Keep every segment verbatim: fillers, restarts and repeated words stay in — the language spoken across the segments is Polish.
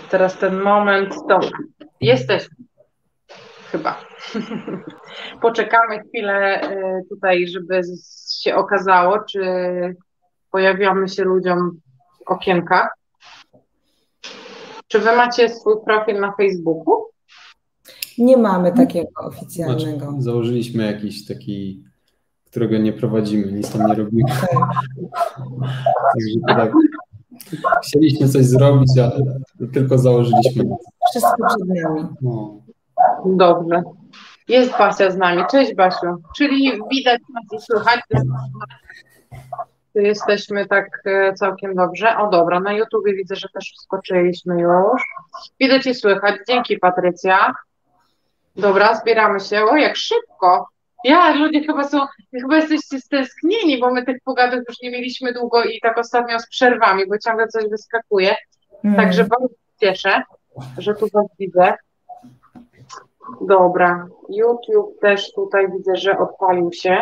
teraz ten moment. Dobra, jesteśmy. Chyba. Poczekamy chwilę tutaj, żeby się okazało, czy pojawiamy się ludziom w okienkach. Czy wy macie swój profil na Facebooku? Nie mamy takiego oficjalnego. Znaczy, założyliśmy jakiś taki, którego nie prowadzimy, nic tam nie robimy. Także tak, chcieliśmy coś zrobić, ale tylko założyliśmy. Wszystko przed nami. No. Dobrze. Jest Basia z nami. Cześć Basiu. Czyli widać nas i słychać. Jesteśmy tak całkiem dobrze. O dobra, na YouTubie widzę, że też wskoczyliśmy już. Widać i słychać. Dzięki Patrycja. Dobra, zbieramy się. O, jak szybko. Ja, ludzie chyba są, chyba jesteście stęsknieni, bo my tych pogadów już nie mieliśmy długo i tak ostatnio z przerwami, bo ciągle coś wyskakuje. Hmm. Także bardzo się cieszę, że tu was widzę. Dobra, YouTube też tutaj widzę, że odpalił się.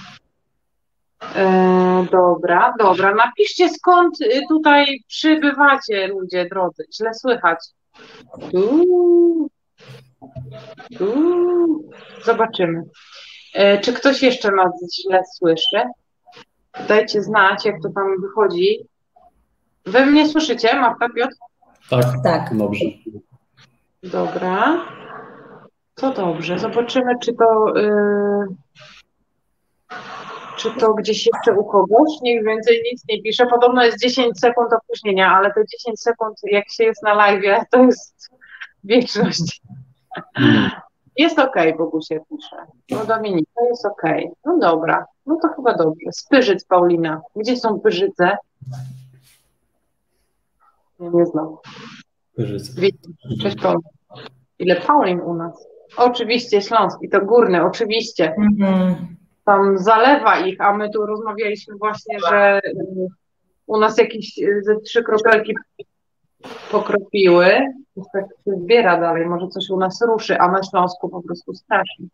E, dobra, dobra. Napiszcie, skąd tutaj przybywacie, ludzie drodzy. Źle słychać. Uuu. Uuu. Zobaczymy. E, czy ktoś jeszcze nas źle słyszy? Dajcie znać, jak to tam wychodzi. Wy mnie słyszycie, Marta, Piotr? Tak, tak. Dobrze. Dobra. To dobrze. Zobaczymy, czy to... Yy... Czy to gdzieś jeszcze u kogoś? Niech więcej nic nie pisze. Podobno jest dziesięć sekund opóźnienia, ale te dziesięć sekund, jak się jest na live, to jest wieczność. Jest okej, okay, Bogusie pisze. No Dominika, jest okej. Okay. No dobra, no to chyba dobrze. Spyrzyc, Paulina. Gdzie są Pyrzyce? Ja nie znam. Pyrzyce. Cześć Paulina. Ile Paulin u nas? Oczywiście Śląsk i to górne, oczywiście. Mhm. Tam zalewa ich, a my tu rozmawialiśmy właśnie, że u nas jakieś ze trzy kropelki pokropiły. Tak się zbiera dalej, może coś u nas ruszy, a na Śląsku po prostu strasznie.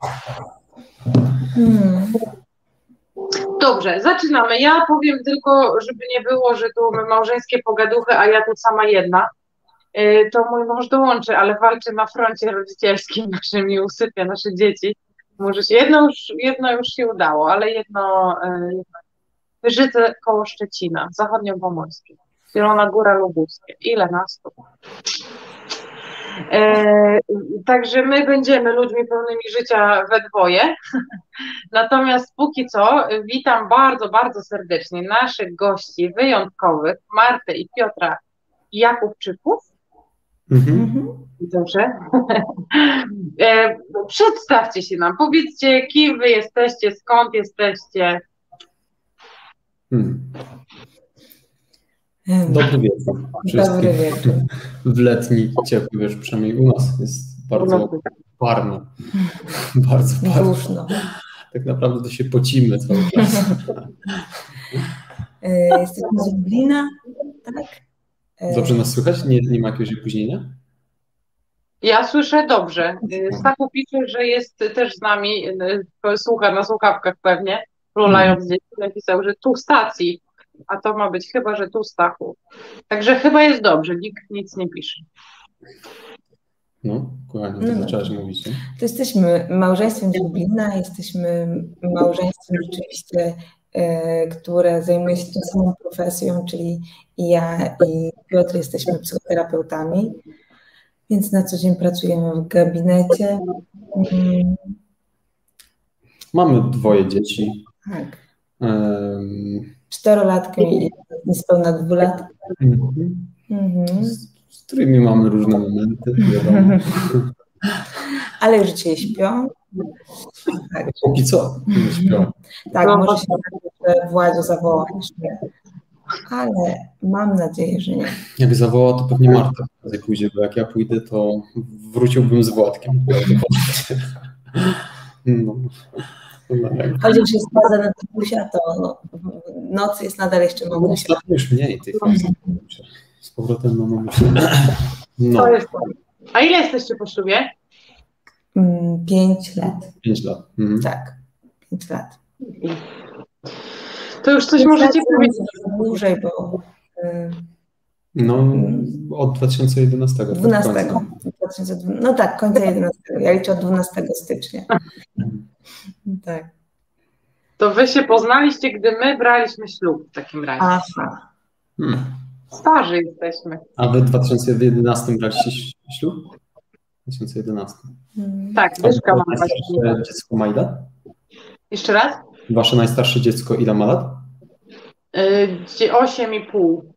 Hmm. Dobrze, zaczynamy. Ja powiem tylko, żeby nie było, że tu małżeńskie pogaduchy, a ja tu sama jedna. To mój mąż dołączy, ale walczy na froncie rodzicielskim naszym i usypia nasze dzieci. Może się, jedno już, jedno już się udało, ale jedno, jedno Pyrzyce koło Szczecina, zachodniopomorskie, Zielona Góra Lubuskie. Ile nas tu? E, także my będziemy ludźmi pełnymi życia we dwoje. Natomiast póki co witam bardzo, bardzo serdecznie naszych gości wyjątkowych, Martę i Piotra Jakubczyków. Mhm. Dobrze. E, przedstawcie się nam, powiedzcie, kim wy jesteście, skąd jesteście. Hmm. Dobry wieczór wszystkim. Dobry wieczór. W letni, ciepły wieczór, przynajmniej u nas jest bardzo parno. Bardzo parno. Duszno. Tak naprawdę to się pocimy cały czas. Jesteśmy z Lublina, tak? Dobrze nas słychać? Nie, nie ma jakiegoś opóźnienia? Ja słyszę dobrze. Staku pisze, że jest też z nami, słucha na słuchawkach pewnie, rolając dzieci, napisał, że tu stacji, a to ma być chyba, że tu Stachu. Także chyba jest dobrze, nikt nic nie pisze. No, kochani, to no, zaczęłaś mówić, nie? To jesteśmy małżeństwem z Lublina, jesteśmy małżeństwem rzeczywiście, e, które zajmuje się tą samą profesją, czyli i ja i Piotr jesteśmy psychoterapeutami. Więc na co dzień pracujemy w gabinecie. Hmm. Mamy dwoje dzieci. Tak. Um. Czterolatkę i niespełna dwulatkę. Mm-hmm. Mm-hmm. Z, z którymi mamy różne momenty. Ale już dzisiaj śpią. Tak. Póki co nie śpią. Tak, no, może się że Władzio zawoła jeszcze. Ale mam nadzieję, że nie. Jak zawoła, to pewnie Marta pójdzie, bo jak ja pójdę, to wróciłbym z Władkiem. No. Choć już jest faza na Mamusia, to no, nocy jest nadal jeszcze Mamusia. No, już mniej tej fazy. Z powrotem na Mamusia. No. To jest to. A ile jesteście po ślubie? Mm, pięć lat. Pięć lat. Mhm. Tak, pięć lat. To już coś pięć możecie powiedzieć. Dłużej, bo y, No, od dwa tysiące jedenastego. dwunastego. No tak, końca jedenastego. Ja liczę od dwunastego stycznia. Tak. To wy się poznaliście, gdy my braliśmy ślub w takim razie. Aha. Hmm. Starzy jesteśmy. A wy w dwa tysiące jedenastym braliście ślub? W dwa tysiące jedenastym. Hmm. Tak, Dyszka ma najstarsze dziecko ma ile? Jeszcze raz? Wasze najstarsze dziecko ile ma lat? Yy, osiem i pół.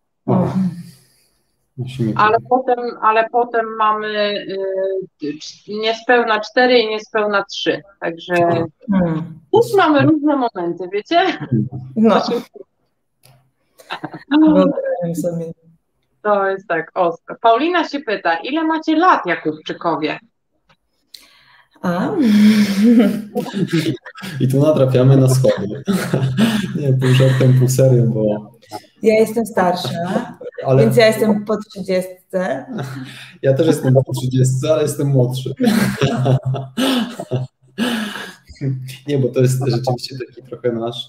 Ale potem, ale potem mamy y, niespełna cztery i niespełna trzy. Także hmm. też mamy różne momenty, wiecie? No. Wyobrażam sobie. To jest tak, ostro. Paulina się pyta, ile macie lat, Jakubczykowie? A? I tu natrafiamy na schody. Nie, pół żartem, pół serio, bo... Ja jestem starsza, ale... więc ja jestem po trzydziestce. Ja też jestem po trzydziestce, ale jestem młodszy. Nie, bo to jest rzeczywiście taki trochę nasz...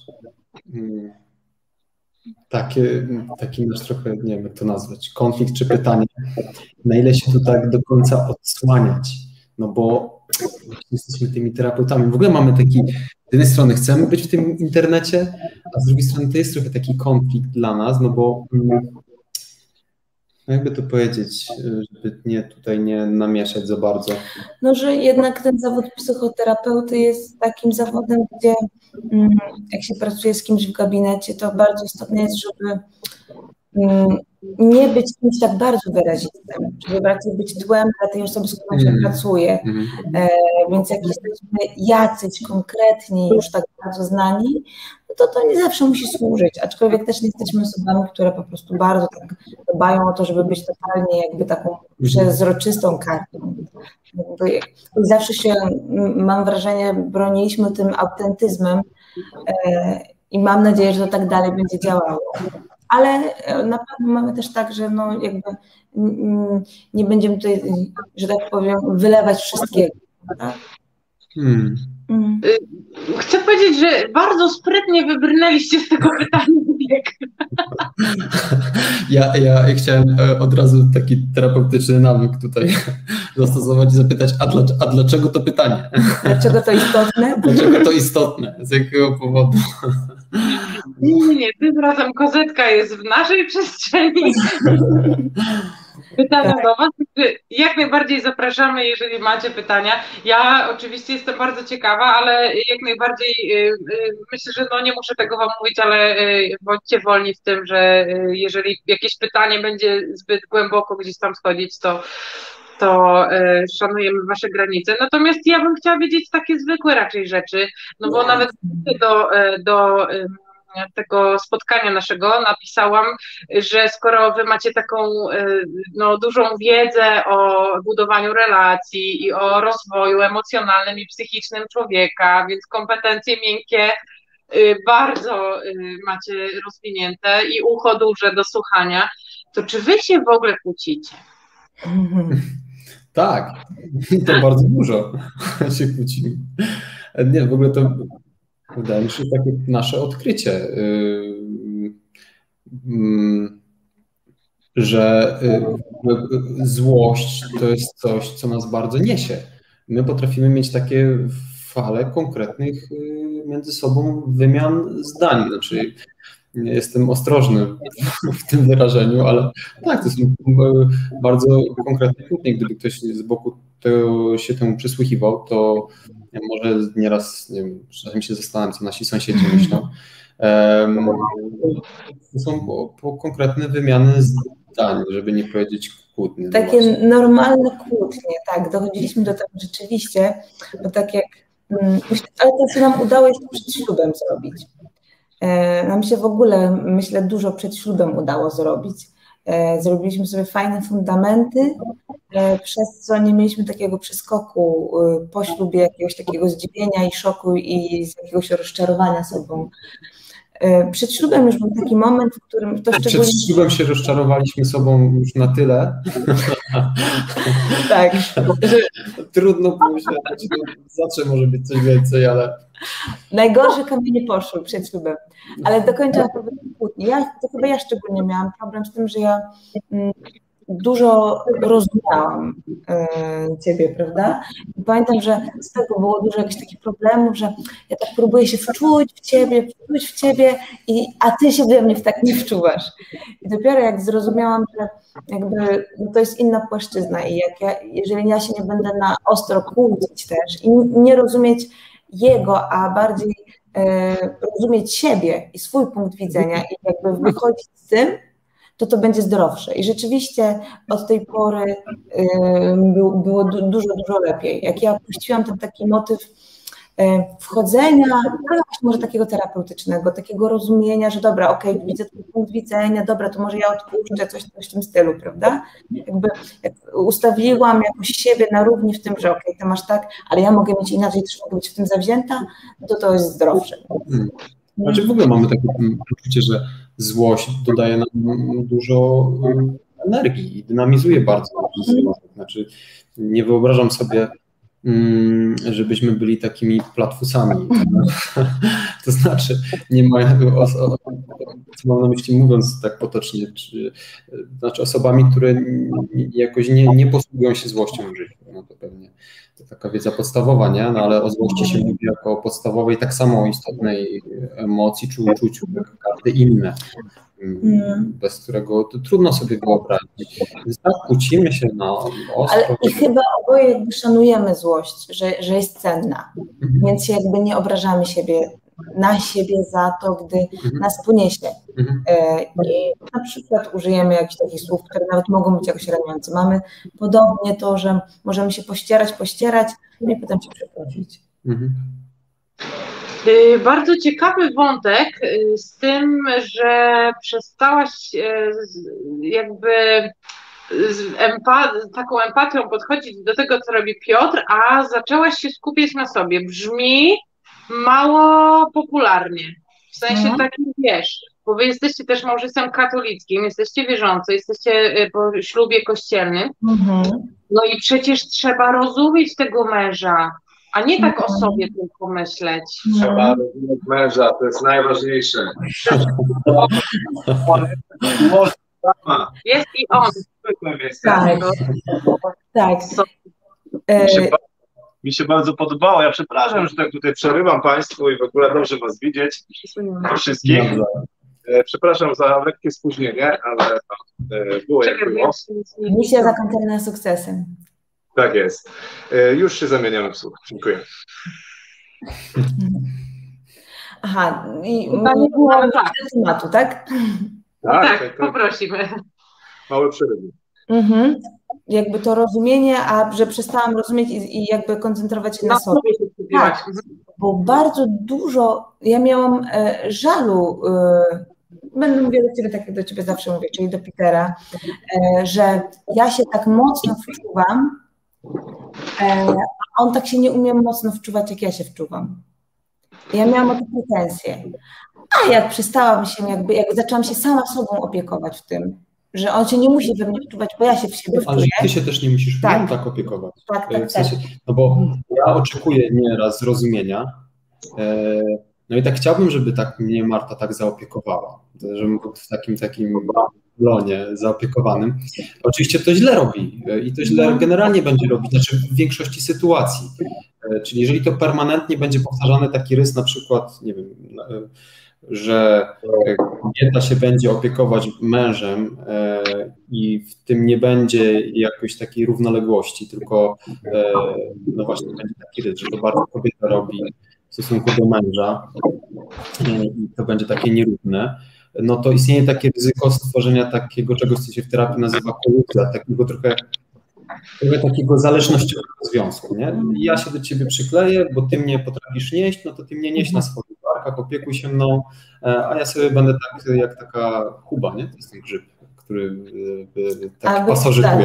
Takie, taki nasz trochę, nie wiem jak to nazwać, konflikt czy pytanie, na ile się tu tak do końca odsłaniać, no bo jesteśmy tymi terapeutami, w ogóle mamy taki, z jednej strony chcemy być w tym internecie, a z drugiej strony to jest trochę taki konflikt dla nas, no bo no jakby to powiedzieć, żeby nie, tutaj nie namieszać za bardzo. No, że jednak ten zawód psychoterapeuty jest takim zawodem, gdzie jak się pracuje z kimś w gabinecie, to bardzo istotne jest, żeby nie być kimś tak bardzo wyrazistym, żeby raczej być tłem dla tej osoby, z którą się mm. pracuje. Mm. E, więc jak jesteśmy jacyś konkretni, już tak bardzo znani, no to to nie zawsze musi służyć, aczkolwiek też nie jesteśmy osobami, które po prostu bardzo tak dbają o to, żeby być totalnie jakby taką przezroczystą kartą. I zawsze się, mam wrażenie, broniliśmy tym autentyzmem e, i mam nadzieję, że to tak dalej będzie działało. Ale na pewno mamy też tak, że no jakby nie będziemy tutaj, że tak powiem, wylewać wszystkiego. Tak? Hmm. Hmm. Chcę powiedzieć, że bardzo sprytnie wybrnęliście z tego pytania. Ja, ja, ja chciałem od razu taki terapeutyczny nawyk tutaj zastosować i zapytać, a, dla, a dlaczego to pytanie? Dlaczego to istotne? Dlaczego to istotne? Z jakiego powodu? Nie, nie, nie, tym razem kozetka jest w naszej przestrzeni. Pytania tak. do Was. Jak najbardziej zapraszamy, jeżeli macie pytania. Ja oczywiście jestem bardzo ciekawa, ale jak najbardziej myślę, że no nie muszę tego Wam mówić, ale bądźcie wolni w tym, że jeżeli jakieś pytanie będzie zbyt głęboko gdzieś tam schodzić, to to e, szanujemy Wasze granice. Natomiast ja bym chciała wiedzieć takie zwykłe raczej rzeczy, no bo nawet do, do tego spotkania naszego napisałam, że skoro Wy macie taką no, dużą wiedzę o budowaniu relacji i o rozwoju emocjonalnym i psychicznym człowieka, więc kompetencje miękkie bardzo macie rozwinięte i ucho duże do słuchania, to czy Wy się w ogóle kłócicie? Tak, to bardzo dużo się kłócimy. Nie, w ogóle to wydaje mi się takie nasze odkrycie, że złość to jest coś, co nas bardzo niesie. My potrafimy mieć takie fale konkretnych między sobą wymian zdań. Znaczy, jestem ostrożny w tym wyrażeniu, ale tak, to są bardzo konkretne kłótnie. Gdyby ktoś z boku tego, się temu przysłuchiwał, to może nieraz, nie wiem, czasem się zastanawiam, co nasi sąsiedzi myślą. Um, to są po, po konkretne wymiany zdań, żeby nie powiedzieć kłótnie. Takie no normalne kłótnie, tak, dochodziliśmy do tego rzeczywiście, bo tak jak, ale to się nam udało jeszcze przed ślubem zrobić. Nam się w ogóle, myślę, dużo przed ślubem udało zrobić. Zrobiliśmy sobie fajne fundamenty, przez co nie mieliśmy takiego przeskoku po ślubie, jakiegoś takiego zdziwienia i szoku i z jakiegoś rozczarowania sobą. Przed ślubem już był taki moment, w którym to szczególnie... Przed ślubem się rozczarowaliśmy sobą już na tyle. Tak. Że trudno pomyśleć, zawsze może być coś więcej, ale... Najgorsze kamienie poszły przed ślubem, ale dokończyłam problem kłótni. Ja, to chyba ja szczególnie miałam problem z tym, że ja mm, dużo rozumiałam y, Ciebie, prawda? I pamiętam, że z tego było dużo jakichś takich problemów, że ja tak próbuję się wczuć w Ciebie, wczuć w Ciebie, i, a Ty się we mnie tak nie wczuwasz. I dopiero jak zrozumiałam, że jakby no to jest inna płaszczyzna i jak ja, jeżeli ja się nie będę na ostro kłócić też i nie rozumieć jego, a bardziej e, rozumieć siebie i swój punkt widzenia i jakby wychodzić z tym, to to będzie zdrowsze. I rzeczywiście od tej pory y, było, było du, dużo, dużo lepiej. Jak ja puściłam ten taki motyw y, wchodzenia, może takiego terapeutycznego, takiego rozumienia, że dobra, okej, okay, widzę ten punkt widzenia, dobra, to może ja odpuszczę, coś, coś w tym stylu, prawda? Jakby jak ustawiłam jakoś siebie na równi w tym, że okej, okay, ty masz tak, ale ja mogę mieć inaczej, też mogę być w tym zawzięta, to to jest zdrowsze. Hmm. Znaczy w ogóle mamy takie poczucie, że złość dodaje nam dużo energii i dynamizuje bardzo. Znaczy nie wyobrażam sobie, żebyśmy byli takimi platfusami. To znaczy, nie ma, co mam na myśli mówiąc tak potocznie, czy, znaczy osobami, które jakoś nie, nie posługują się złością w życiu. No to pewnie to taka wiedza podstawowa, nie? No ale o złości się mówi jako o podstawowej, tak samo istotnej emocji czy uczuciu, jak każde inne, mm. bez którego to trudno sobie wyobrazić. Więc tak, kłócimy się na ostro. Ale i chyba oboje jakby szanujemy złość, że, że jest cenna, mhm. więc jakby nie obrażamy siebie na siebie za to, gdy mhm. nas poniesie. Mhm. I na przykład użyjemy jakichś takich słów, które nawet mogą być jakoś raniące. Mamy podobnie to, że możemy się pościerać, pościerać i potem się przeprosić. Mhm. Bardzo ciekawy wątek z tym, że przestałaś jakby z empa taką empatią podchodzić do tego, co robi Piotr, a zaczęłaś się skupiać na sobie. Brzmi mało popularnie. W sensie mhm. takim, wiesz, bo wy jesteście też małżeństwem katolickim, jesteście wierzący, jesteście po ślubie kościelnym. Mhm. No i przecież trzeba rozumieć tego męża, a nie tak o sobie tylko myśleć. Trzeba rozumieć męża, to jest najważniejsze. Jest i on. Tak. Tak. Mi się, mi się bardzo podobało. Ja przepraszam, że tak tutaj przerywam Państwu i w ogóle dobrze Was widzieć. Wszystkich. Przepraszam za lekkie spóźnienie, ale było jak było. Misja zakończona sukcesem. Tak jest. Już się zamieniamy w słuch. Dziękuję. Aha, i mamy tak. tematu, tak? Tak, tak, tak, poprosimy. Małe przerywy. Mhm. Jakby to rozumienie, a że przestałam rozumieć i, i jakby koncentrować się na sobie. Tak, bo bardzo dużo, ja miałam e, żalu, e, będę mówiła do Ciebie tak, jak do Ciebie zawsze mówię, czyli do Petera, e, że ja się tak mocno wczuwam, e, a on tak się nie umie mocno wczuwać, jak ja się wczuwam. Ja miałam o to pretensje. A jak przestałam się, jakby, jak zaczęłam się sama sobą opiekować w tym, że on się nie musi we mnie wczuwać, bo ja się w siebie wczuję. Ale ty się też nie musisz tak. mną tak opiekować. Tak, tak, w sensie, no bo ja oczekuję nieraz zrozumienia, e, no i tak chciałbym, żeby tak mnie Marta tak zaopiekowała, żebym był w takim takim lonie zaopiekowanym. Oczywiście to źle robi i to źle generalnie będzie robić, znaczy w większości sytuacji. E, czyli jeżeli to permanentnie będzie powtarzany taki rys, na przykład, nie wiem, że kobieta się będzie opiekować mężem e, i w tym nie będzie jakoś takiej równoległości, tylko e, no właśnie będzie taki rys, że to bardzo kobieta robi w stosunku do męża e, i to będzie takie nierówne, no to istnieje takie ryzyko stworzenia takiego czegoś, co się w terapii nazywa koluzja, takiego trochę trochę takiego zależnościowego związku, nie? Ja się do ciebie przykleję, bo ty mnie potrafisz nieść, no to ty mnie nieś na swoich barkach, opiekuj się mną, a ja sobie będę tak jak taka Kuba, nie? To jest ten grzyb, który tak pasożytuje. Tak.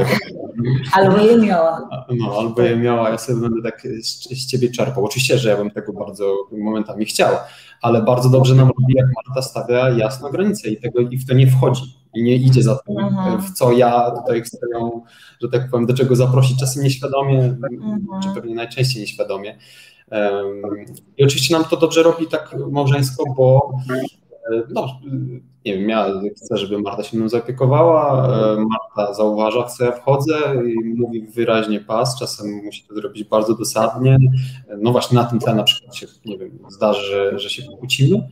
Albo je miała. No, albo je miała, ja sobie będę tak z, z ciebie czerpał. Oczywiście, że ja bym tego bardzo momentami chciał, ale bardzo dobrze nam robi, jak Marta stawia jasno granice i, tego, i w to nie wchodzi i nie idzie za tym, mhm. w co ja tutaj chcę ją, że tak powiem, do czego zaprosić, czasem nieświadomie, mhm. czy pewnie najczęściej nieświadomie. Um, I oczywiście nam to dobrze robi tak małżeńsko, bo no, nie wiem, ja chcę, żeby Marta się mną zaopiekowała, Marta zauważa, co ja wchodzę i mówi wyraźnie pas, czasem musi to zrobić bardzo dosadnie, no właśnie na tym tle na przykład się, nie wiem, zdarzy, że, że się pokłócimy,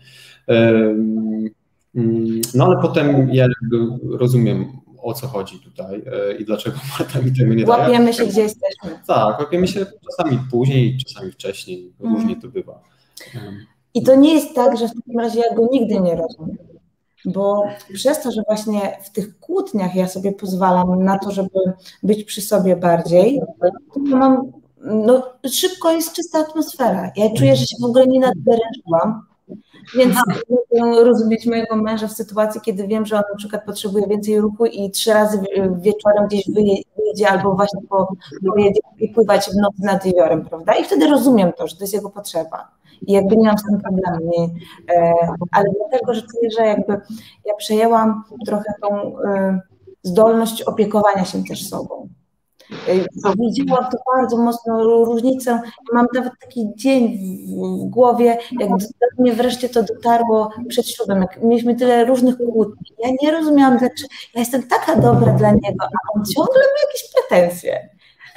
no ale potem ja rozumiem, o co chodzi tutaj i dlaczego Marta mi tego nie daje. Łapiemy się, gdzie jesteśmy. Tak, łapiemy się czasami później, czasami wcześniej, mm. różnie to bywa. I to nie jest tak, że w takim razie ja go nigdy nie rozumiem, bo przez to, że właśnie w tych kłótniach ja sobie pozwalam na to, żeby być przy sobie bardziej, to mam, no szybko jest czysta atmosfera. Ja czuję, że się w ogóle nie nadwyrężyłam, więc mogę rozumieć mojego męża w sytuacji, kiedy wiem, że on na przykład potrzebuje więcej ruchu i trzy razy wieczorem gdzieś wyjedzie albo właśnie po, pojedzie i pływać w nocy nad jeziorem, prawda? I wtedy rozumiem to, że to jest jego potrzeba. I jakby nie mam z tym problemu, nie, e, ale dlatego, że czuję, że jakby ja przejęłam trochę tą e, zdolność opiekowania się też sobą. E, widziałam to bardzo mocno różnicę i mam nawet taki dzień w, w głowie, jak do mnie wreszcie to dotarło przed ślubem, jak mieliśmy tyle różnych kłótni. Ja nie rozumiałam, dlaczego ja jestem taka dobra dla niego, a on ciągle ma jakieś pretensje.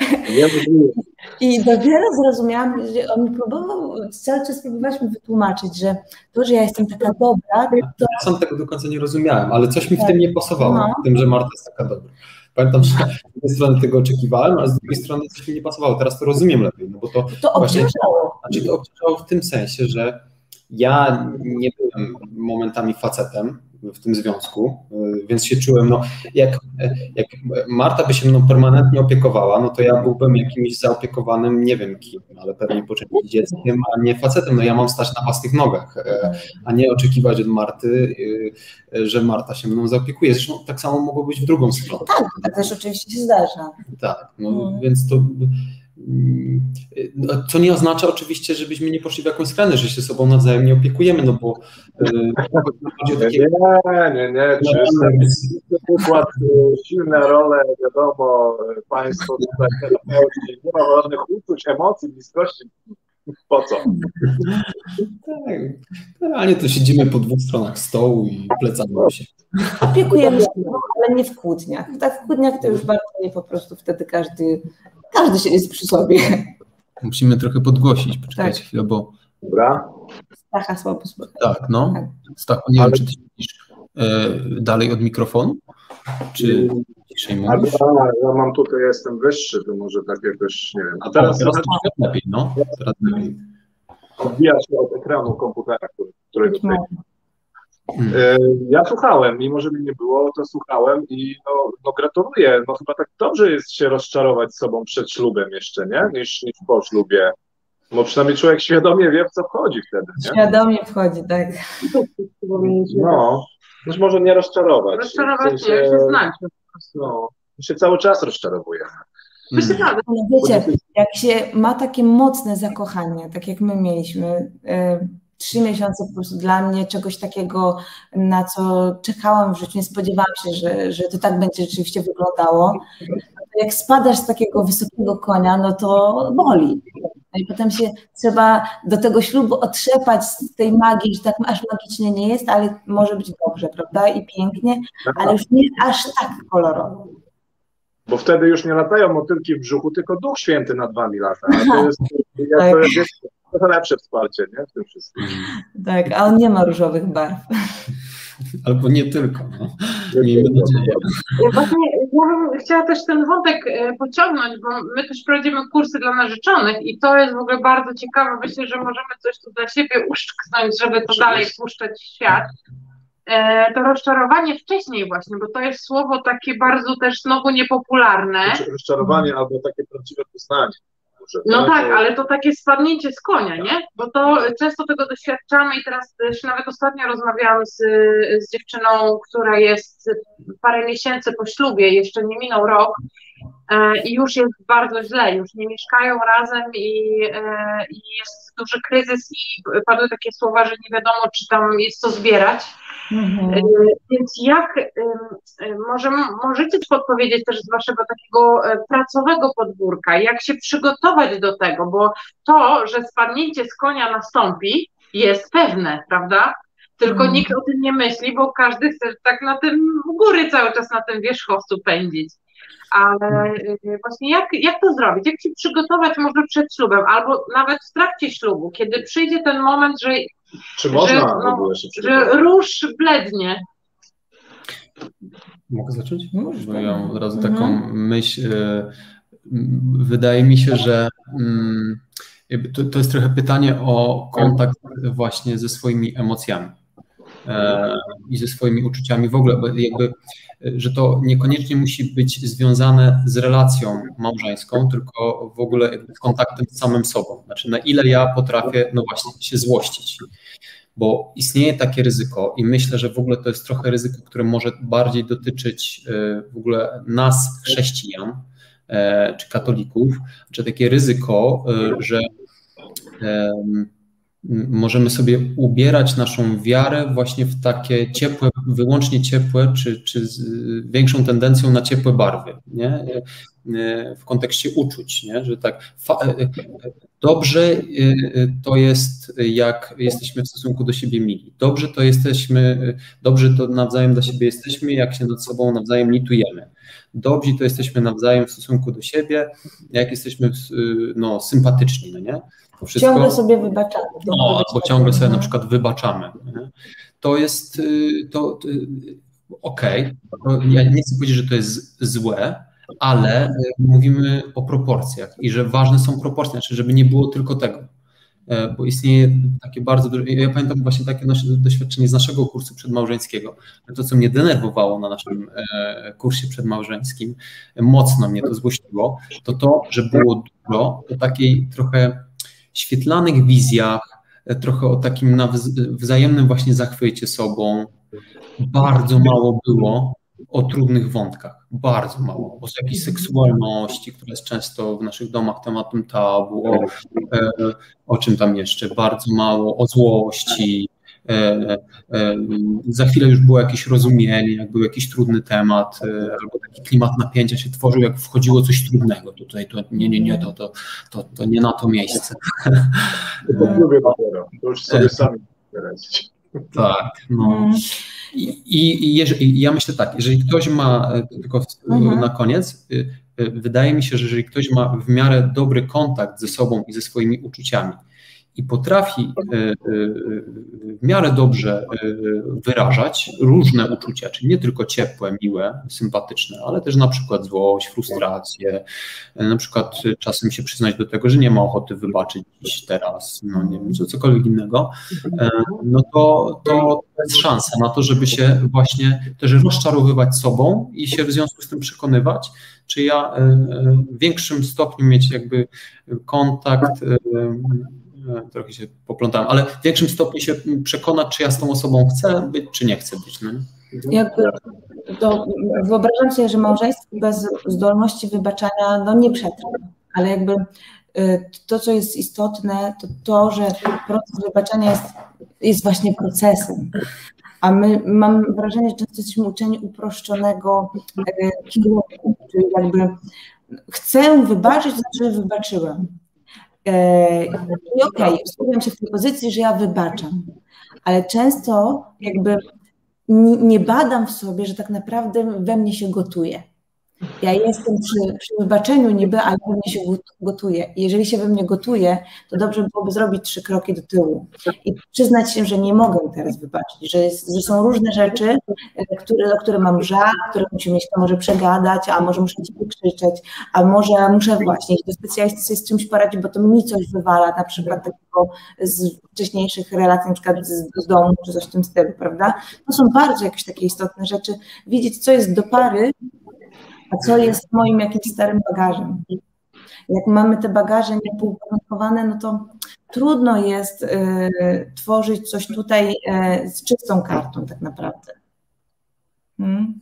I dopiero zrozumiałam, że on mi próbował, cały czas próbowaliśmy wytłumaczyć, że to, że ja jestem taka dobra, to... Ja sam tego do końca nie rozumiałem, ale coś mi w tym nie pasowało, no. w tym, że Marta jest taka dobra. Pamiętam, że z jednej strony tego oczekiwałem, a z drugiej strony coś mi nie pasowało. Teraz to rozumiem lepiej, no bo to... To obciążało. Znaczy to obciążało w tym sensie, że ja nie byłem momentami facetem w tym związku, więc się czułem, no jak, jak Marta by się mną permanentnie opiekowała, no to ja byłbym jakimś zaopiekowanym, nie wiem kim, ale pewnie poczętym dzieckiem, a nie facetem, no ja mam stać na własnych nogach, a nie oczekiwać od Marty, że Marta się mną zaopiekuje. Zresztą tak samo mogło być w drugą stronę. Tak, tak też oczywiście się zdarza. Tak, no hmm. więc to... Co nie oznacza oczywiście, żebyśmy nie poszli w jakąś skrajność, że się sobą nawzajem nie opiekujemy, no bo yy, chodzi o takie... Nie, nie, nie, czysty przykład, silne role, wiadomo, państwo tutaj nie ma żadnych uczuć, emocji, bliskości, po co? Tak, generalnie to siedzimy po dwóch stronach stołu i plecamy się. Opiekujemy się, ale nie w kłótniach. Tak, w kłótniach to już bardzo nie po prostu wtedy każdy... Każdy się jest przy sobie. Musimy trochę podgłosić, poczekajcie tak. chwilę, bo... Dobra. Stacha słabo słychać. Tak, no. Tak. Stachu, nie Ale... wiem, czy ty siedzisz e, dalej od mikrofonu? Czy ciszej mówisz? Ja mam tutaj, jestem wyższy, to może tak jakoś, nie wiem. A teraz, teraz to lepiej, no. Teraz lepiej. Odbija się od ekranu komputera, który, którego tutaj... Hmm. Ja słuchałem, mimo że mnie nie było, to słuchałem i no, no gratuluję, no chyba tak dobrze jest się rozczarować sobą przed ślubem jeszcze, nie? Niż, niż po ślubie, bo przynajmniej człowiek świadomie wie, w co wchodzi wtedy, nie? Świadomie wchodzi, tak. No, już może nie rozczarować. Rozczarować w sensie, nie, się znać. No, się cały czas rozczarowuje. Hmm. No wiecie, jak się ma takie mocne zakochanie, tak jak my mieliśmy, y Trzy miesiące po prostu dla mnie czegoś takiego, na co czekałam w życiu, nie spodziewałam się, że, że to tak będzie rzeczywiście wyglądało. Jak spadasz z takiego wysokiego konia, no to boli. No i potem się trzeba do tego ślubu otrzepać z tej magii, że tak aż magicznie nie jest, ale może być dobrze, prawda? I pięknie, ale już nie aż tak kolorowo. Bo wtedy już nie latają motylki w brzuchu, tylko Duch Święty nad wami lata. A to jest, jak tak. to jest trochę lepsze wsparcie, nie? W tym wszystkim. Tak, a on nie ma różowych barw. Albo nie tylko, no. Miejmy nadzieję. Właśnie ja bym chciała też ten wątek pociągnąć, bo my też prowadzimy kursy dla narzeczonych i to jest w ogóle bardzo ciekawe. Myślę, że możemy coś tu dla siebie uszczknąć, żeby to dalej puszczać w świat. To rozczarowanie wcześniej właśnie, bo to jest słowo takie bardzo też znowu niepopularne. Rozczarowanie albo takie prawdziwe poznanie. No tak, ale to takie spadnięcie z konia, nie? Bo to często tego doświadczamy i teraz też nawet ostatnio rozmawiałam z, z dziewczyną, która jest parę miesięcy po ślubie, jeszcze nie minął rok i już jest bardzo źle, już nie mieszkają razem i, i jest duży kryzys i padły takie słowa, że nie wiadomo, czy tam jest co zbierać. Mhm. Więc jak może, możecie podpowiedzieć też z waszego takiego pracowego podwórka, jak się przygotować do tego, bo to, że spadnięcie z konia nastąpi, jest pewne, prawda? Tylko mhm. nikt o tym nie myśli, bo każdy chce tak na tym u góry cały czas na tym wierzchowcu pędzić. Ale właśnie jak, jak to zrobić? Jak się przygotować może przed ślubem, albo nawet w trakcie ślubu, kiedy przyjdzie ten moment, że, Czy można że, w ogóle się że róż blednie? Mogę zacząć? Bo ja mam od razu mhm. taką myśl. Wydaje mi się, że to, to jest trochę pytanie o kontakt właśnie ze swoimi emocjami i ze swoimi uczuciami w ogóle, bo jakby, że to niekoniecznie musi być związane z relacją małżeńską, tylko w ogóle z kontaktem z samym sobą. Znaczy, na ile ja potrafię, no właśnie, się złościć. Bo istnieje takie ryzyko i myślę, że w ogóle to jest trochę ryzyko, które może bardziej dotyczyć w ogóle nas, chrześcijan czy katolików, czy takie ryzyko, że możemy sobie ubierać naszą wiarę właśnie w takie ciepłe, wyłącznie ciepłe, czy, czy z większą tendencją na ciepłe barwy, nie? W kontekście uczuć, nie? Że tak dobrze to jest, jak jesteśmy w stosunku do siebie mili. Dobrze to jesteśmy, dobrze to nawzajem dla siebie jesteśmy, jak się nad sobą nawzajem litujemy. Dobrzy to jesteśmy nawzajem w stosunku do siebie, jak jesteśmy no, sympatyczni, no nie? Wszystko, ciągle sobie wybaczamy. No, bo ciągle sobie na przykład wybaczamy. Nie? To jest to, to okej, okay. Ja nie chcę powiedzieć, że to jest złe, ale mówimy o proporcjach i że ważne są proporcje, znaczy żeby nie było tylko tego, bo istnieje takie bardzo duże, ja pamiętam właśnie takie nasze doświadczenie z naszego kursu przedmałżeńskiego, to co mnie denerwowało na naszym kursie przedmałżeńskim, mocno mnie to złościło, to to, że było dużo o takiej trochę świetlanych wizjach, trochę o takim wzajemnym właśnie zachwycie sobą. Bardzo mało było o trudnych wątkach, bardzo mało. O jakiejś seksualności, która jest często w naszych domach tematem tabu, o, o czym tam jeszcze, bardzo mało o złości. Za chwilę już było jakieś rozumienie, jak był jakiś trudny temat, albo taki klimat napięcia się tworzył, jak wchodziło coś trudnego. To tutaj to nie, nie, nie, to, to, to, to nie na to miejsce. To lubię dopiero, to już sobie sami radzić. Tak, no. I, i, jeżeli, ja myślę tak, jeżeli ktoś ma, tylko mhm. na koniec, wydaje mi się, że jeżeli ktoś ma w miarę dobry kontakt ze sobą i ze swoimi uczuciami i potrafi w miarę dobrze wyrażać różne uczucia, czyli nie tylko ciepłe, miłe, sympatyczne, ale też na przykład złość, frustrację, na przykład czasem się przyznać do tego, że nie ma ochoty wybaczyć dziś, teraz, no nie wiem, cokolwiek innego, no to, to jest szansa na to, żeby się właśnie też rozczarowywać sobą i się w związku z tym przekonywać, czy ja w większym stopniu mieć jakby kontakt, trochę się poplątałem, ale w większym stopniu się przekonać, czy ja z tą osobą chcę być, czy nie chcę być. No? Jakby to, wyobrażam sobie, że małżeństwo bez zdolności wybaczania no nie przetrwa, ale jakby to, co jest istotne, to to, że proces wybaczania jest, jest właśnie procesem. A my, mam wrażenie, że często jesteśmy uczeni uproszczonego kierunku, czyli jakby chcę wybaczyć, to znaczy wybaczyłem. I okej, okay, stawiam się w tej pozycji, że ja wybaczam, ale często jakby nie badam w sobie, że tak naprawdę we mnie się gotuje. Ja jestem przy, przy wybaczeniu niby, ale we mnie się gotuje. I jeżeli się we mnie gotuje, to dobrze byłoby zrobić trzy kroki do tyłu i przyznać się, że nie mogę teraz wybaczyć, że, jest, że są różne rzeczy, które, o które mam żal, które musimy się może przegadać, a może muszę ci wykrzyczeć, a może muszę właśnie iść do specjalisty sobie z czymś poradzić, bo to mi coś wywala, na przykład takiego z wcześniejszych relacji, na przykład z, z domu, czy coś w tym stylu, prawda? To są bardzo jakieś takie istotne rzeczy, wiedzieć, co jest do pary, a co jest moim jakimś starym bagażem. Jak mamy te bagaże nieuporządkowane, no to trudno jest y, tworzyć coś tutaj y, z czystą kartą tak naprawdę. Hmm?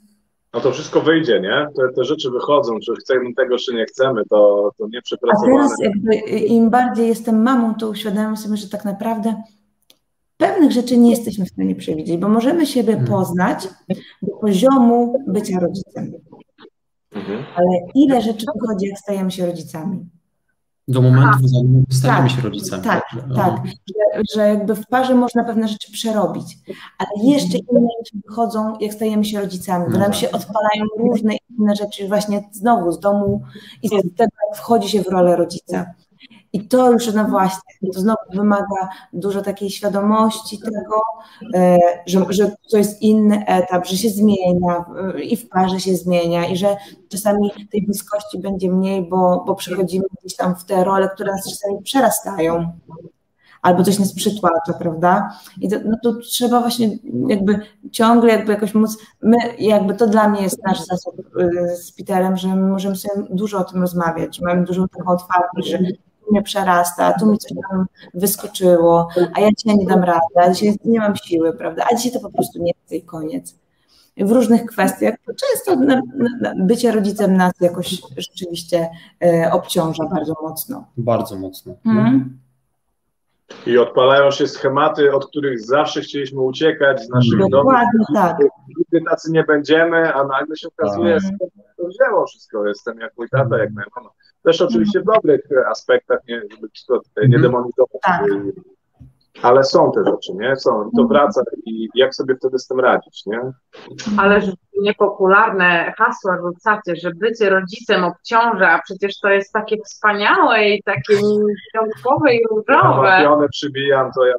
No to wszystko wyjdzie, nie? Te, te rzeczy wychodzą, czy chcemy tego, czy nie chcemy, to, to nie przepracowane. A teraz jakby im bardziej jestem mamą, to uświadamiam sobie, że tak naprawdę pewnych rzeczy nie jesteśmy w stanie przewidzieć, bo możemy siebie poznać do poziomu bycia rodzicem. Mhm. Ale ile rzeczy wychodzi, jak stajemy się rodzicami? Do momentu, w którym stajemy tak, się rodzicami. Tak, tak, tak. Że, że jakby w parze można pewne rzeczy przerobić, ale jeszcze inne rzeczy wychodzą, jak stajemy się rodzicami, bo nam się odpalają różne inne rzeczy właśnie znowu z domu i z tego wchodzi się w rolę rodzica. I to już, no właśnie, to znowu wymaga dużo takiej świadomości tego, że, że to jest inny etap, że się zmienia i w parze się zmienia i że czasami tej bliskości będzie mniej, bo, bo przechodzimy gdzieś tam w te role, które nas czasami przerastają. Albo coś nas przytłacza, prawda? I to, no to trzeba właśnie jakby ciągle jakby jakoś móc, my jakby to dla mnie jest nasz zasób z Peterem, że my możemy sobie dużo o tym rozmawiać, że mamy dużą taką otwartość, że tu mnie przerasta, tu mi coś tam wyskoczyło, a ja dzisiaj nie dam rady, a dzisiaj nie mam siły, prawda? A dzisiaj to po prostu nie chcę i koniec. W różnych kwestiach, to często na, na, bycie rodzicem nas jakoś rzeczywiście e, obciąża bardzo mocno. Bardzo mocno. Mhm. I odpalają się schematy, od których zawsze chcieliśmy uciekać z naszych domów. Dokładnie tak. Nigdy tacy nie będziemy, a nagle się okazuje, że to wzięło wszystko. Jestem jak mój tata, jak moja mama. Też oczywiście w dobrych aspektach, nie, żeby to tutaj nie demonizować. Tak. Ale są te rzeczy, nie? Są. I to wraca i jak sobie wtedy z tym radzić, nie? Ale niepopularne hasła rzucacie, że bycie rodzicem obciąża, a przecież to jest takie wspaniałe i takie wyjątkowe i różowe. Ja przybijam, to ja...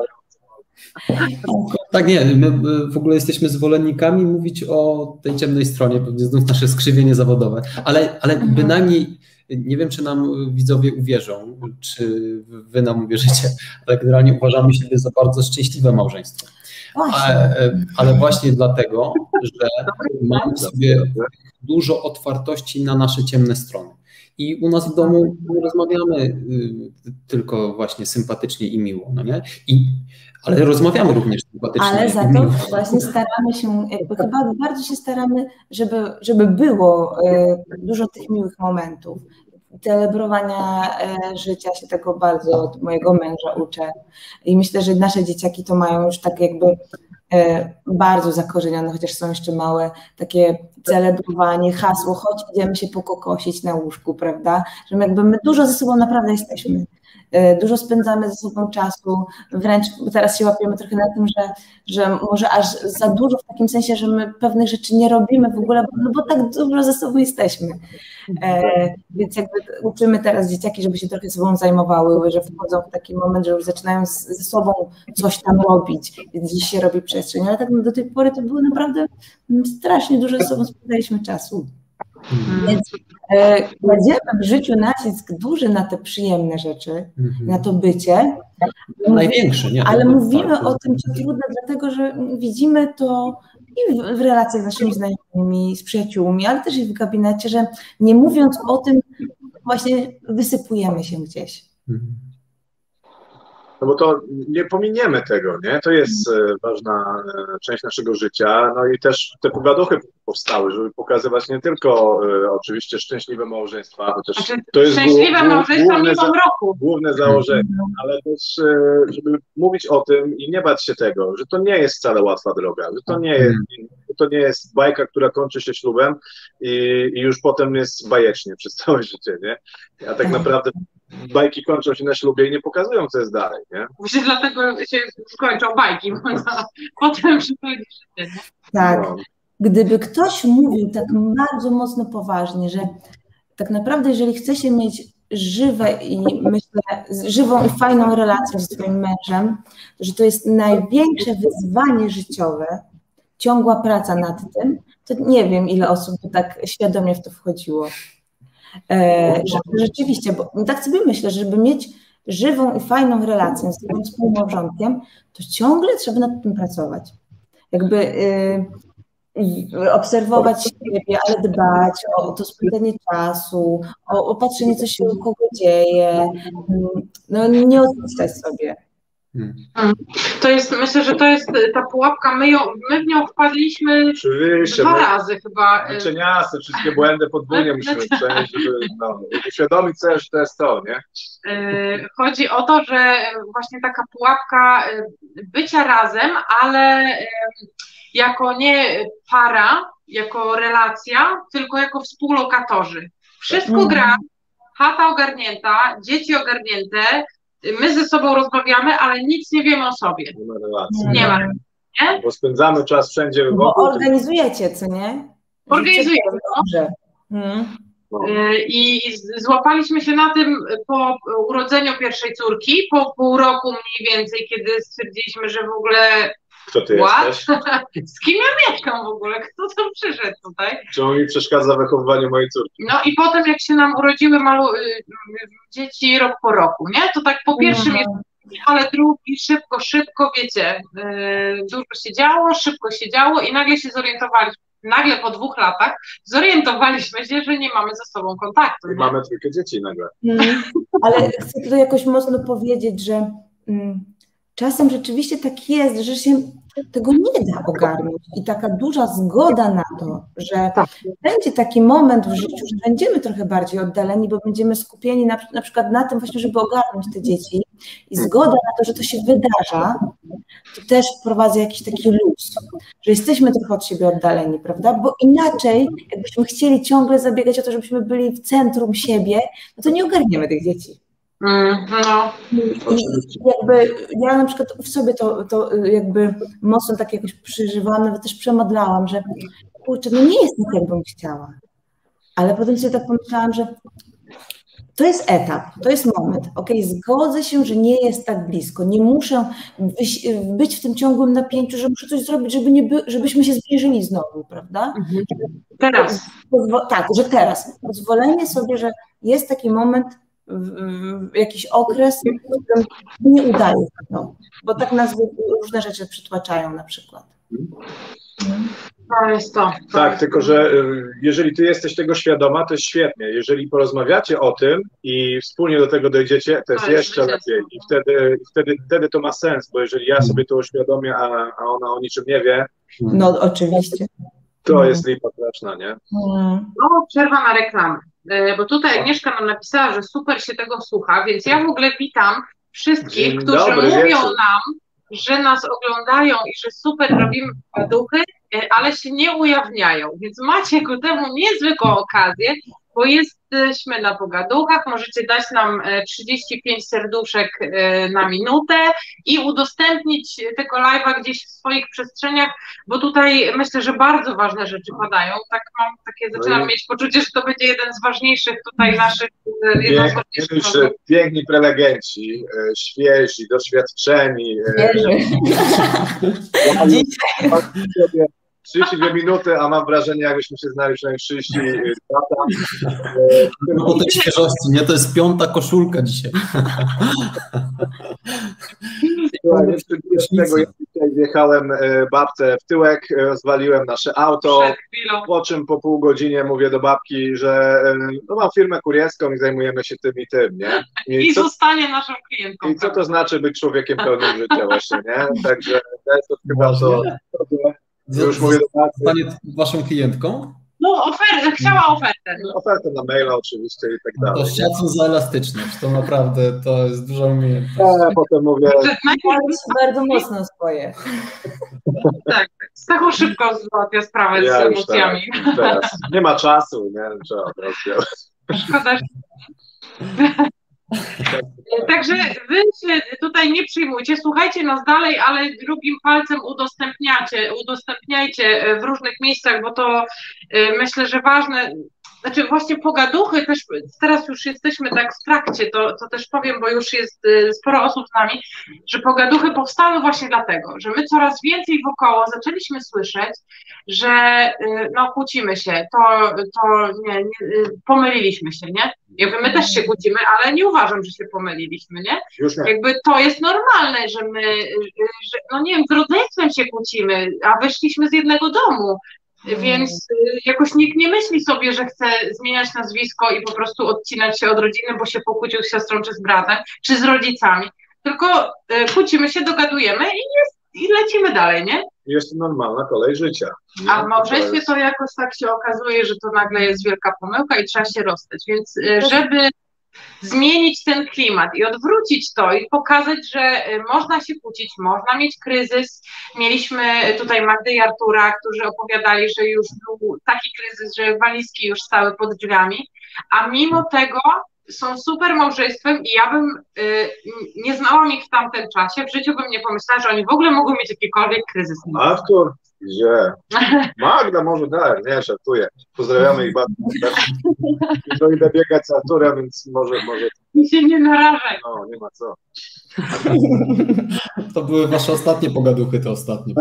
Tak, nie, my w ogóle jesteśmy zwolennikami mówić o tej ciemnej stronie, pewnie znów nasze skrzywienie zawodowe, ale, ale mhm. bynajmniej nie wiem, czy nam widzowie uwierzą, czy wy nam uwierzycie, ale generalnie uważamy siebie za bardzo szczęśliwe małżeństwo. Ale, ale właśnie dlatego, że mamy w sobie dużo otwartości na nasze ciemne strony. I u nas w domu nie rozmawiamy tylko właśnie sympatycznie i miło, no nie? I, ale rozmawiamy również sympatycznie. Ale za to właśnie staramy się, jakby chyba bardzo się staramy, żeby, żeby było dużo tych miłych momentów. Celebrowania życia się tego bardzo od mojego męża uczę. I myślę, że nasze dzieciaki to mają już tak jakby bardzo zakorzenione, chociaż są jeszcze małe, takie celebrowanie, hasło, chodź idziemy się pokokosić na łóżku, prawda? Że jakby my dużo ze sobą naprawdę jesteśmy. Dużo spędzamy ze sobą czasu, wręcz teraz się łapiemy trochę na tym, że, że może aż za dużo w takim sensie, że my pewnych rzeczy nie robimy w ogóle, no bo tak dużo ze sobą jesteśmy. E, więc jakby uczymy teraz dzieciaki, żeby się trochę sobą zajmowały, że wchodzą w taki moment, że już zaczynają z, ze sobą coś tam robić, więc dziś się robi przestrzeń, ale tak do tej pory to było naprawdę strasznie dużo ze sobą spędzaliśmy czasu. Hmm. Więc e, kładziemy w życiu nacisk duży na te przyjemne rzeczy, hmm. na to bycie. Największe, nie? Ale mówimy o tym, co trudne, dlatego że widzimy to i w, w relacjach z naszymi znajomymi, z przyjaciółmi, ale też i w gabinecie, że nie mówiąc o tym, właśnie wysypujemy się gdzieś. Hmm. No bo to nie pominiemy tego, nie? To jest ważna część naszego życia. No i też te pogaduchy powstały, żeby pokazywać nie tylko e, oczywiście szczęśliwe małżeństwa, chociaż znaczy, to jest szczęśliwe małżeństwo mimo za, roku. główne założenie, ale też e, żeby mówić o tym i nie bać się tego, że to nie jest wcale łatwa droga, że to nie jest, to nie jest bajka, która kończy się ślubem i, i już potem jest bajecznie przez całe życie, nie? A tak naprawdę bajki kończą się na ślubie i nie pokazują, co jest dalej, nie? Właśnie dlatego się skończą bajki, bo potem przychodzi życie. Tak. Gdyby ktoś mówił tak bardzo mocno poważnie, że tak naprawdę jeżeli chce się mieć żywe i myślę, żywą i fajną relację ze swoim mężem, że to jest największe wyzwanie życiowe, ciągła praca nad tym, to nie wiem, ile osób by tak świadomie w to wchodziło. E, że, rzeczywiście, bo tak sobie myślę, że żeby mieć żywą i fajną relację z swoim współmałżonkiem, to ciągle trzeba nad tym pracować. Jakby y, obserwować siebie, ale dbać o to spędzenie czasu, o, o patrzenie, co się u kogo dzieje, no nie odpuszczać sobie. Hmm. To jest, myślę, że to jest ta pułapka, my, ją, my w nią wpadliśmy Oczywiście, dwa my, razy chyba. Męczeniasy, wszystkie błędy podwójnie musimy przenieść, żeby no, uświadomić sobie, że to jest to, nie? Chodzi o to, że właśnie taka pułapka bycia razem, ale jako nie para, jako relacja, tylko jako współlokatorzy. Wszystko gra, chata ogarnięta, dzieci ogarnięte, my ze sobą rozmawiamy, ale nic nie wiemy o sobie. Nie ma relacji. Nie ma. Nie? Bo spędzamy czas wszędzie wokół. Bo organizujecie, co nie? Organizujemy. Dobrze. Hmm. No. I złapaliśmy się na tym po urodzeniu pierwszej córki, po pół roku mniej więcej, kiedy stwierdziliśmy, że w ogóle kto ty What? jesteś? Z kim ja mieszkam w ogóle? Kto tam przyszedł tutaj? Czemu mi przeszkadza wychowywanie mojej córki? No i potem jak się nam urodziły malu... dzieci rok po roku, nie? To tak po pierwszym jest, ale drugi szybko, szybko, wiecie, yy, dużo się działo, szybko się działo i nagle się zorientowaliśmy, nagle po dwóch latach zorientowaliśmy się, że nie mamy ze sobą kontaktu. I mamy trójkę dzieci nagle. Hmm. Ale chcę tutaj jakoś mocno powiedzieć, że mm, czasem rzeczywiście tak jest, że się tego nie da ogarnąć i taka duża zgoda na to, że będzie taki moment w życiu, że będziemy trochę bardziej oddaleni, bo będziemy skupieni na, na przykład na tym właśnie, żeby ogarnąć te dzieci i zgoda na to, że to się wydarza, to też wprowadza jakiś taki luz, że jesteśmy trochę od siebie oddaleni, prawda? Bo inaczej, jakbyśmy chcieli ciągle zabiegać o to, żebyśmy byli w centrum siebie, no to nie ogarniemy tych dzieci. Mm, no. I jakby ja na przykład w sobie to, to jakby mocno tak jakoś przeżywałam, nawet też przemodlałam, że kurczę, no nie jest tak, jakbym chciała. Ale potem sobie tak pomyślałam, że to jest etap, to jest moment. Okej, zgodzę się, że nie jest tak blisko. Nie muszę być w tym ciągłym napięciu, że muszę coś zrobić, żeby nie by, żebyśmy się zbliżyli znowu, prawda? Mhm. Teraz. Pozwo- tak, że teraz. Pozwolenie sobie, że jest taki moment, jakiś okres, w którym nie udaje się to, bo tak nas różne rzeczy przytłaczają na przykład. To jest to. to Tak, jest tylko to. że jeżeli ty jesteś tego świadoma, to jest świetnie. Jeżeli porozmawiacie o tym i wspólnie do tego dojdziecie, to jest To jest jeszcze lepiej. I wtedy, wtedy, wtedy to ma sens, bo jeżeli ja sobie to uświadomię, a, a ona o niczym nie wie, No oczywiście. to jest lipa straszna, nie? No, przerwa na reklamę. Bo tutaj Agnieszka nam napisała, że super się tego słucha, więc ja w ogóle witam wszystkich, Dzień którzy dobry, mówią wieczór. nam, że nas oglądają i że super robimy pogaduchy, ale się nie ujawniają. Więc macie ku temu niezwykłą okazję, bo jesteśmy na pogaduchach, możecie dać nam trzydzieści pięć serduszek na minutę i udostępnić tego live'a gdzieś w swoich przestrzeniach, bo tutaj myślę, że bardzo ważne rzeczy padają. Tak mam takie, zaczynam No i- mieć poczucie, że to będzie jeden z ważniejszych tutaj naszych, jedna z ważniejszych Piękni, rozmów. piękni prelegenci, e, świeżi, doświadczeni. e, Dzisiaj. trzydzieści dwie minuty, a mam wrażenie, jakbyśmy się znali przynajmniej trzydzieści lata. No po tej świeżości, nie? To jest piąta koszulka dzisiaj. Słuchaj, jeszcze z tego ja dzisiaj wjechałem e, babce w tyłek, e, rozwaliłem nasze auto, Przed chwilą. po czym po pół godzinie mówię do babki, że e, no, mam firmę kurierską i zajmujemy się tym i tym, nie? I I co, zostanie naszą klientką. i co to znaczy być człowiekiem pełnym życia właśnie, nie? Także to jest to chyba to, to już mówię do babki. Zostanie waszą klientką? No, ofertę, chciała ofertę. Ofertę na maila oczywiście i tak To dalej. szacun za elastyczność. To naprawdę to jest duża umiejętność. A potem mówię, Że najpierw Ale się bardzo mocno swoje. tak, z taką szybko załatwia sprawę ja z już emocjami. teraz, teraz nie ma czasu, nie? Trzeba od razu działać. Szkoda, że... Także wy się tutaj nie przyjmujcie, słuchajcie nas dalej, ale drugim palcem udostępniacie, udostępniajcie w różnych miejscach, bo to y, myślę, że ważne. Znaczy właśnie pogaduchy też, teraz już jesteśmy tak w trakcie, to, to też powiem, bo już jest y, sporo osób z nami, że pogaduchy powstały właśnie dlatego, że my coraz więcej wokoło zaczęliśmy słyszeć, że y, no kłócimy się, to, to nie, nie, y, pomyliliśmy się, nie? Jakby my też się kłócimy, ale nie uważam, że się pomyliliśmy, nie? Już nie. Jakby to jest normalne, że my, że, no nie wiem, z rodzeństwem się kłócimy, a wyszliśmy z jednego domu, więc y, jakoś nikt nie myśli sobie, że chce zmieniać nazwisko i po prostu odcinać się od rodziny, bo się pokłócił z siostrą czy z bratem, czy z rodzicami. tylko kłócimy się, dogadujemy i, jest, i lecimy dalej, nie? Jest to normalna kolej życia. Nie? A w małżeństwie to jakoś tak się okazuje, że to nagle jest wielka pomyłka i trzeba się rozstać, więc żeby zmienić ten klimat i odwrócić to i pokazać, że można się kłócić, można mieć kryzys. Mieliśmy tutaj Magdę i Artura, którzy opowiadali, że już był taki kryzys, że walizki już stały pod drzwiami, a mimo tego są super małżeństwem i ja bym y, nie znałam ich w tamtym czasie, w życiu bym nie pomyślała, że oni w ogóle mogą mieć jakikolwiek kryzys. Artur? Gdzie? Magda może tak, nie, żartuję. Pozdrawiamy ich bardzo. To idę biegać z Arturem, więc może... może... I się nie narażaj. No, nie ma co. To były wasze ostatnie pogaduchy, te ostatnie.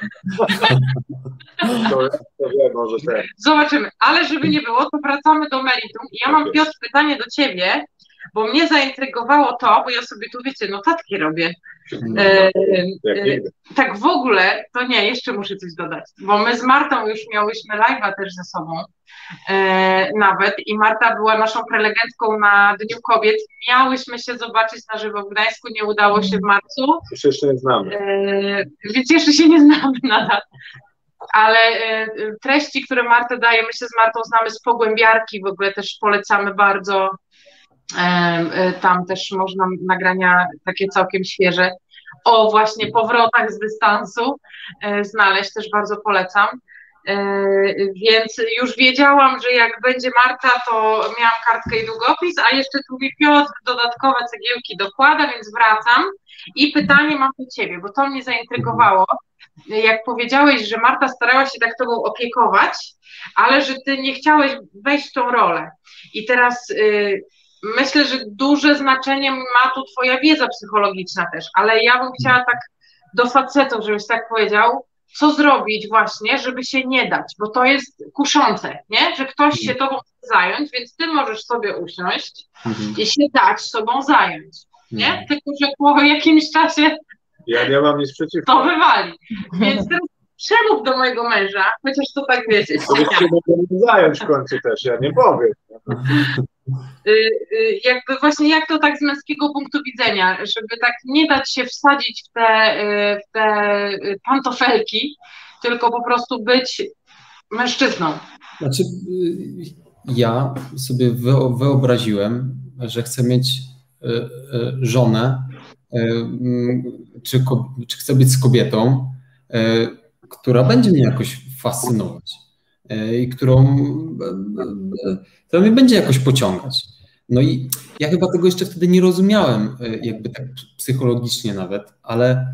To, to wiem, może tak. Zobaczymy, ale żeby nie było, to wracamy do meritum. I ja mam, Tak Piotr, pytanie do ciebie, bo mnie zaintrygowało to, bo ja sobie tu, wiecie, notatki robię. No, e, jak e, nigdy. tak w ogóle, to nie, jeszcze muszę coś dodać, bo my z Martą już miałyśmy live'a też ze sobą e, nawet i Marta była naszą prelegentką na Dniu Kobiet. Miałyśmy się zobaczyć na żywo w Gdańsku, nie udało się w marcu. Już jeszcze nie znamy. E, więc jeszcze się nie znamy nadal. Ale e, treści, które Marta daje, my się z Martą znamy z Pogłębiarki, w ogóle też polecamy bardzo. E, e, tam też można nagrania takie całkiem świeże o właśnie powrotach z dystansu e, znaleźć, też bardzo polecam. E, więc już wiedziałam, że jak będzie Marta, to miałam kartkę i długopis, a jeszcze tu mi Piotr dodatkowe cegiełki dokłada, więc wracam. I pytanie mam do ciebie, bo to mnie zaintrygowało. Jak powiedziałeś, że Marta starała się tak tobą opiekować, ale że ty nie chciałeś wejść w tą rolę. I teraz y, myślę, że duże znaczenie ma tu twoja wiedza psychologiczna też, ale ja bym chciała tak do facetów, żebyś tak powiedział, co zrobić właśnie, żeby się nie dać, bo to jest kuszące, nie? Że ktoś się tobą chce zająć, więc ty możesz sobie usiąść mhm. i się dać sobą zająć, nie? Mhm. Tylko, że po jakimś czasie ja nie mam nic przeciwko. To wywali. Więc teraz przemów do mojego męża, chociaż to tak wiecie. To byś się mogę zająć w końcu też, ja nie powiem. Y, y, jakby właśnie jak to tak z męskiego punktu widzenia, żeby tak nie dać się wsadzić w te, y, w te pantofelki, tylko po prostu być mężczyzną. Znaczy, ja sobie wyobraziłem, że chcę mieć żonę, czy, czy chcę być z kobietą, która będzie mnie jakoś fascynować i którą, która mnie będzie jakoś pociągać. No i ja chyba tego jeszcze wtedy nie rozumiałem, jakby tak psychologicznie nawet, ale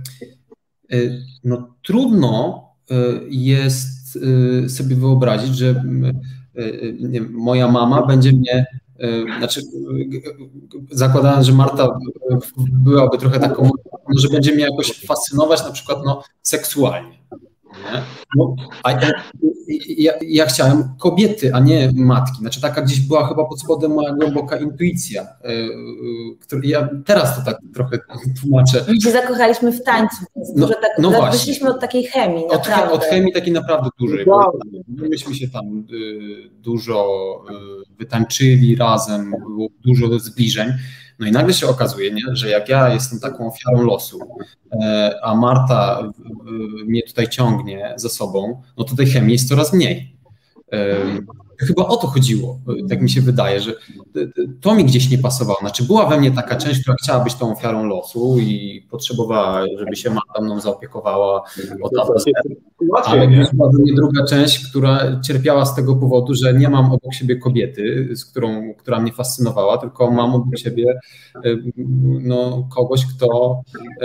no trudno jest sobie wyobrazić, że nie wiem, moja mama będzie mnie, znaczy zakładając, że Marta byłaby trochę taką, że będzie mnie jakoś fascynować na przykład no, seksualnie. Nie? No, a ja, ja, ja chciałem kobiety, a nie matki. Znaczy taka gdzieś była chyba pod spodem moja głęboka intuicja. Yy, ja teraz to tak trochę tłumaczę. My się zakochaliśmy w tańcu, więc no, dużo tak, no tak wyszliśmy od takiej chemii. Od, od chemii takiej naprawdę dużej. Bo myśmy się tam y, dużo y, wytańczyli razem, było dużo zbliżeń. No i nagle się okazuje, nie, że jak ja jestem taką ofiarą losu, e, a Marta e, mnie tutaj ciągnie za sobą, no to tej chemii jest coraz mniej. E, chyba o to chodziło, tak mi się wydaje, że to mi gdzieś nie pasowało. Znaczy była we mnie taka część, która chciała być tą ofiarą losu i potrzebowała, żeby się Marta mną zaopiekowała od A do Z. Ale była we mnie druga część, która cierpiała z tego powodu, że nie mam obok siebie kobiety, z którą, która mnie fascynowała, tylko mam obok siebie no, kogoś, kto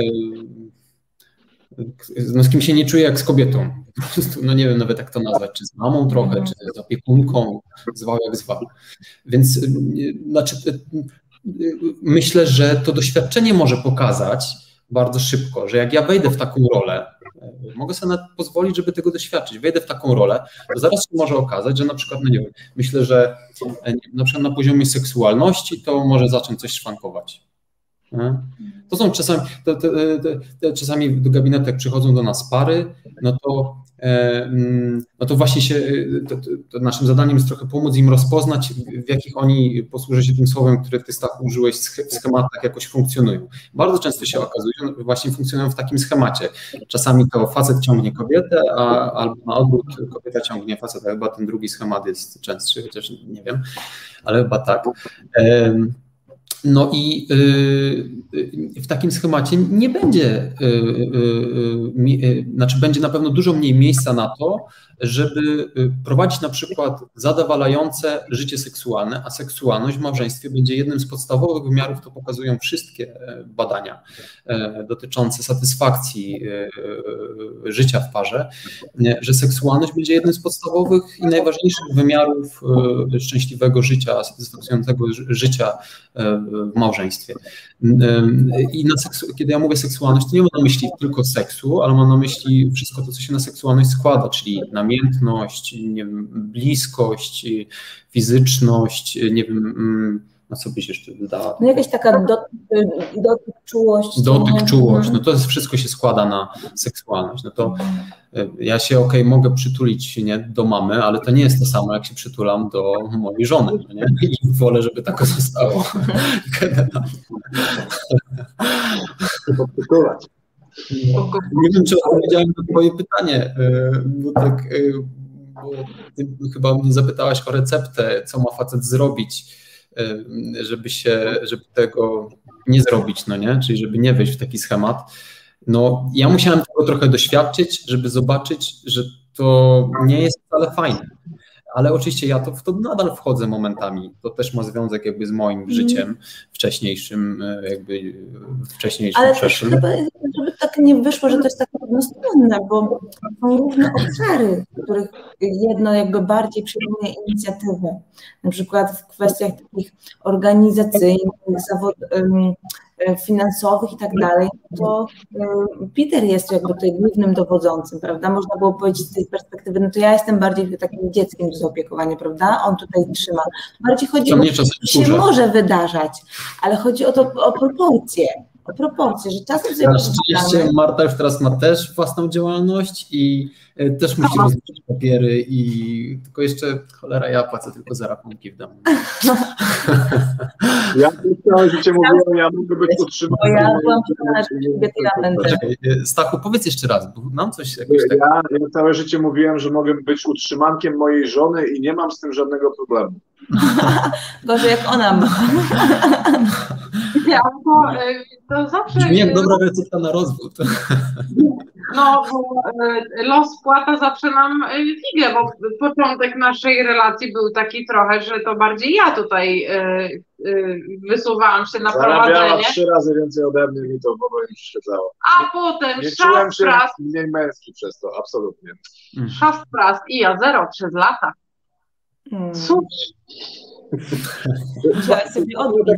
no, z kim się nie czuję jak z kobietą. Po prostu, no nie wiem nawet jak to nazwać, czy z mamą trochę, czy z opiekunką, zwał jak zwał. Więc znaczy, myślę, że to doświadczenie może pokazać bardzo szybko, że jak ja wejdę w taką rolę, mogę sobie nawet pozwolić, żeby tego doświadczyć, wejdę w taką rolę, to zaraz się może okazać, że na przykład, no nie wiem, myślę, że na przykład na poziomie seksualności to może zacząć coś szwankować. To są czasami, to, to, to, to czasami do gabinetu jak przychodzą do nas pary, no to, e, no to właśnie się, to, to naszym zadaniem jest trochę pomóc im rozpoznać, w jakich oni, posłużę się tym słowem, które ty, Stachu, użyłeś, w schematach jakoś funkcjonują. Bardzo często się okazuje, że właśnie funkcjonują w takim schemacie. Czasami to facet ciągnie kobietę, a, albo na odwrót kobieta ciągnie faceta. Chyba ten drugi schemat jest częstszy, chociaż nie wiem, ale chyba tak. E, No i w takim schemacie nie będzie, znaczy będzie na pewno dużo mniej miejsca na to, żeby prowadzić na przykład zadowalające życie seksualne, a seksualność w małżeństwie będzie jednym z podstawowych wymiarów, to pokazują wszystkie badania dotyczące satysfakcji życia w parze, że seksualność będzie jednym z podstawowych i najważniejszych wymiarów szczęśliwego życia, satysfakcjonującego życia w małżeństwie. I na seksu, kiedy ja mówię seksualność, to nie mam na myśli tylko seksu, ale mam na myśli wszystko to, co się na seksualność składa, czyli namiętność, nie wiem, bliskość, fizyczność, nie wiem, no co byś jeszcze dodała? No jakaś taka dotyk, dotyk czułość. Dotyk, czułość, no to jest, wszystko się składa na seksualność. No to ja się okej, okay, mogę przytulić nie, do mamy, ale to nie jest to samo, jak się przytulam do mojej żony, no nie? I wolę, żeby tak zostało. Nie wiem, czy odpowiedziałem na twoje pytanie, bo tak, bo ty chyba mnie zapytałaś o receptę, co ma facet zrobić, żeby się, żeby tego nie zrobić, no nie? Czyli żeby nie wejść w taki schemat. No, ja musiałem tego trochę doświadczyć, żeby zobaczyć, że to nie jest wcale fajne. Ale oczywiście ja to w to nadal wchodzę momentami. To też ma związek jakby z moim życiem wcześniejszym, jakby wcześniejszym, ale przeszłym. Ale żeby tak nie wyszło, że to jest tak jednostronne, bo są różne obszary, w których jedno jakby bardziej przejmuje inicjatywę. Na przykład w kwestiach takich organizacyjnych, zawod, finansowych i tak dalej, to Peter jest jakby tutaj głównym dowodzącym, prawda? Można było powiedzieć z tej perspektywy, no to ja jestem bardziej takim dzieckiem do zaopiekowania, prawda? On tutaj trzyma. Bardziej chodzi o to, co się może wydarzać, ale chodzi o to, o proporcje. O proporcje, że czasem sobie... Na szczęście Marta już teraz ma też własną działalność i też musi rozliczyć papiery i tylko jeszcze, cholera, ja płacę tylko za rachunki w domu. Ja całe życie mówiłem, ja mogę być utrzymany. Ja byłam przekonana, że ja będę. Stachu, powiedz jeszcze raz, bo nam coś jakoś tak... Ja, ja całe życie mówiłem, że mogę być utrzymankiem mojej żony i nie mam z tym żadnego problemu. Gorzej jak ona ma. Ja, to, to zawsze... Brzmi jak dobra recepta na rozwód. No, bo los płata zawsze nam figę, bo początek naszej relacji był taki trochę, że to bardziej ja tutaj wysuwałam się na prowadzenie. Zarabiała trzy razy więcej ode mnie, mi to w ogóle nie przeszkadzało. A potem nie szast prast. Mniej męski przez to, absolutnie. Szast prast i ja zero przez lata. Hmm. Cóż. Trzeba sobie odbyć.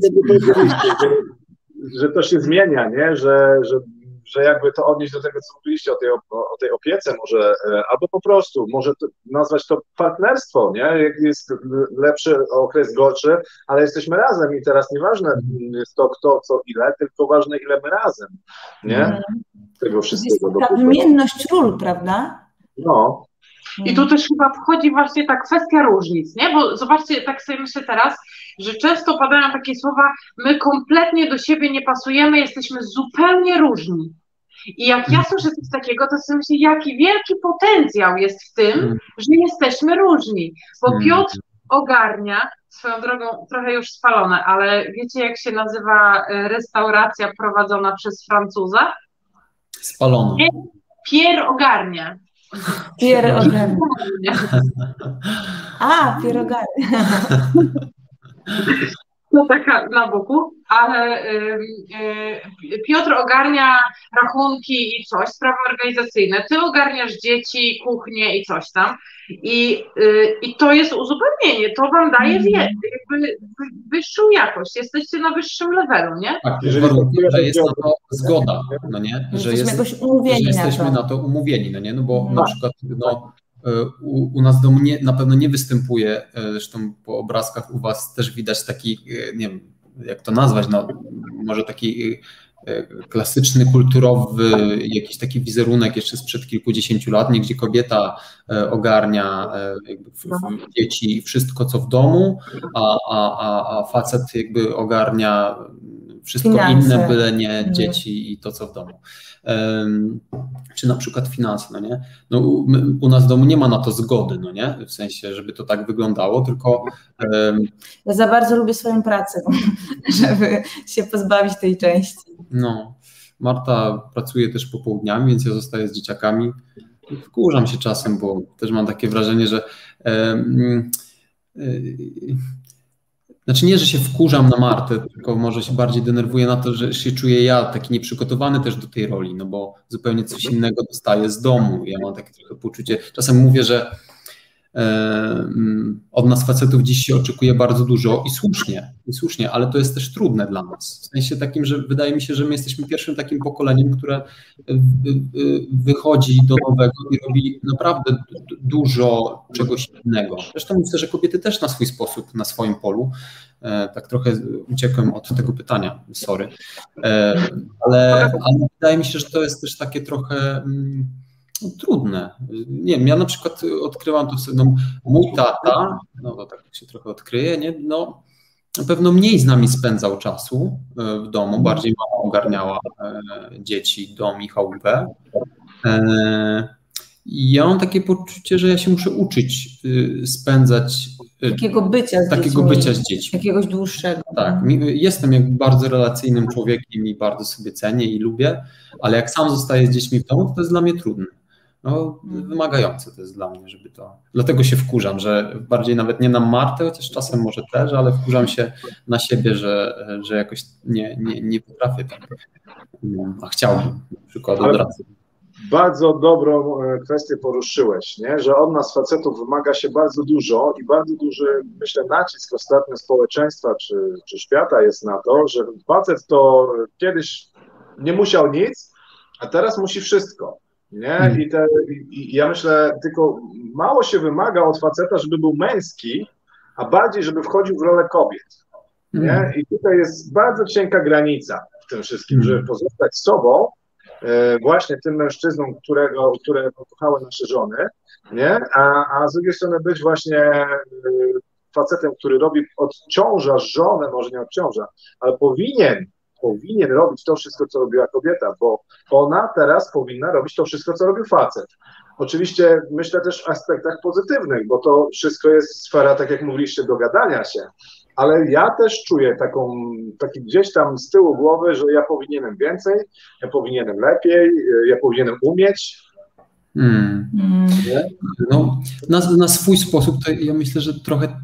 Że to się zmienia, nie? Że, że, że jakby to odnieść do tego, co mówiliście o tej, o tej opiece może, albo po prostu, może to, nazwać to partnerstwo, nie? Jest lepszy okres, gorszy, ale jesteśmy razem i teraz nieważne jest to kto, co, ile, tylko ważne ile my razem, nie? Mm. Tego wszystkiego. Jest ta wymienność ról, prawda? No. I tu też chyba wchodzi właśnie ta kwestia różnic, nie? Bo zobaczcie, tak sobie myślę teraz, że często padają takie słowa, my kompletnie do siebie nie pasujemy, jesteśmy zupełnie różni. I jak ja słyszę coś takiego, to sobie myślę, jaki wielki potencjał jest w tym, że jesteśmy różni. Bo Piotr ogarnia, swoją drogą trochę już spalone, ale wiecie, jak się nazywa restauracja prowadzona przez Francuza? Spalona. Pierre ogarnia. Pierre ogarnia. A, Pierre ogarnia. No taka na boku, ale y, y, Piotr ogarnia rachunki i coś, sprawy organizacyjne, ty ogarniasz dzieci, kuchnię i coś tam i, y, i to jest uzupełnienie, to wam daje wie, jakby wyższą jakość, jesteście na wyższym levelu, nie? Tak, że jest na to zgoda, no nie? Że, jest, jakoś umówieni że jesteśmy na to. na to umówieni, no nie? No bo hmm. na przykład no, U, u nas w domu nie, na pewno nie występuje, zresztą po obrazkach u was też widać taki, nie wiem, jak to nazwać, no może taki klasyczny, kulturowy, jakiś taki wizerunek jeszcze sprzed kilkudziesięciu lat, nie, gdzie kobieta ogarnia jakby dzieci, wszystko co w domu, a, a, a facet jakby ogarnia wszystko finanse. Inne, byle nie dzieci i to co w domu. Um, czy na przykład finanse, no nie? No, u, u nas w domu nie ma na to zgody, no nie? W sensie, żeby to tak wyglądało, tylko... Um, ja za bardzo lubię swoją pracę, żeby się pozbawić tej części. No, Marta pracuje też popołudniami, więc ja zostaję z dzieciakami. Wkurzam się czasem, bo też mam takie wrażenie, że um, um, Znaczy nie, że się wkurzam na Martę, tylko może się bardziej denerwuję na to, że się czuję ja taki nieprzygotowany też do tej roli, no bo zupełnie coś innego dostaję z domu. Ja mam takie trochę poczucie, czasem mówię, że e, od nas facetów dziś się oczekuje bardzo dużo i słusznie, i słusznie, ale to jest też trudne dla nas. W sensie takim, że wydaje mi się, że my jesteśmy pierwszym takim pokoleniem, które wychodzi do nowego i robi naprawdę dużo czegoś innego. Zresztą myślę, że kobiety też na swój sposób, na swoim polu. Tak trochę uciekłem od tego pytania, sorry. Ale, ale wydaje mi się, że to jest też takie trochę no, trudne. Nie wiem, ja na przykład odkryłam to, no, mój tata, no to tak się trochę odkryje, nie? No, na pewno mniej z nami spędzał czasu w domu, bardziej mama ogarniała dzieci, dom i chałupę. I ja mam takie poczucie, że ja się muszę uczyć spędzać takiego bycia z takiego dziećmi, bycia z dziećmi. jakiegoś dłuższego. Tak, jestem jakby bardzo relacyjnym człowiekiem i bardzo sobie cenię i lubię, ale jak sam zostaję z dziećmi w domu, to jest dla mnie trudne. No, wymagające to jest dla mnie, żeby to... Dlatego się wkurzam, że bardziej nawet nie na Martę, chociaż czasem może też, ale wkurzam się na siebie, że, że jakoś nie, nie, nie potrafię tak, a chciałbym na przykład od razu. Bardzo dobrą kwestię poruszyłeś, nie? Że od nas facetów wymaga się bardzo dużo i bardzo duży, myślę, nacisk ostatnio społeczeństwa czy, czy świata jest na to, że facet to kiedyś nie musiał nic, a teraz musi wszystko. Nie? I, te, i ja myślę, tylko mało się wymaga od faceta, żeby był męski, a bardziej, żeby wchodził w rolę kobiet. Nie? I tutaj jest bardzo cienka granica w tym wszystkim, żeby pozostać sobą, właśnie tym mężczyzną, którego, które pokochały nasze żony, nie? A, a z drugiej strony być właśnie facetem, który robi, odciąża żonę, może nie odciąża, ale powinien, powinien robić to wszystko, co robiła kobieta, bo ona teraz powinna robić to wszystko, co robił facet. Oczywiście myślę też w aspektach pozytywnych, bo to wszystko jest sfera, tak jak mówiliście, dogadania się. Ale ja też czuję taką, taki gdzieś tam z tyłu głowy, że ja powinienem więcej, ja powinienem lepiej, ja powinienem umieć. Hmm. No, na, na swój sposób to ja myślę, że trochę,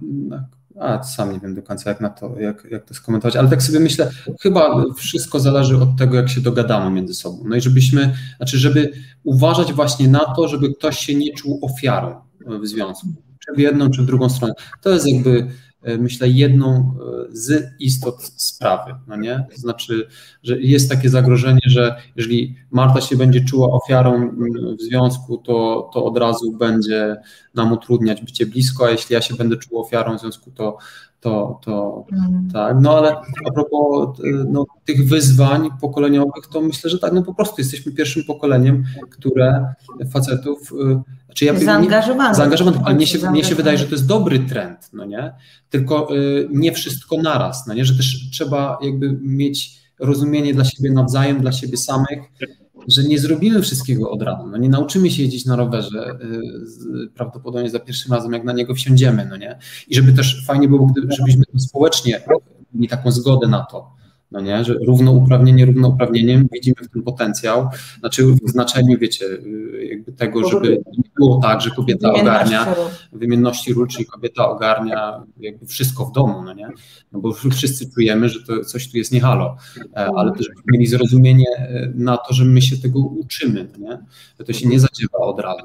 a sam nie wiem do końca jak na to, jak, jak to skomentować, ale tak sobie myślę, chyba wszystko zależy od tego, jak się dogadamy między sobą. No i żebyśmy, znaczy żeby uważać właśnie na to, żeby ktoś się nie czuł ofiarą w związku, czy w jedną, czy w drugą stronę. To jest jakby, myślę, jedną z istot sprawy, no nie? To znaczy, że jest takie zagrożenie, że jeżeli Marta się będzie czuła ofiarą w związku, to, to od razu będzie nam utrudniać bycie blisko, a jeśli ja się będę czuł ofiarą w związku, to, to, to mm. tak. No ale a propos no, tych wyzwań pokoleniowych, to myślę, że tak, no po prostu jesteśmy pierwszym pokoleniem, które facetów Czy ja zaangażowanych. Zaangażowanych, ale mnie się, mnie się wydaje, że to jest dobry trend, no nie? Tylko y, nie wszystko naraz, no nie? Że też trzeba jakby mieć rozumienie dla siebie nawzajem, dla siebie samych, że nie zrobimy wszystkiego od razu, no nie nauczymy się jeździć na rowerze y, prawdopodobnie za pierwszym razem, jak na niego wsiądziemy, no nie? I żeby też fajnie było, gdyby, żebyśmy społecznie mieli taką zgodę na to, no nie, że równouprawnienie równouprawnieniem, widzimy w tym potencjał, znaczy w znaczeniu, wiecie, jakby tego, żeby nie było tak, że kobieta ogarnia wymienności ról, czyli kobieta ogarnia jakby wszystko w domu, no nie, no bo wszyscy czujemy, że to coś tu jest nie halo, ale też mieli zrozumienie na to, że my się tego uczymy, no nie, że to się nie zadziewa od razu.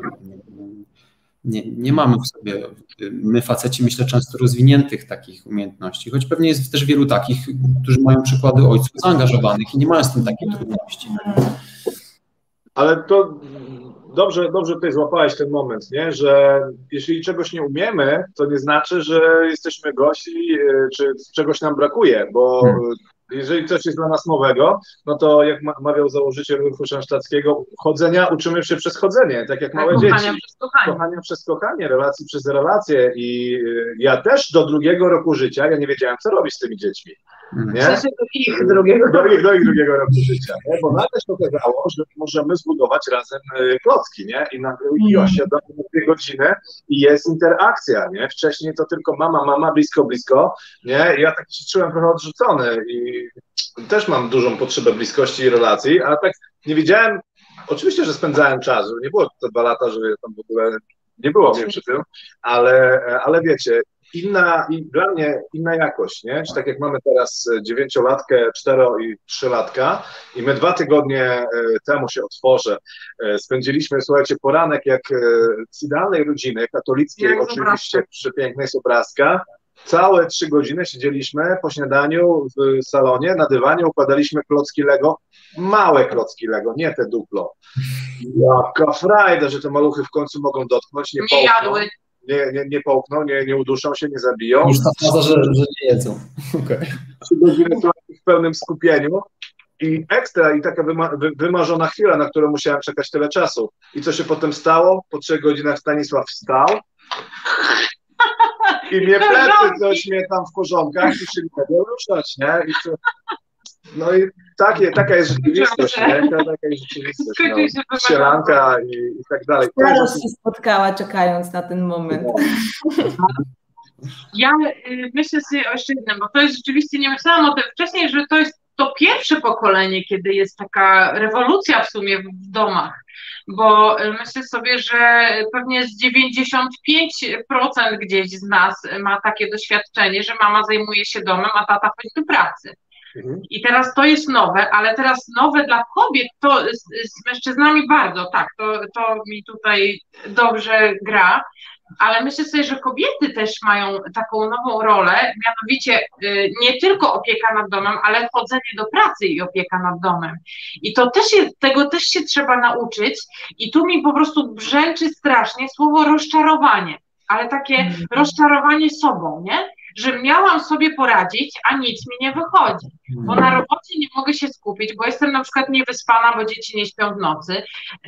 Nie, nie mamy w sobie, my faceci, myślę, często rozwiniętych takich umiejętności, choć pewnie jest też wielu takich, którzy mają przykłady ojców zaangażowanych i nie mają z tym takiej trudności. Ale to dobrze, dobrze tutaj złapałeś ten moment, nie? Że jeśli czegoś nie umiemy, to nie znaczy, że jesteśmy gości, czy czegoś nam brakuje, bo hmm. jeżeli coś jest dla nas nowego, no to jak mawiał założyciel ruchu szansztackiego, chodzenia uczymy się przez chodzenie, tak jak małe kochania dzieci. Przez kochanie. Kochania przez kochanie, relacji przez relacje i ja też do drugiego roku życia, ja nie wiedziałem, co robić z tymi dziećmi. Nie? Do ich drugiego do, ich, do ich drugiego roku życia, nie? Bo nagle się okazało, że możemy zbudować razem klocki, nie? I nagle mm. siadamy na dwie godziny i jest interakcja, nie? Wcześniej to tylko mama, mama, blisko, blisko, nie? I ja tak się czułem trochę odrzucony i też mam dużą potrzebę bliskości i relacji, ale tak nie wiedziałem, oczywiście, że spędzałem czas, że nie było to dwa lata, że tam w ogóle nie było mnie przy tym, ale, ale wiecie, inna, i dla mnie inna jakość, nie? Czy tak jak mamy teraz dziewięciolatkę, cztero i trzylatka i my dwa tygodnie temu się otworzę, spędziliśmy, słuchajcie, poranek jak z idealnej rodziny, katolickiej, jak oczywiście przepięknej z obrazka. Całe trzy godziny siedzieliśmy po śniadaniu w salonie, na dywanie, układaliśmy klocki Lego, małe klocki Lego, nie te duplo. Jaka frajda, że te maluchy w końcu mogą dotknąć, nie, nie połkną, jadły. Nie, nie, nie połkną, nie, nie uduszą się, nie zabiją. Już ta faza, że, że nie jedzą. Okay. Trzy godziny w pełnym skupieniu i ekstra, i taka wyma, wy, wymarzona chwila, na którą musiałem czekać tyle czasu. I co się potem stało? Po trzech godzinach Stanisław wstał i mnie plecy coś mnie tam w korzonkach i się nie mogło ruszać, nie? I to, no i takie, taka jest rzeczywistość, nie? Taka jest rzeczywistość, no. Sielanka i, i tak dalej. Starość się spotkała, czekając na ten moment. Ja y, myślę sobie o jeszcze jednym, bo to jest rzeczywiście, nie myślałam o tym wcześniej, że to jest to pierwsze pokolenie, kiedy jest taka rewolucja w sumie w domach, bo myślę sobie, że pewnie z dziewięćdziesiąt pięć procent gdzieś z nas ma takie doświadczenie, że mama zajmuje się domem, a tata chodzi do pracy. I teraz to jest nowe, ale teraz nowe dla kobiet, to z, z mężczyznami bardzo, tak, to, to mi tutaj dobrze gra, ale myślę sobie, że kobiety też mają taką nową rolę, mianowicie y, nie tylko opieka nad domem, ale chodzenie do pracy i opieka nad domem. I to też jest, tego też się trzeba nauczyć i tu mi po prostu brzęczy strasznie słowo rozczarowanie, ale takie mm. rozczarowanie sobą, nie? Że miałam sobie poradzić, a nic mi nie wychodzi, bo na robocie nie mogę się skupić, bo jestem na przykład niewyspana, bo dzieci nie śpią w nocy.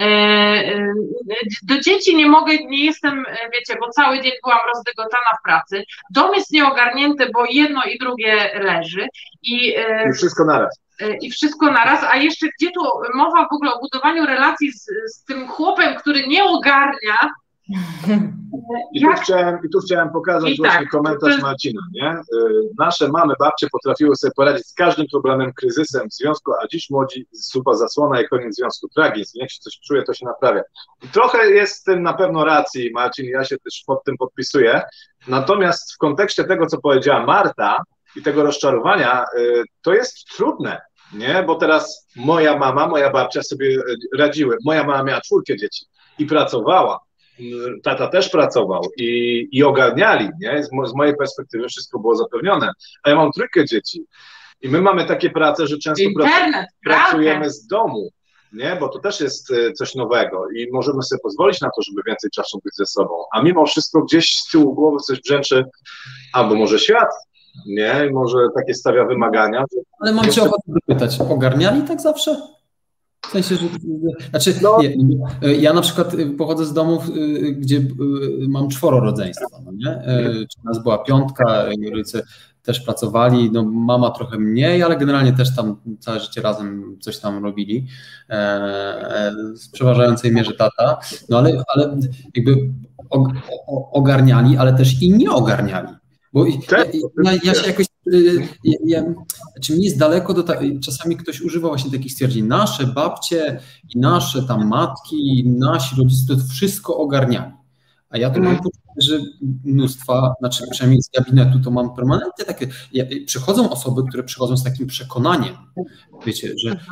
Do dzieci nie mogę, nie jestem, wiecie, bo cały dzień byłam rozdygotana w pracy. Dom jest nieogarnięty, bo jedno i drugie leży. I, I wszystko naraz. I wszystko naraz, a jeszcze gdzie tu mowa w ogóle o budowaniu relacji z, z tym chłopem, który nie ogarnia. I tu, chciałem, I tu chciałem pokazać I właśnie tak, komentarz to... Marcina, nie? Nasze mamy, babcie potrafiły sobie poradzić z każdym problemem, kryzysem w związku, a dziś młodzi supa zasłona i koniec związku, tragizm, jak się coś czuje, to się naprawia. I trochę jest z tym na pewno racji, Marcin, ja się też pod tym podpisuję, natomiast w kontekście tego, co powiedziała Marta i tego rozczarowania, to jest trudne, nie? Bo teraz moja mama, moja babcia sobie radziły, moja mama miała czwórkę dzieci i pracowała, tata też pracował i, i ogarniali, nie? Z, z mojej perspektywy wszystko było zapewnione, a ja mam trójkę dzieci i my mamy takie prace, że często Internet, pracujemy z domu, nie? Bo to też jest coś nowego i możemy sobie pozwolić na to, żeby więcej czasu być ze sobą, a mimo wszystko gdzieś z tyłu głowy coś brzęczy, albo może świat, nie? Może takie stawia wymagania. Ale mam cię ochotę zapytać, ogarniali tak zawsze? W sensie, że, znaczy, no. ja, ja na przykład pochodzę z domów, gdzie mam czworo rodzeństwa, no nie? Czy nas była piątka, rodzice też pracowali, no mama trochę mniej, ale generalnie też tam całe życie razem coś tam robili, w przeważającej mierze tata, no ale, ale jakby ogarniali, ale też i nie ogarniali. Bo ja, ja, ja się jakoś, ja, ja, czy mi jest daleko do, ta, czasami ktoś używa właśnie takich stwierdzeń, nasze babcie i nasze tam matki i nasi rodzice to wszystko ogarniali. A ja tu mam poczucie, że mnóstwa, znaczy przynajmniej z gabinetu to mam permanentnie takie, ja, przychodzą osoby, które przychodzą z takim przekonaniem, wiecie, że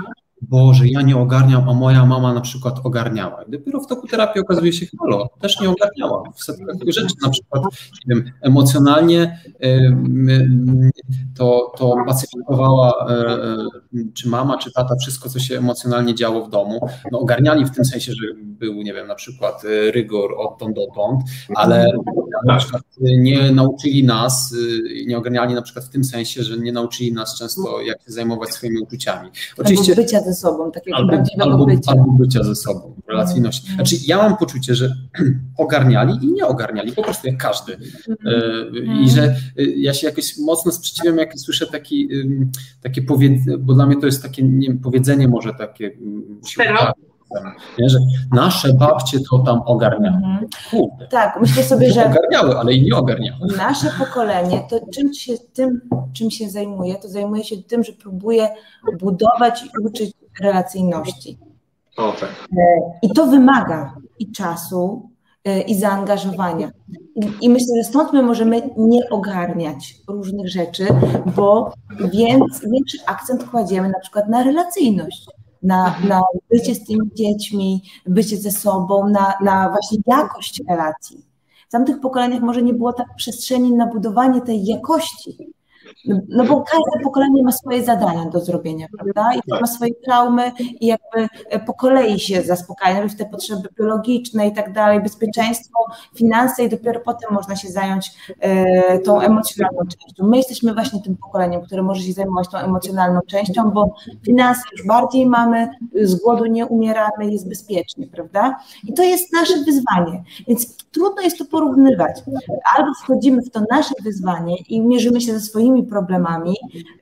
Boże, ja nie ogarniam, a moja mama na przykład ogarniała. I dopiero w toku terapii okazuje się, halo, też nie ogarniała w setkach rzeczy, na przykład nie wiem, emocjonalnie to, to pacyfikowała czy mama, czy tata wszystko, co się emocjonalnie działo w domu. No ogarniali w tym sensie, że był, nie wiem, na przykład rygor odtąd dotąd, ale na przykład nie nauczyli nas, nie ogarniali na przykład w tym sensie, że nie nauczyli nas często, jak się zajmować swoimi uczuciami. Oczywiście, albo bycia ze sobą, takiego albo, prawdziwego albo, bycia. Albo bycia ze sobą, relacyjności. Znaczy ja mam poczucie, że ogarniali i nie ogarniali, po prostu jak każdy. I że ja się jakoś mocno sprzeciwiam, jak słyszę taki, takie powiedzenie, bo dla mnie to jest takie, nie wiem, powiedzenie może takie siłowne, nie, że nasze babcie to tam ogarniały. Mhm. Kurde. Tak, myślę sobie, że ogarniały, ale i nie ogarniały. Nasze pokolenie, to czym się, tym, czym się zajmuje, to zajmuje się tym, że próbuje budować i uczyć relacyjności. O, tak. I to wymaga i czasu, i zaangażowania. I, I myślę, że stąd my możemy nie ogarniać różnych rzeczy, bo więc, większy akcent kładziemy na przykład na relacyjność. Na, na bycie z tymi dziećmi, bycie ze sobą, na, na właśnie jakość relacji. W tamtych pokoleniach może nie było tak przestrzeni na budowanie tej jakości, no bo każde pokolenie ma swoje zadania do zrobienia, prawda? I też ma swoje traumy i jakby po kolei się zaspokaja, te potrzeby biologiczne i tak dalej, bezpieczeństwo, finanse i dopiero potem można się zająć e, tą emocjonalną częścią. My jesteśmy właśnie tym pokoleniem, które może się zajmować tą emocjonalną częścią, bo finanse już bardziej mamy, z głodu nie umieramy, jest bezpiecznie, prawda? I to jest nasze wyzwanie, więc trudno jest to porównywać. Albo wchodzimy w to nasze wyzwanie i mierzymy się ze swoimi problemami,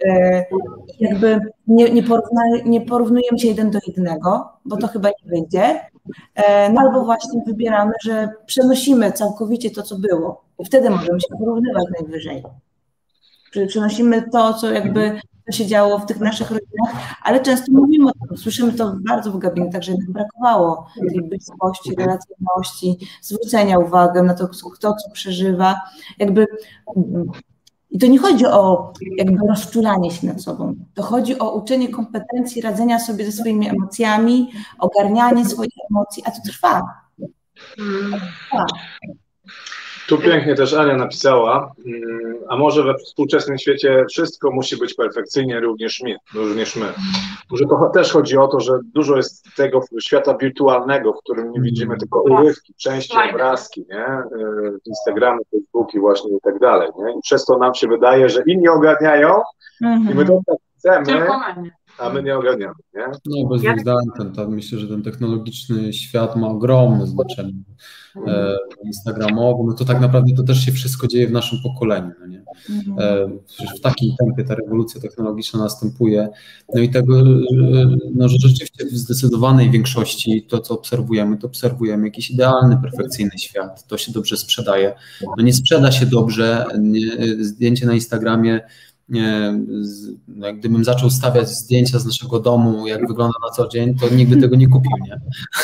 jakby nie, nie, porówna, nie porównujemy się jeden do jednego, bo to chyba nie wyjdzie, no albo właśnie wybieramy, że przenosimy całkowicie to, co było i wtedy możemy się porównywać najwyżej. Przenosimy to, co jakby co się działo w tych naszych rodzinach, ale często mówimy o tym, słyszymy to bardzo w gabinetach, że brakowało tej bliskości, relacyjności, zwrócenia uwagi na to, kto co przeżywa, jakby. I to nie chodzi o jakby rozczulanie się nad sobą, to chodzi o uczenie kompetencji radzenia sobie ze swoimi emocjami, ogarnianie swoich emocji, a to trwa. trwa. Tu pięknie też Ania napisała, a może we współczesnym świecie wszystko musi być perfekcyjnie, również my. Również my. Może to też chodzi o to, że dużo jest tego świata wirtualnego, w którym nie widzimy tylko urywki, części, obrazki, nie? Instagramy, Facebooki właśnie i tak dalej. Nie? I przez to nam się wydaje, że inni ogarniają mm-hmm. i my to tak chcemy, a my nie ogarniamy. Nie? No bez ja... zdań, ten, ten, myślę, że ten technologiczny świat ma ogromne znaczenie. E, instagramowy, no to tak naprawdę to też się wszystko dzieje w naszym pokoleniu, no nie? E, przecież w takim tempie ta rewolucja technologiczna następuje, no i tego, no, że rzeczywiście w zdecydowanej większości to, co obserwujemy, to obserwujemy jakiś idealny, perfekcyjny świat, to się dobrze sprzedaje, no nie sprzeda się dobrze, nie, zdjęcie na Instagramie. Nie, no jak gdybym zaczął stawiać zdjęcia z naszego domu, jak wygląda na co dzień, to nikt by tego nie kupił, nie?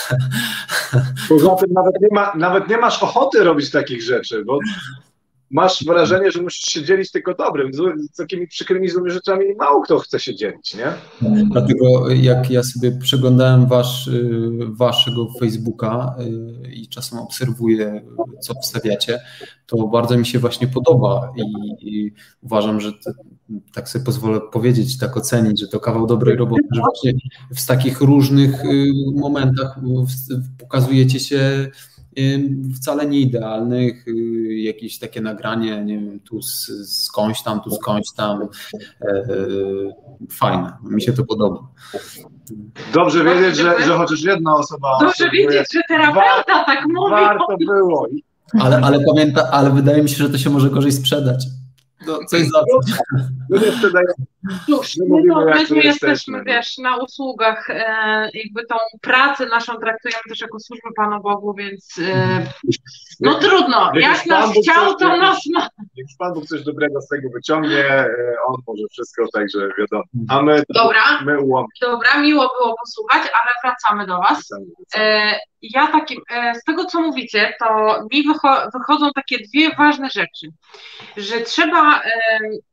Poza tym nawet nie, ma, nawet nie masz ochoty robić takich rzeczy, bo masz wrażenie, że musisz się dzielić tylko dobrym, z, z takimi przykrymi złymi rzeczami mało kto chce się dzielić, nie? Dlatego jak ja sobie przeglądałem wasz, waszego Facebooka i czasem obserwuję, co wstawiacie, to bardzo mi się właśnie podoba i, i uważam, że to, tak sobie pozwolę powiedzieć, tak ocenić, że to kawał dobrej roboty, że właśnie w takich różnych momentach pokazujecie się wcale nie idealnych, jakieś takie nagranie, nie wiem, tu z, skądś tam, tu skądś tam, e, e, fajne, mi się to podoba. Dobrze wiedzieć, że, że chociaż jedna osoba... Dobrze wiedzieć, że terapeuta tak mówi. Warto było. Ale, ale pamięta, ale wydaje mi się, że to się może gorzej sprzedać. No, coś za coś. My nie sprzedajemy. Cóż, my, to, my tu jesteśmy, wiesz, na usługach, e, jakby tą pracę naszą traktujemy też jako służbę Panu Bogu, więc e, no trudno, jak nas chciał, to nas ma. Jak Pan Bóg coś dobrego z tego wyciągnie, On może wszystko, także wiadomo. A my, dobra, my ułamki. Dobra, miło było posłuchać, ale wracamy do Was. E, ja takim, e, z tego co mówicie, to mi wycho wychodzą takie dwie ważne rzeczy, że trzeba e,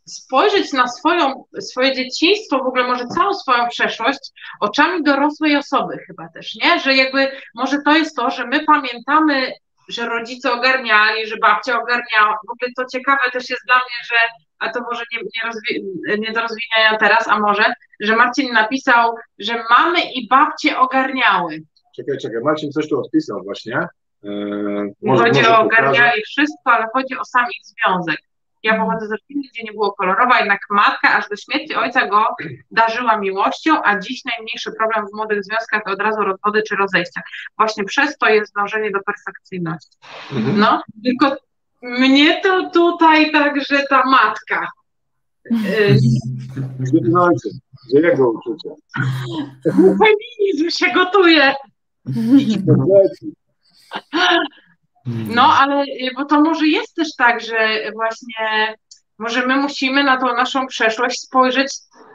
spojrzeć na swoją, swoje dzieciństwo, w ogóle może całą swoją przeszłość oczami dorosłej osoby chyba też, nie? Że jakby może to jest to, że my pamiętamy, że rodzice ogarniali, że babcia ogarniała. W ogóle to ciekawe też jest dla mnie, że, a to może nie, nie, rozwi nie do rozwijania teraz, a może, że Marcin napisał, że mamy i babcie ogarniały. Czekaj, czekaj, Marcin coś tu odpisał właśnie. Yy, nie chodzi o ogarniali wszystko, ale chodzi o sam ich związek. Ja pochodzę z rodziny, gdzie nie było kolorowa, jednak matka aż do śmierci ojca go darzyła miłością, a dziś najmniejszy problem w młodych związkach to od razu rozwody czy rozejścia. Właśnie przez to jest dążenie do perfekcyjności. Mhm. No, tylko mnie to tutaj także ta matka. Gdzie ten ojciec? Gdzie jego uczucie? Feminizm się gotuje. No, ale bo to może jest też tak, że właśnie może my musimy na tą naszą przeszłość spojrzeć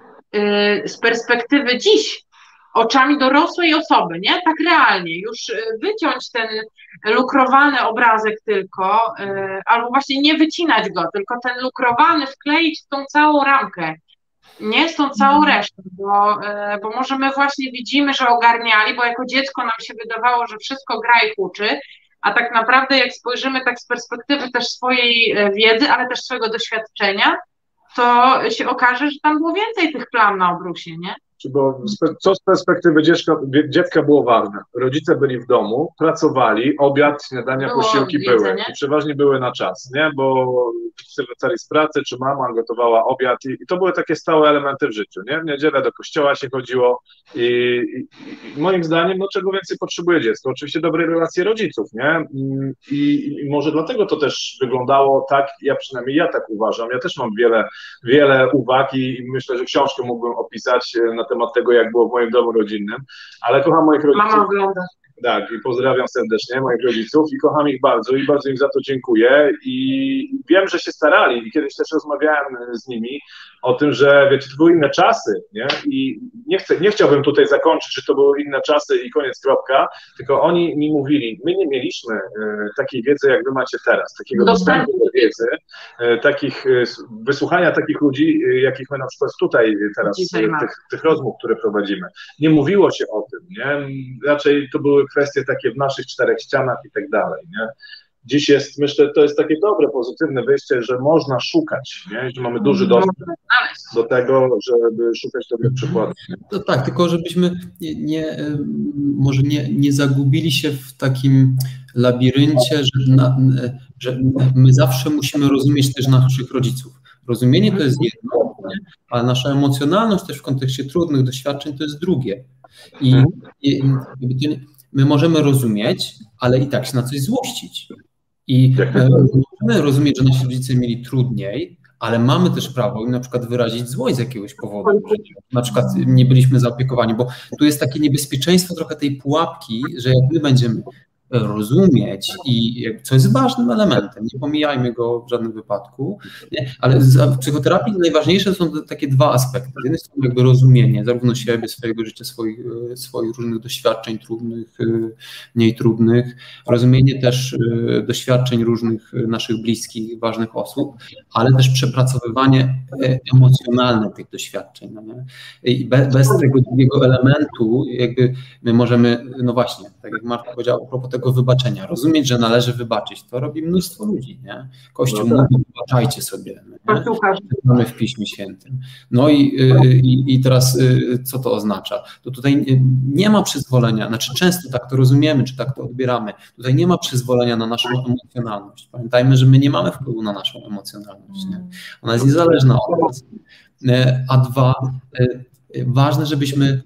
yy, z perspektywy dziś, oczami dorosłej osoby, nie? Tak realnie, już wyciąć ten lukrowany obrazek tylko, yy, albo właśnie nie wycinać go, tylko ten lukrowany wkleić w tą całą ramkę, nie z tą całą resztą, bo, yy, bo może my właśnie widzimy, że ogarniali, bo jako dziecko nam się wydawało, że wszystko gra i huczy, a tak naprawdę jak spojrzymy tak z perspektywy też swojej wiedzy, ale też swojego doświadczenia, to się okaże, że tam było więcej tych plam na obrusie, nie? Bo co z perspektywy dziecka, dziecka było ważne? Rodzice byli w domu, pracowali, obiad, śniadania, było posiłki były i przeważnie były na czas, nie? Bo wszyscy wracali z pracy, czy mama gotowała obiad i, i to były takie stałe elementy w życiu, nie? W niedzielę do kościoła się chodziło i, i, i moim zdaniem, no czego więcej potrzebuje dziecko? Oczywiście dobrej relacji rodziców, nie? I, I może dlatego to też wyglądało tak, ja przynajmniej ja tak uważam, ja też mam wiele, wiele uwag i, i myślę, że książkę mógłbym opisać na temat tego, jak było w moim domu rodzinnym, ale kocham moich rodziców. Mama ogląda. Tak, i pozdrawiam serdecznie moich rodziców i kocham ich bardzo i bardzo im za to dziękuję i wiem, że się starali i kiedyś też rozmawiałem z nimi o tym, że wiecie, to były inne czasy, nie? I nie, chcę, nie chciałbym tutaj zakończyć, że to były inne czasy i koniec, kropka, tylko oni mi mówili, my nie mieliśmy e, takiej wiedzy, jak wy macie teraz, takiego dostępu do wiedzy, e, takich, e, wysłuchania takich ludzi, e, jakich my na przykład tutaj teraz, e, tych, tych rozmów, które prowadzimy. Nie mówiło się o tym, nie? Raczej to były kwestie takie w naszych czterech ścianach i tak dalej, nie? Dziś jest, myślę, to jest takie dobre, pozytywne wyjście, że można szukać, nie? Że mamy duży dostęp do tego, żeby szukać dobrych przykładów. No tak, tylko żebyśmy nie, nie, może nie, nie zagubili się w takim labiryncie, że, na, że my zawsze musimy rozumieć też naszych rodziców. Rozumienie to jest jedno, a nasza emocjonalność też w kontekście trudnych doświadczeń to jest drugie. I, i, i my możemy rozumieć, ale i tak się na coś złościć. I możemy rozumieć, że nasi rodzice mieli trudniej, ale mamy też prawo im na przykład wyrazić złość z jakiegoś powodu, że na przykład nie byliśmy zaopiekowani, bo tu jest takie niebezpieczeństwo trochę tej pułapki, że jak my będziemy rozumieć i co jest ważnym elementem, nie pomijajmy go w żadnym wypadku, nie? Ale w psychoterapii najważniejsze są takie dwa aspekty. Z jednej strony jakby rozumienie zarówno siebie, swojego życia, swoich, swoich różnych doświadczeń trudnych, mniej trudnych, rozumienie też doświadczeń różnych naszych bliskich, ważnych osób, ale też przepracowywanie emocjonalne tych doświadczeń. No nie? I bez, bez tego drugiego elementu jakby my możemy, no właśnie, tak jak Marta powiedziała, a propos tego wybaczenia, rozumieć, że należy wybaczyć. To robi mnóstwo ludzi, nie? Kościół no tak. mówi, wybaczajcie sobie. Mamy w Piśmie Świętym. No i, i, i teraz co to oznacza? To tutaj nie ma przyzwolenia, znaczy często tak to rozumiemy, czy tak to odbieramy. Tutaj nie ma przyzwolenia na naszą emocjonalność. Pamiętajmy, że my nie mamy wpływu na naszą emocjonalność. Nie? Ona jest niezależna od nas. A dwa, ważne, żebyśmy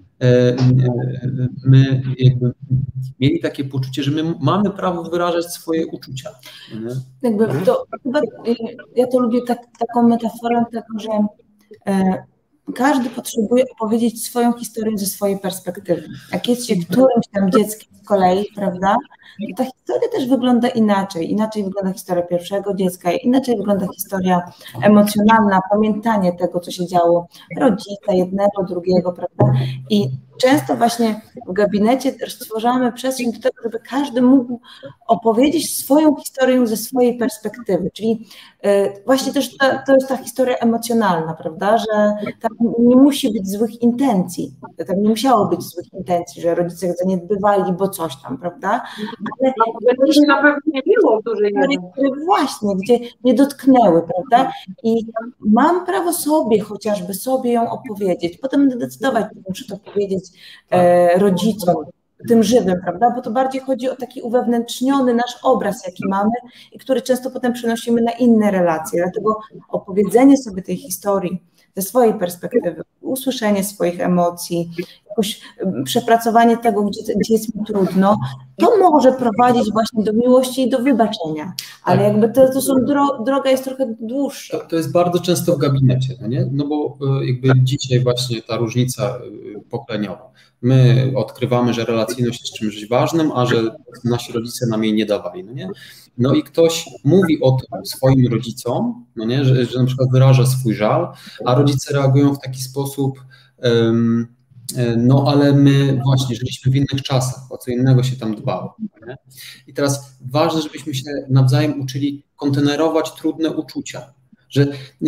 my jakby mieli takie poczucie, że my mamy prawo wyrażać swoje uczucia. Jakby to, chyba, ja to lubię tak, taką metaforę tego, że e, każdy potrzebuje opowiedzieć swoją historię ze swojej perspektywy. Jak jest się którymś tam dzieckiem z kolei, prawda, to ta historia też wygląda inaczej. Inaczej wygląda historia pierwszego dziecka, inaczej wygląda historia emocjonalna, pamiętanie tego, co się działo, rodzica jednego, drugiego, prawda. I często właśnie w gabinecie stwarzamy przestrzeń do tego, żeby każdy mógł opowiedzieć swoją historię ze swojej perspektywy, czyli właśnie też ta, to jest ta historia emocjonalna, prawda, że tam nie musi być złych intencji, tam nie musiało być złych intencji, że rodzice zaniedbywali, bo coś tam, prawda, ale no, na pewno nie było w dużej mierze. Właśnie, gdzie nie dotknęły, prawda, i mam prawo sobie, chociażby sobie ją opowiedzieć, potem będę decydować, czy muszę to powiedzieć e, rodzicom, tym żywym, prawda, bo to bardziej chodzi o taki uwewnętrzniony nasz obraz, jaki mamy i który często potem przenosimy na inne relacje, dlatego opowiedzenie sobie tej historii ze swojej perspektywy, usłyszenie swoich emocji, jakoś przepracowanie tego, gdzie, gdzie jest mi trudno, to może prowadzić właśnie do miłości i do wybaczenia, ale tak. jakby to, to są dro, droga jest trochę dłuższa. To, to jest bardzo często w gabinecie, no nie? No bo jakby dzisiaj właśnie ta różnica pokoleniowa. My odkrywamy, że relacyjność jest czymś ważnym, a że nasi rodzice nam jej nie dawali, no nie? No i ktoś mówi o tym swoim rodzicom, no nie? Że, że na przykład wyraża swój żal, a rodzice reagują w taki sposób, um, no ale my właśnie żyliśmy w innych czasach, o co innego się tam dbało. Nie? I teraz ważne, żebyśmy się nawzajem uczyli kontenerować trudne uczucia, że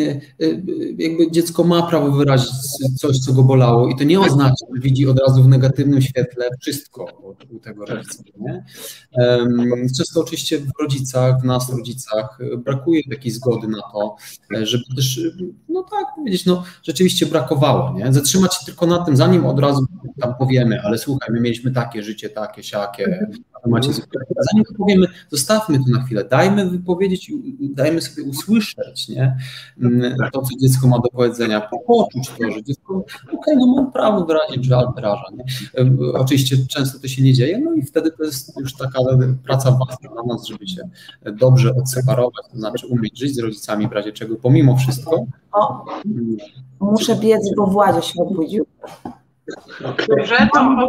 jakby dziecko ma prawo wyrazić coś, co go bolało i to nie oznacza, że widzi od razu w negatywnym świetle wszystko u tego rodzica. Nie? Często oczywiście w rodzicach, w nas rodzicach brakuje takiej zgody na to, żeby też, no tak powiedzieć, no rzeczywiście brakowało, nie? Zatrzymać się tylko na tym, zanim od razu tam powiemy, ale słuchaj, my mieliśmy takie życie, takie, siakie, macie zanim powiemy, zostawmy to na chwilę, dajmy wypowiedzieć, dajmy sobie usłyszeć, nie? To, co dziecko ma do powiedzenia, poczuć to, że dziecko, okej, okay, no mam prawo wyrazić żal, wyraża, nie? Oczywiście często to się nie dzieje, no i wtedy to jest już taka praca własna na nas, żeby się dobrze odseparować, to znaczy umieć żyć z rodzicami w razie czego, pomimo wszystko. O, muszę biec, bo Władzio się obudził. Dobrze, to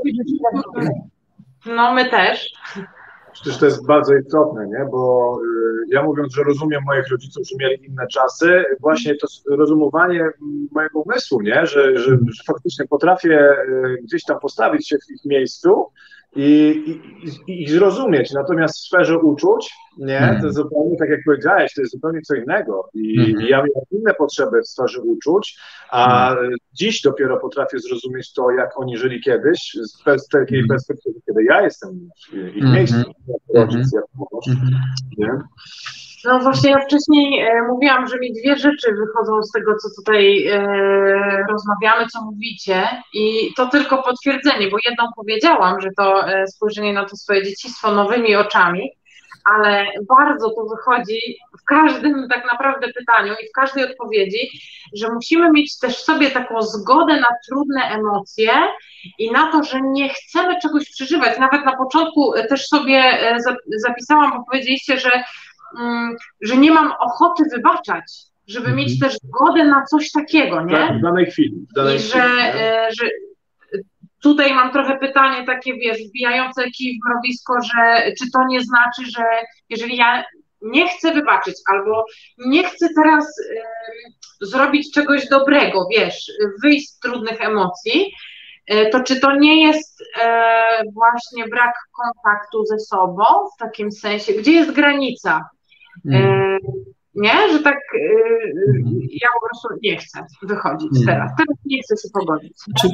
no my też. Przecież to jest bardzo istotne, nie? Bo y, ja mówiąc, że rozumiem moich rodziców, że mieli inne czasy, właśnie to rozumowanie mojego umysłu, nie? Że, że, że faktycznie potrafię y, gdzieś tam postawić się w ich miejscu i, i, i, i zrozumieć. Natomiast w sferze uczuć, nie? To jest zupełnie, tak jak powiedziałeś, to jest zupełnie co innego. I, mm. i ja miałem inne potrzeby w sferze uczuć, a mm. dziś dopiero potrafię zrozumieć to, jak oni żyli kiedyś, z pers- takiej mm. perspektywy, kiedy ja jestem w ich mm. miejscu, jak rodzic, jak mąż, nie? No właśnie ja wcześniej e, mówiłam, że mi dwie rzeczy wychodzą z tego, co tutaj e, rozmawiamy, co mówicie i to tylko potwierdzenie, bo jedną powiedziałam, że to e, spojrzenie na to swoje dzieciństwo nowymi oczami, ale bardzo to wychodzi w każdym tak naprawdę pytaniu i w każdej odpowiedzi, że musimy mieć też w sobie taką zgodę na trudne emocje i na to, że nie chcemy czegoś przeżywać. Nawet na początku też sobie zapisałam, bo powiedzieliście, że że nie mam ochoty wybaczać, żeby mhm. mieć też zgodę na coś takiego, nie? Tak, w danej chwili. W danej I chwili, że, że tutaj mam trochę pytanie takie, wiesz, wbijające kij w mrowisko, że czy to nie znaczy, że jeżeli ja nie chcę wybaczyć albo nie chcę teraz y, zrobić czegoś dobrego, wiesz, wyjść z trudnych emocji, y, to czy to nie jest y, właśnie brak kontaktu ze sobą w takim sensie, gdzie jest granica? Mm. Nie, że tak yy, ja po prostu nie chcę wychodzić mm. teraz, teraz nie chcę się pogodzić. Znaczy,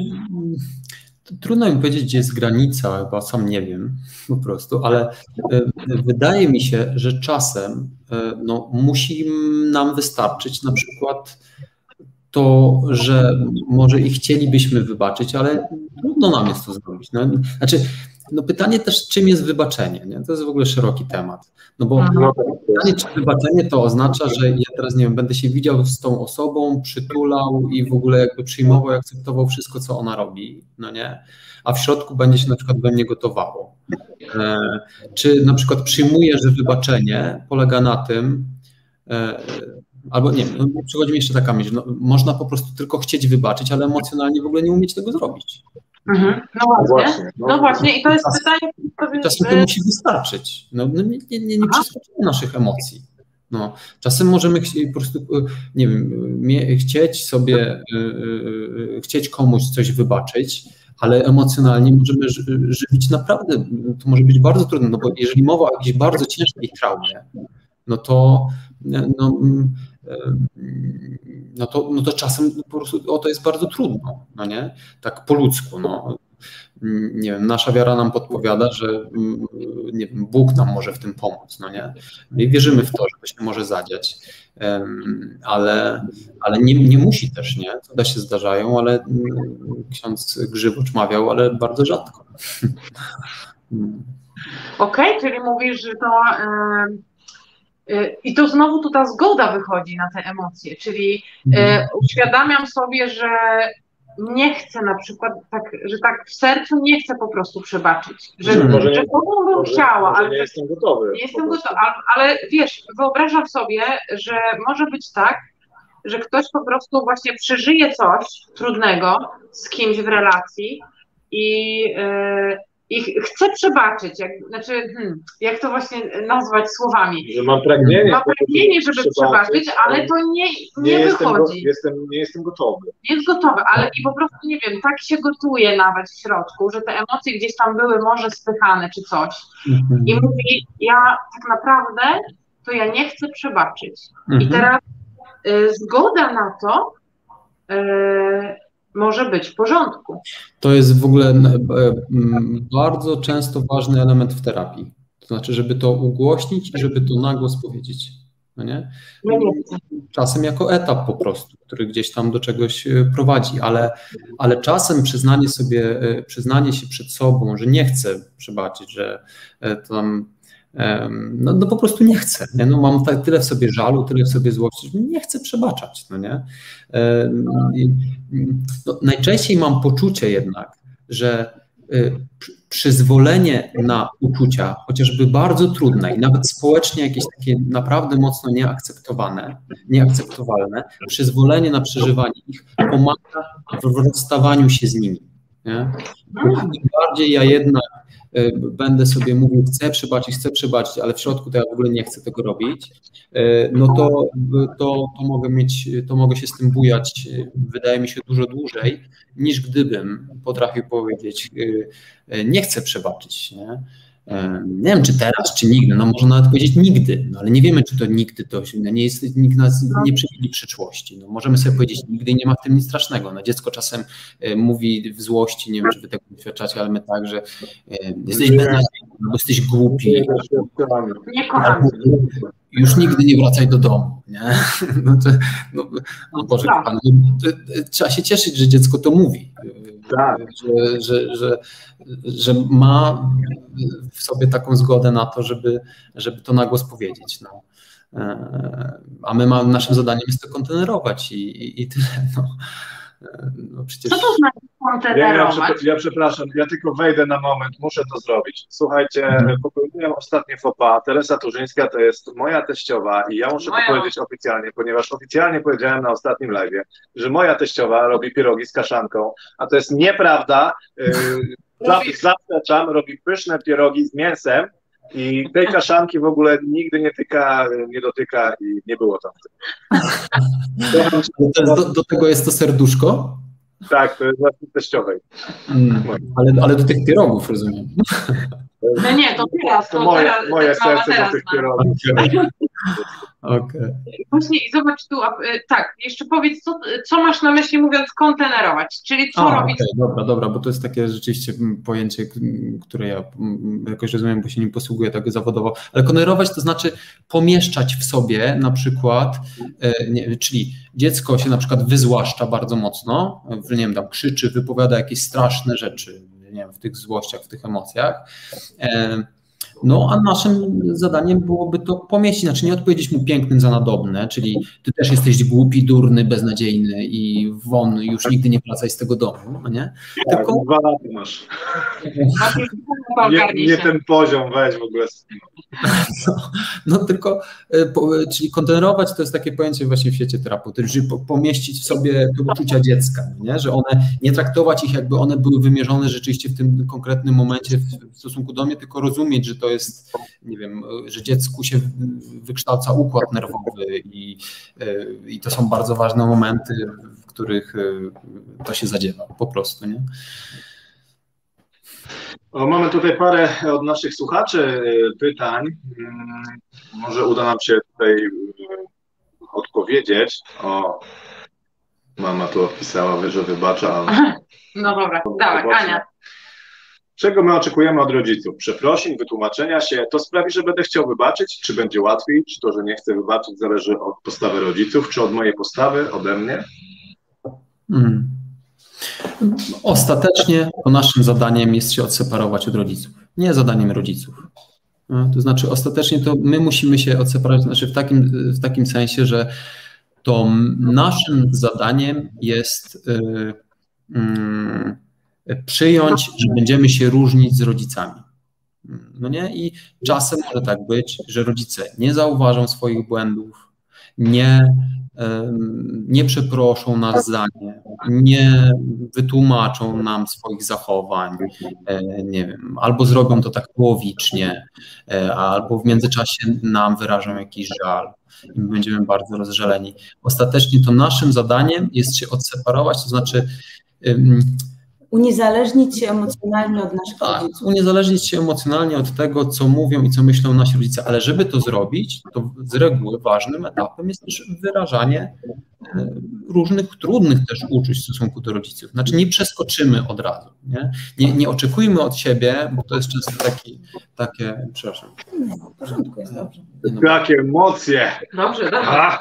trudno mi powiedzieć, gdzie jest granica, chyba sam nie wiem po prostu, ale y, wydaje mi się, że czasem y, no, musi nam wystarczyć na przykład to, że może i chcielibyśmy wybaczyć, ale trudno nam jest to zrobić. No, znaczy, no pytanie też, czym jest wybaczenie, nie? To jest w ogóle szeroki temat, no bo no, pytanie, czy wybaczenie to oznacza, że ja teraz, nie wiem, będę się widział z tą osobą, przytulał i w ogóle jakby przyjmował i akceptował wszystko, co ona robi, no nie? A w środku będzie się na przykład we mnie gotowało. E, czy na przykład przyjmuję, że wybaczenie polega na tym, e, albo nie, no, przychodzi mi jeszcze taka myśl, no, można po prostu tylko chcieć wybaczyć, ale emocjonalnie w ogóle nie umieć tego zrobić. Mhm. No właśnie, no, no właśnie i to jest pytanie... Czasem, czasem to musi wystarczyć, no, no, nie, nie, nie, nie przeskoczymy naszych emocji. No, czasem możemy po prostu, nie wiem, chcieć sobie, yy, chcieć komuś coś wybaczyć, ale emocjonalnie możemy żywić naprawdę, to może być bardzo trudne, no bo jeżeli mowa o jakiejś bardzo ciężkiej traumie, no to, no, no to, no to czasem po prostu o to jest bardzo trudno, no nie? Tak po ludzku, no. Nie wiem, nasza wiara nam podpowiada, że nie wiem, Bóg nam może w tym pomóc, no nie? I wierzymy w to, że to się może zadziać, ale, ale nie, nie musi też, nie? Cuda się zdarzają, ale ksiądz Grzywocz mawiał, ale bardzo rzadko. Okej, okay, czyli mówisz, że to yy, yy, i to znowu tu ta zgoda wychodzi na te emocje, czyli yy, uświadamiam sobie, że nie chcę na przykład, tak, że tak w sercu nie chcę po prostu przebaczyć, że, hmm. że to bym chciała, może ale nie jestem gotowy. Nie jestem gotowy, ale, ale wiesz, wyobrażam sobie, że może być tak, że ktoś po prostu właśnie przeżyje coś trudnego z kimś w relacji i, yy, i chce przebaczyć, jak, znaczy, hmm, jak to właśnie nazwać słowami. Że mam pragnienie. Mam pragnienie, żeby przebaczyć, ale to nie, nie, nie wychodzi. Jestem, jestem, nie jestem gotowy. Nie jest gotowy, ale i po prostu, nie wiem, tak się gotuje nawet w środku, że te emocje gdzieś tam były może spychane czy coś. Mhm. I mówi, ja tak naprawdę, to ja nie chcę przebaczyć. Mhm. I teraz y, zgoda na to y, może być w porządku. To jest w ogóle bardzo często ważny element w terapii. To znaczy, żeby to ugłośnić i żeby to na głos powiedzieć. No nie? Czasem jako etap po prostu, który gdzieś tam do czegoś prowadzi, ale, ale czasem przyznanie sobie, przyznanie się przed sobą, że nie chcę przebaczyć, że tam No, no po prostu nie chcę, nie? No mam tak, tyle w sobie żalu, tyle w sobie złości, że nie chcę przebaczać, no nie? No, najczęściej mam poczucie jednak, że przyzwolenie na uczucia, chociażby bardzo trudne i nawet społecznie jakieś takie naprawdę mocno nieakceptowane, nieakceptowalne, przyzwolenie na przeżywanie ich pomaga w rozstawaniu się z nimi, nie? Im bardziej ja jednak będę sobie mówił, chcę przebaczyć, chcę przebaczyć, ale w środku to ja w ogóle nie chcę tego robić, no to, to, to mogę mieć, to mogę się z tym bujać, wydaje mi się, dużo dłużej, niż gdybym potrafił powiedzieć, nie chcę przebaczyć, nie? Nie wiem, czy teraz, czy nigdy, no można nawet powiedzieć nigdy, no ale nie wiemy, czy to nigdy, to nie jest, nikt nas nie przewidzi przyszłości. No możemy sobie powiedzieć nigdy i nie ma w tym nic strasznego. No dziecko czasem y, mówi w złości, nie wiem, czy wy tego doświadczacie, ale my tak, że y, jesteś beznadziejny, albo jesteś głupi, albo już nigdy nie wracaj do domu, nie? No, to, no, no Boże, Pan, to, to, trzeba się cieszyć, że dziecko to mówi. Tak. Że, że, że, że ma w sobie taką zgodę na to, żeby, żeby to na głos powiedzieć. No. A my ma, naszym zadaniem jest to kontenerować i, i, i tyle. No. No przecież... Co to znaczy kontenerować? Ja, ja, ja przepraszam, ja tylko wejdę na moment, muszę to zrobić. Słuchajcie, hmm. popełniłem ostatnie faux pas. Teresa Turzyńska to jest moja teściowa i ja muszę moja... to powiedzieć oficjalnie, ponieważ oficjalnie powiedziałem na ostatnim live'ie, że moja teściowa robi pierogi z kaszanką, a to jest nieprawda. Yy, Zaprzeczam, robi pyszne pierogi z mięsem i tej kaszanki w ogóle nigdy nie tyka, nie dotyka i nie było tam. Do, do tego jest to serduszko? Tak, to jest właśnie teściowej. Mm, ale, ale do tych pierogów, rozumiem. No nie, to teraz. To, to moje, teraz, moje serce do tych pierogów. Okay. Właśnie i zobacz tu, tak, jeszcze powiedz, co, co masz na myśli mówiąc kontenerować, czyli co A, robić? Okay, dobra, dobra, bo to jest takie rzeczywiście pojęcie, które ja jakoś rozumiem, bo się nim posługuję tak zawodowo, ale kontenerować to znaczy pomieszczać w sobie na przykład, nie, czyli dziecko się na przykład wyzłaszcza bardzo mocno, nie wiem, tam krzyczy, wypowiada jakieś straszne rzeczy, nie wiem, w tych złościach, w tych emocjach. No, a naszym zadaniem byłoby to pomieścić, znaczy nie odpowiedzieć mu pięknym za nadobne, czyli ty też jesteś głupi, durny, beznadziejny i won, już nigdy nie wracaj z tego domu, no nie? Tak, tylko... dwa lata masz. nie, nie ten poziom, weź w ogóle. No, no tylko, po, czyli kontenerować to jest takie pojęcie właśnie w świecie terapeutycznym, żeby pomieścić w sobie te uczucia dziecka, nie? Że one, nie traktować ich jakby one były wymierzone rzeczywiście w tym konkretnym momencie w stosunku do mnie, tylko rozumieć, że to jest, nie wiem, że dziecku się wykształca układ nerwowy i, i to są bardzo ważne momenty, w których to się zadziewa po prostu, nie? O, mamy tutaj parę od naszych słuchaczy pytań. Może uda nam się tutaj odpowiedzieć. O, mama tu odpisała, że wybacza. Ale... No dobra, dawaj, Ania. Czego my oczekujemy od rodziców? Przeprosin, wytłumaczenia się. To sprawi, że będę chciał wybaczyć? Czy będzie łatwiej? Czy to, że nie chcę wybaczyć, zależy od postawy rodziców, czy od mojej postawy, ode mnie? Hmm. Ostatecznie to naszym zadaniem jest się odseparować od rodziców, nie zadaniem rodziców. To znaczy ostatecznie to my musimy się odseparować, to znaczy w takim, w takim sensie, że to naszym zadaniem jest yy, yy, przyjąć, że będziemy się różnić z rodzicami. No nie? I czasem może tak być, że rodzice nie zauważą swoich błędów, nie, nie przeproszą nas za nie, nie wytłumaczą nam swoich zachowań, nie wiem, albo zrobią to tak połowicznie, albo w międzyczasie nam wyrażą jakiś żal i my będziemy bardzo rozżaleni. Ostatecznie to naszym zadaniem jest się odseparować, to znaczy uniezależnić się emocjonalnie od naszych tak, rodziców. Uniezależnić się emocjonalnie od tego, co mówią i co myślą nasi rodzice, ale żeby to zrobić, to z reguły ważnym etapem jest też wyrażanie różnych trudnych też uczuć w stosunku do rodziców. Znaczy nie przeskoczymy od razu, nie, nie, nie oczekujmy od siebie, bo to jest często taki, takie, przepraszam. Nie, w porządku, jest dobrze. Jakie emocje! Dobrze, dobrze.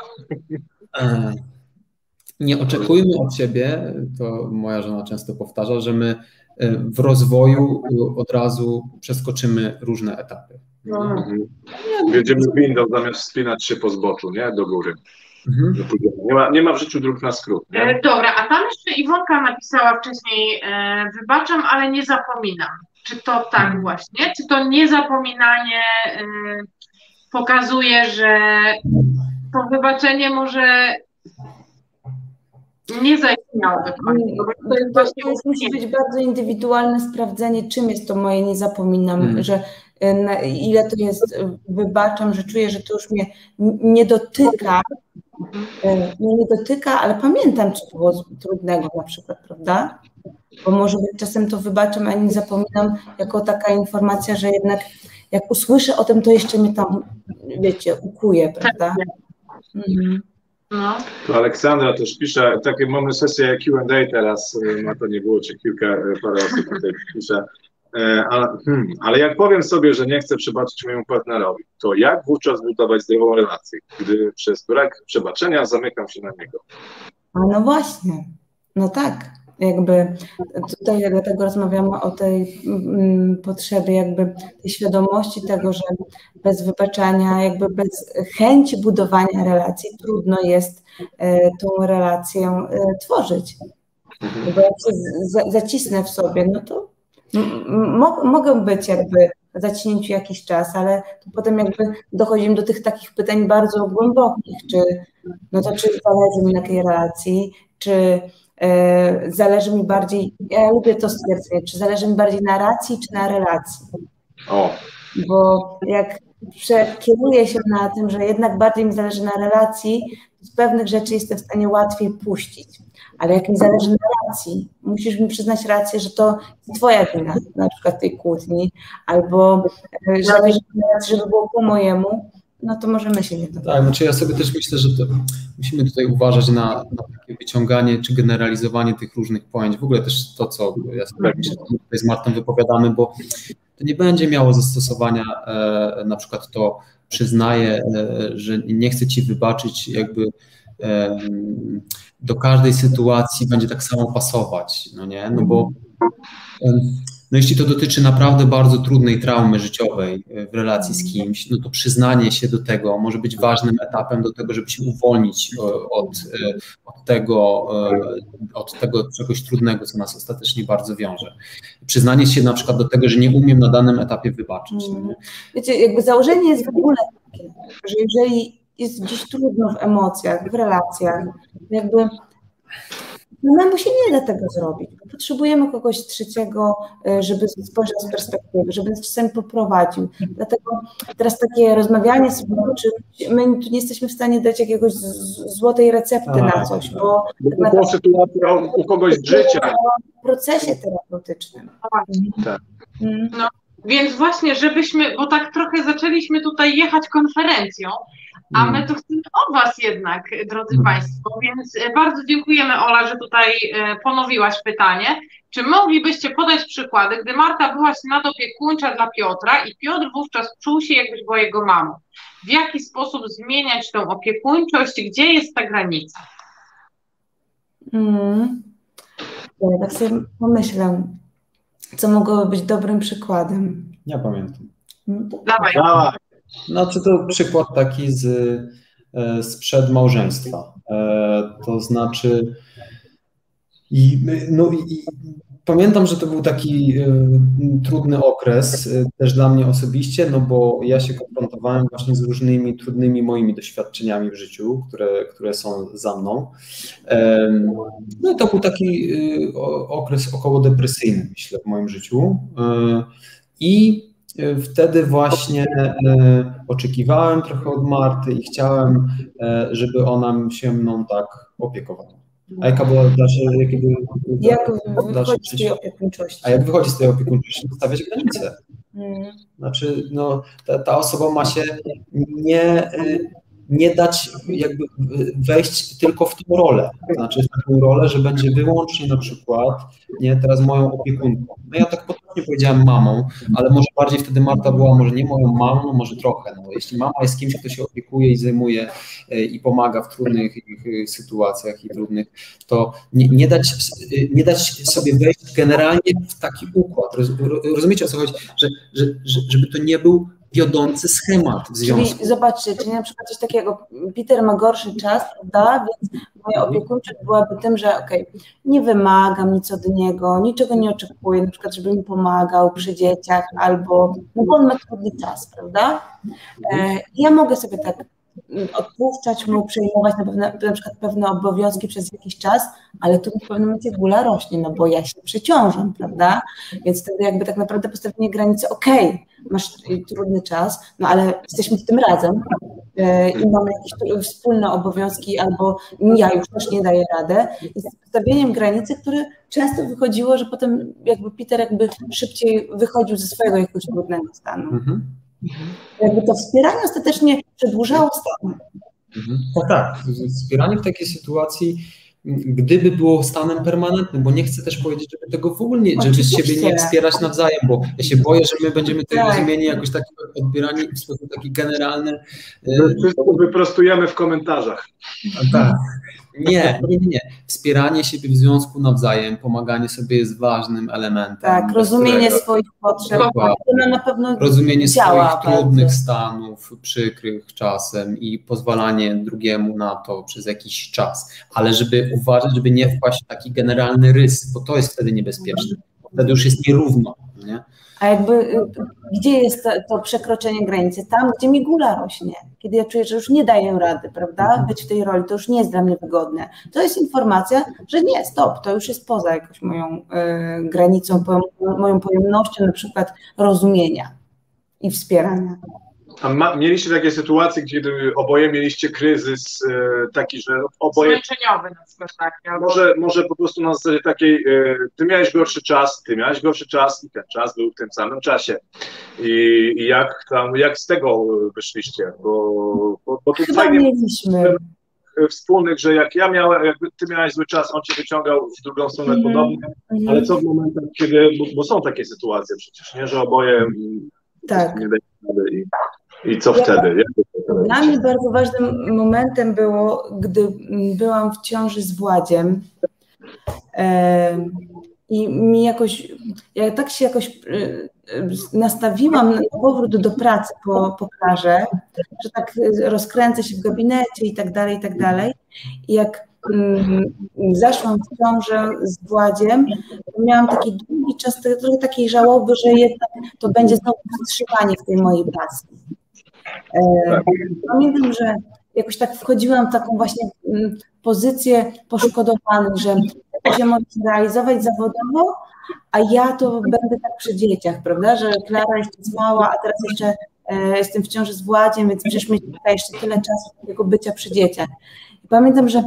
Nie oczekujmy od siebie, to moja żona często powtarza, że my w rozwoju od razu przeskoczymy różne etapy. Mhm. Jedziemy windą zamiast wspinać się po zboczu, nie? Do góry. Mhm. Nie ma, nie ma w życiu dróg na skrót. Nie? E, dobra, a tam jeszcze Iwonka napisała wcześniej, e, wybaczam, ale nie zapominam. Czy to tak Mhm. właśnie? Czy to niezapominanie e, pokazuje, że to wybaczenie może nie zaistniało do końca? To jest właśnie, musi być bardzo indywidualne sprawdzenie, czym jest to moje nie zapominam, hmm. że na ile to jest wybaczam, że czuję, że to już mnie nie dotyka, mnie nie dotyka, ale pamiętam, co było trudnego na przykład, prawda? Bo może być czasem to wybaczam, a nie zapominam jako taka informacja, że jednak jak usłyszę o tym, to jeszcze mnie tam, wiecie, ukuje, prawda? Mhm. No. To Aleksandra też pisze, takie mamy sesję Q and A teraz, no to nie było, czy kilka, parę osób tutaj pisze, ale, hmm, ale jak powiem sobie, że nie chcę przebaczyć mojemu partnerowi, to jak wówczas budować zdrową relację, gdy przez brak przebaczenia zamykam się na niego? A no właśnie, no tak, jakby tutaj dlatego rozmawiamy o tej mm, potrzebie jakby tej świadomości tego, że bez wybaczania, jakby bez chęci budowania relacji trudno jest e, tą relację e, tworzyć. Bo jak się z, zacisnę w sobie, no to mo, mogę być jakby w zaciśnięciu jakiś czas, ale to potem jakby dochodzimy do tych takich pytań bardzo głębokich, czy no to czy zależy mi na tej relacji, czy e, zależy mi bardziej, ja lubię to stwierdzenie, czy zależy mi bardziej na racji, czy na relacji. O. Bo jak przekieruję się na tym, że jednak bardziej mi zależy na relacji, z pewnych rzeczy jestem w stanie łatwiej puścić. Ale jak mi zależy na racji, musisz mi przyznać rację, że to jest twoja wina, na przykład tej kłótni, albo że zależy mi na racji, żeby było po mojemu, no to możemy się nie dogadać. Tak, znaczy ja sobie też myślę, że to musimy tutaj uważać na, na takie wyciąganie czy generalizowanie tych różnych pojęć. W ogóle też to, co ja sobie myślę, że tutaj z Martą wypowiadamy, bo to nie będzie miało zastosowania, e, na przykład to przyznaję, e, że nie chcę ci wybaczyć, jakby e, do każdej sytuacji będzie tak samo pasować, no nie, no bo e, no jeśli to dotyczy naprawdę bardzo trudnej traumy życiowej w relacji z kimś, no to przyznanie się do tego może być ważnym etapem do tego, żeby się uwolnić od, od, tego, od tego czegoś trudnego, co nas ostatecznie bardzo wiąże. Przyznanie się na przykład do tego, że nie umiem na danym etapie wybaczyć. Hmm. Wiecie, jakby założenie jest w ogóle takie, że jeżeli jest gdzieś trudno w emocjach, w relacjach, jakby Samemu się nie da tego zrobić. Potrzebujemy kogoś trzeciego, żeby spojrzał z perspektywy, żeby nas czasami poprowadził. Dlatego teraz takie rozmawianie sobie o czymś, my tu nie jesteśmy w stanie dać jakiegoś złotej recepty tak, na coś, bo tak naprawdę sytuacja u kogoś z życia. W procesie terapeutycznym. Tak. Hmm. No, więc właśnie, żebyśmy, bo tak trochę zaczęliśmy tutaj jechać konferencją, a my tu chcemy o Was jednak, drodzy mm. Państwo, więc bardzo dziękujemy, Ola, że tutaj ponowiłaś pytanie. Czy moglibyście podać przykłady, gdy Marta była nadopiekuńcza dla Piotra i Piotr wówczas czuł się, jakbyś była jego mamą? W jaki sposób zmieniać tą opiekuńczość? Gdzie jest ta granica? Mm. Ja tak sobie pomyślę, co mogłoby być dobrym przykładem. Ja pamiętam. Dawaj. Dawaj. Znaczy to przykład taki z, sprzed małżeństwa. To znaczy i, no, i, pamiętam, że to był taki trudny okres też dla mnie osobiście, no bo ja się konfrontowałem właśnie z różnymi trudnymi moimi doświadczeniami w życiu, które, które są za mną. No i to był taki okres około depresyjny, myślę, w moim życiu. I wtedy właśnie e, oczekiwałem trochę od Marty i chciałem, e, żeby ona się mną tak opiekowała. A jaka była dalsza, jakie były jak wychodzi z tej opiekuńczości? A jak wychodzi z tej opiekuńczości? Stawiać granice. Hmm. Znaczy, no, ta, ta osoba ma się nie, nie dać jakby wejść tylko w tą rolę. Znaczy w taką rolę, że będzie wyłącznie na przykład, nie, teraz moją opiekunką. No ja tak potocznie powiedziałem mamą, ale może bardziej wtedy Marta była może nie moją mamą, może trochę. No, jeśli mama jest kimś, kto się opiekuje i zajmuje i pomaga w trudnych sytuacjach i trudnych, to nie, nie, dać, nie dać sobie wejść generalnie w taki układ. Rozumiecie, o co chodzi? Że, że, że, żeby to nie był wiodący schemat w związku. Czyli zobaczcie, czyli na przykład coś takiego, Peter ma gorszy czas, prawda, więc moja opiekuńczość byłaby tym, że okej, okay, nie wymagam nic od niego, niczego nie oczekuję, na przykład, żeby mi pomagał przy dzieciach, albo, no bo on ma trudny czas, prawda? E, ja mogę sobie tak odpuszczać mu, przejmować na, pewne, na przykład pewne obowiązki przez jakiś czas, ale tu w pewnym momencie gula rośnie, no bo ja się przeciążam, prawda? Więc wtedy jakby tak naprawdę postawienie granicy, okej, okay, masz trudny czas, no ale jesteśmy w tym razem yy, i mamy jakieś wspólne obowiązki, albo ja już też nie daję radę. I z postawieniem granicy, które często wychodziło, że potem jakby Peter jakby szybciej wychodził ze swojego jakiegoś trudnego stanu. Mm-hmm. Jakby to wspieranie ostatecznie przedłużało stan. Mhm. Tak, tak. Wspieranie w takiej sytuacji, gdyby było stanem permanentnym, bo nie chcę też powiedzieć, żeby tego w ogóle nie, żeby siebie nie wspierać nawzajem, bo ja się boję, że my będziemy tutaj tak. rozumieni jakoś tak odbierani w sposób taki generalny. Wszystko wyprostujemy w komentarzach. Tak. Nie, nie, nie, nie. Wspieranie siebie w związku nawzajem, pomaganie sobie jest ważnym elementem. Tak, rozumienie którego, swoich potrzeb, to na pewno rozumienie swoich trudnych bardzo. stanów, przykrych czasem i pozwalanie drugiemu na to przez jakiś czas. Ale żeby uważać, żeby nie wpaść w taki generalny rys, bo to jest wtedy niebezpieczne. Wtedy już jest nierówno, nie? A jakby, gdzie jest to, to przekroczenie granicy? Tam, gdzie mi gula rośnie. Kiedy ja czuję, że już nie daję rady, prawda? Być w tej roli, to już nie jest dla mnie wygodne. To jest informacja, że nie, stop, to już jest poza jakąś moją y, granicą, po, moją pojemnością na przykład rozumienia i wspierania. A ma, mieliście takie sytuacje, gdzie oboje mieliście kryzys e, taki, że oboje... Zmęczeniowy na przykład, tak. Albo... Może, może po prostu na zasadzie takiej, e, ty miałeś gorszy czas, ty miałeś gorszy czas i ten czas był w tym samym czasie. I, i jak tam, jak z tego wyszliście? Bo, bo, bo tu Chyba fajnie mieliśmy. Wspólnych, że jak ja miałem, jak ty miałeś zły czas, on cię wyciągał w drugą stronę mm, podobnie, mm. ale co w momentach, kiedy, bo, bo są takie sytuacje przecież, nie, że oboje tak. nie dają rady i I co ja, wtedy? Jak dla mnie bardzo ważnym momentem było, gdy byłam w ciąży z Władziem e, i mi jakoś, ja tak się jakoś e, nastawiłam na powrót do pracy po, po karze, że tak rozkręcę się w gabinecie i tak dalej, i tak dalej. I jak mm, zaszłam w ciążę z Władziem, to miałam taki długi czas trochę takiej żałoby, że jednak to będzie znowu wstrzymanie w tej mojej pracy. E, pamiętam, że jakoś tak wchodziłam w taką właśnie pozycję poszkodowanych, że się może realizować zawodowo, a ja to będę tak przy dzieciach, prawda, że Klara jest mała, a teraz jeszcze e, jestem w ciąży z Władziem, więc przecież mi tutaj jeszcze tyle czasu takiego bycia przy dzieciach. I pamiętam, że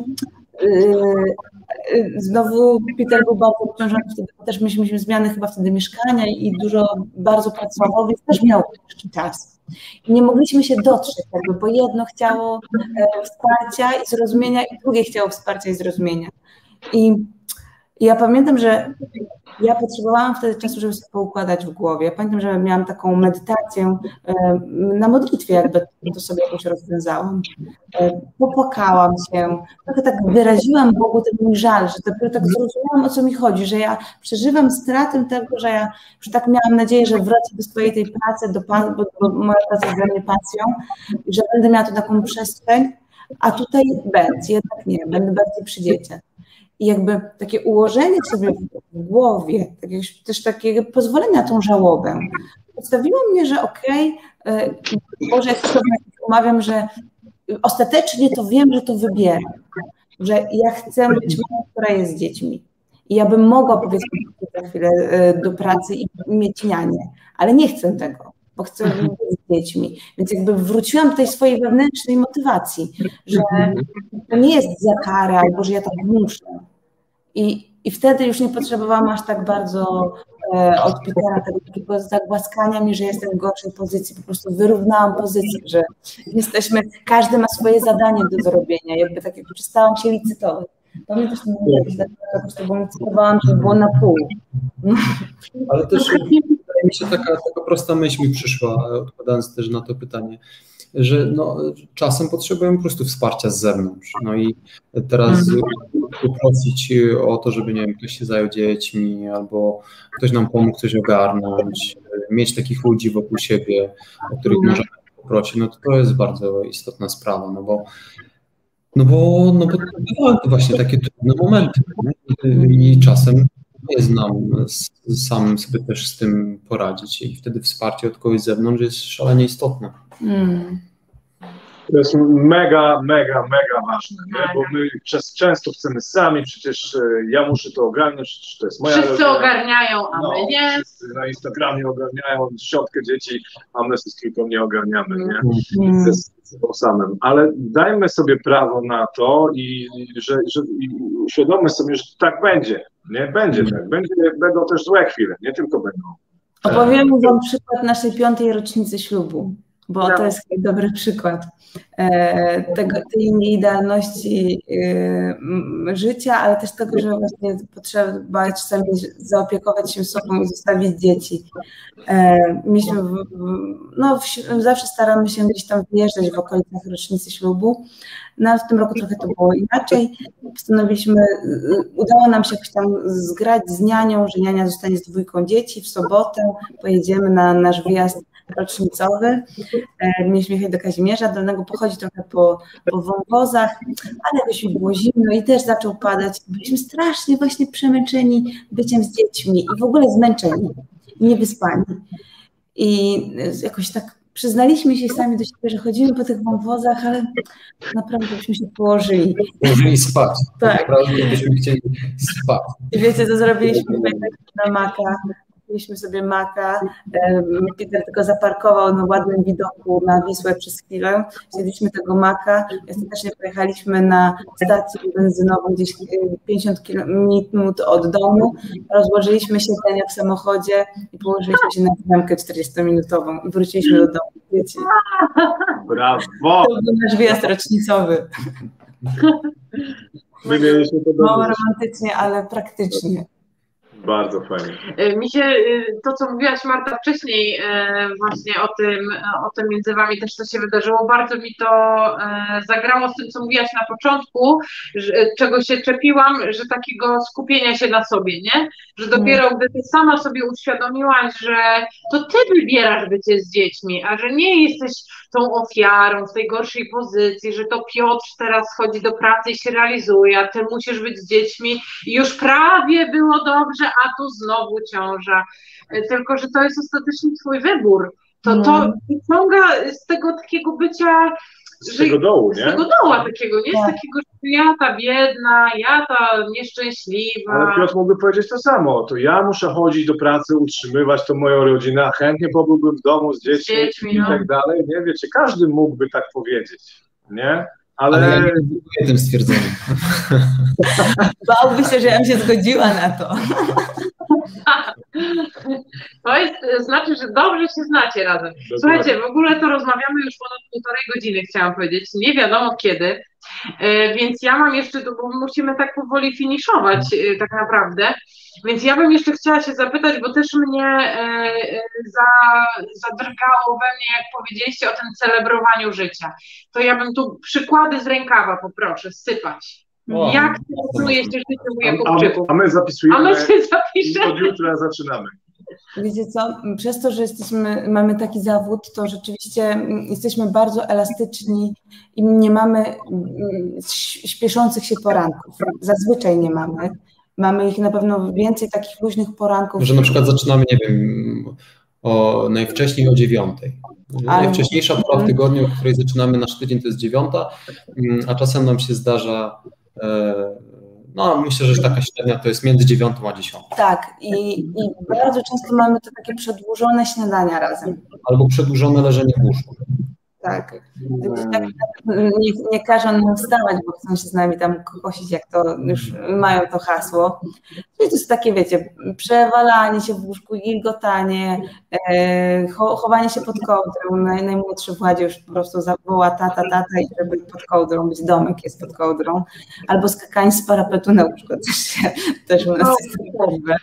Yy, znowu Peter był bardzo obciążony, wtedy też mieliśmy zmiany chyba wtedy mieszkania i dużo bardzo pracował, więc też miał jeszcze czas. I nie mogliśmy się dotrzeć, jakby, bo jedno chciało e, wsparcia i zrozumienia i drugie chciało wsparcia i zrozumienia. I, i ja pamiętam, że ja potrzebowałam wtedy czasu, żeby sobie poukładać w głowie. Ja pamiętam, że miałam taką medytację e, na modlitwie, jakby to sobie jakoś rozwiązałam. E, popłakałam się, trochę tak wyraziłam Bogu ten mój żal, że dopiero tak zrozumiałam, o co mi chodzi, że ja przeżywam stratę tego, że ja już tak miałam nadzieję, że wrócę do swojej tej pracy, do pan, bo, bo moja praca jest dla mnie pasją, że będę miała tu taką przestrzeń, a tutaj będzie, jednak nie, będę bardziej przy dzieciach. I jakby takie ułożenie sobie w głowie, jakiegoś też takiego pozwolenia na tą żałobę, postawiło mnie, że okej, okay, Boże, jak sobie umawiam, że ostatecznie to wiem, że to wybieram, że ja chcę być mamą, która jest z dziećmi. I ja bym mogła, powiedzmy, za chwilę do pracy i mieć nianię, ale nie chcę tego, bo chcę być z dziećmi. Więc jakby wróciłam do tej swojej wewnętrznej motywacji, że to nie jest za karę, albo że ja tak muszę. I, i wtedy już nie potrzebowałam aż tak bardzo e, od Petera tego takiego zagłaskania mnie, że jestem w gorszej pozycji. Po prostu wyrównałam pozycję, że jesteśmy, każdy ma swoje zadanie do zrobienia. Jakby tak jak przestałam się licytować. Pamiętasz, że po prostu bo licytowałam, że było na pół. Ale też wydaje mi się taka, taka prosta myśl mi przyszła, odpowiadając też na to pytanie, że no, czasem potrzebujemy po prostu wsparcia z zewnątrz. No i teraz poprosić o to, żeby, nie wiem, ktoś się zajął dziećmi, albo ktoś nam pomógł coś ogarnąć, mieć takich ludzi wokół siebie, o których możemy poprosić, no to to jest bardzo istotna sprawa, no bo no bo, no bo to właśnie takie trudne momenty, nie? I czasem nie znam sam sobie też z tym poradzić i wtedy wsparcie od kogoś z zewnątrz jest szalenie istotne. Mm. To jest mega, mega, mega ważne, nie? Bo my często chcemy sami, przecież ja muszę to ogarnąć, przecież to jest moja Wszyscy rodzina. ogarniają, a no, my nie. Wszyscy na Instagramie ogarniają siatkę dzieci, a my tylko nie ogarniamy, nie? Mm. Ze sobą samym. Ale dajmy sobie prawo na to i że, że i uświadommy sobie, że tak będzie, nie? Będzie tak, będzie, będą też złe chwile, nie tylko będą. Opowiem wam przykład naszej piątej rocznicy ślubu, bo no. to jest dobry przykład e, tego, tej nieidealności e, życia, ale też tego, że właśnie potrzeba czasami zaopiekować się sobą i zostawić dzieci. E, myśmy w, no, w, zawsze staramy się gdzieś tam wyjeżdżać w okolicach rocznicy ślubu, no ale w tym roku trochę to było inaczej. Postanowiliśmy, udało nam się jakoś tam zgrać z nianią, że niania zostanie z dwójką dzieci. W sobotę pojedziemy na nasz wyjazd rocznicowy. Mieliśmy jechać do Kazimierza Dolnego, pochodzić trochę po, po wąwozach, ale jakoś mi było zimno i też zaczął padać. Byliśmy strasznie właśnie przemęczeni byciem z dziećmi i w ogóle zmęczeni i niewyspani. I jakoś tak przyznaliśmy się sami do siebie, że chodzimy po tych wąwozach, ale naprawdę byśmy się położyli. Położyli spać. Tak. Naprawdę byśmy chcieli spać. I wiecie, co zrobiliśmy na maka? Kupiliśmy sobie maka, Peter tylko zaparkował na ładnym widoku na Wisłę przez chwilę, wzięliśmy tego maka, ostatecznie pojechaliśmy na stację benzynową gdzieś pięćdziesiąt minut od domu, rozłożyliśmy siedzenia w samochodzie i położyliśmy się na bramkę czterdziestominutową i wróciliśmy do domu. Wiecie. Brawo! To był nasz wyjazd rocznicowy. My mieliśmy to Mało romantycznie, ale praktycznie. Bardzo fajnie. Mi się to, co mówiłaś, Marta, wcześniej właśnie o tym, o tym między wami też, co się wydarzyło, bardzo mi to zagrało z tym, co mówiłaś na początku, że, czego się czepiłam, że takiego skupienia się na sobie, nie? Że dopiero gdy ty sama sobie uświadomiłaś, że to ty wybierasz bycie z dziećmi, a że nie jesteś tą ofiarą w tej gorszej pozycji, że to Piotr teraz chodzi do pracy i się realizuje, a ty musisz być z dziećmi i już prawie było dobrze, a tu znowu ciąża. Tylko że to jest ostatecznie twój wybór. To, to wyciąga z tego takiego bycia z tego dołu, nie? Z tego doła takiego, nie? Z takiego, że ja ta biedna, ja ta nieszczęśliwa. Ale Piotr mógłby powiedzieć to samo, to ja muszę chodzić do pracy, utrzymywać tą moją rodzinę, a chętnie pobyłbym w domu z dziećmi, z dziećmi i no. tak dalej, nie? Wiecie, każdy mógłby tak powiedzieć, nie? Ale, Ale ja nie zgodzę tym stwierdzeniem. Bałby się, że ja bym się zgodziła na to. To jest, znaczy, że dobrze się znacie razem. Słuchajcie, w ogóle to rozmawiamy już ponad półtorej godziny, chciałam powiedzieć, nie wiadomo kiedy, więc ja mam jeszcze, bo musimy tak powoli finiszować tak naprawdę, więc ja bym jeszcze chciała się zapytać, bo też mnie za, zadrgało we mnie, jak powiedzieliście o tym celebrowaniu życia. To ja bym tu przykłady z rękawa poproszę sypać. O, jak celebruje się życie u Jakubczyków? A my zapisujemy, a my się zapiszemy. Od jutra zaczynamy. Wiecie co, przez to, że jesteśmy, mamy taki zawód, to rzeczywiście jesteśmy bardzo elastyczni i nie mamy śpieszących się poranków. Zazwyczaj nie mamy. Mamy ich na pewno więcej takich luźnych poranków. Że na przykład zaczynamy, nie wiem, o najwcześniej o dziewiątej. Najwcześniejsza pora w tygodniu, o której zaczynamy nasz tydzień, to jest dziewiąta, a czasem nam się zdarza, no myślę, że taka średnia to jest między dziewiątą a dziesiątą. Tak, i, i bardzo często mamy to takie przedłużone śniadania razem. Albo przedłużone leżenie w łóżku. Tak. tak nie, nie każą nam wstawać, bo chcą się z nami tam kokosić, jak to już mają to hasło. Czyli to jest takie, wiecie, przewalanie się w łóżku, gilgotanie, e, chowanie się pod kołdrą. Naj, najmłodszy Władzie już po prostu zawoła tata, tata i żeby pod kołdrą być, domek jest pod kołdrą. Albo skakanie z parapetu na łóżko też, się, też u nas jest możliwe.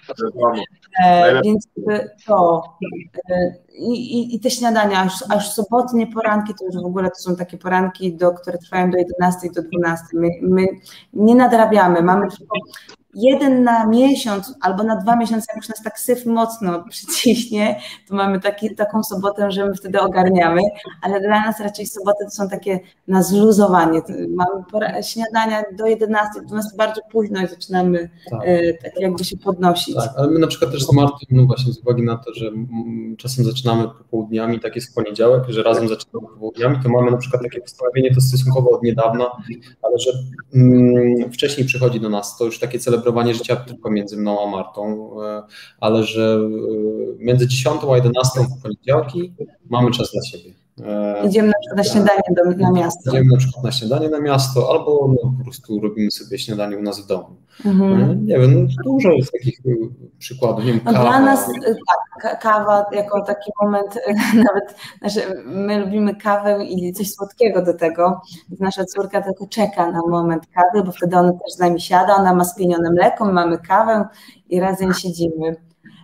E, więc to e, i, i te śniadania, aż, aż sobotnie poranki, to już w ogóle to są takie poranki, do, które trwają do jedenastej, do dwunastej. My, my nie nadrabiamy, mamy tylko jeden na miesiąc albo na dwa miesiące, jak już nas tak syf mocno przyciśnie, to mamy taki, taką sobotę, że my wtedy ogarniamy, ale dla nas raczej soboty to są takie na zluzowanie. Mamy pora, śniadania do jedenastej, do dwunastej bardzo późno i zaczynamy tak. e, tak jakby się podnosić. Tak, ale my na przykład też z Martą, no właśnie z uwagi na to, że czasem zaczynamy popołudniami, tak jest w poniedziałek, że razem zaczynamy popołudniami, to mamy na przykład takie postanowienie, to stosunkowo od niedawna, ale że mm, wcześniej przychodzi do nas to już takie celebrowanie życia tylko między mną a Martą, ale że między dziesiątą a jedenastą w poniedziałki mamy czas dla siebie. Idziemy na przykład na śniadanie do, na miasto. Idziemy na przykład na śniadanie na miasto, albo no, po prostu robimy sobie śniadanie u nas w domu. Mhm. Nie wiem, no, dużo jest takich przykładów. Nie wiem, no kawa. Dla nas tak, kawa jako taki moment, nawet znaczy, my lubimy kawę i coś słodkiego do tego. Nasza córka tylko czeka na moment kawy, bo wtedy ona też z nami siada, ona ma spienione mleko, my mamy kawę i razem siedzimy.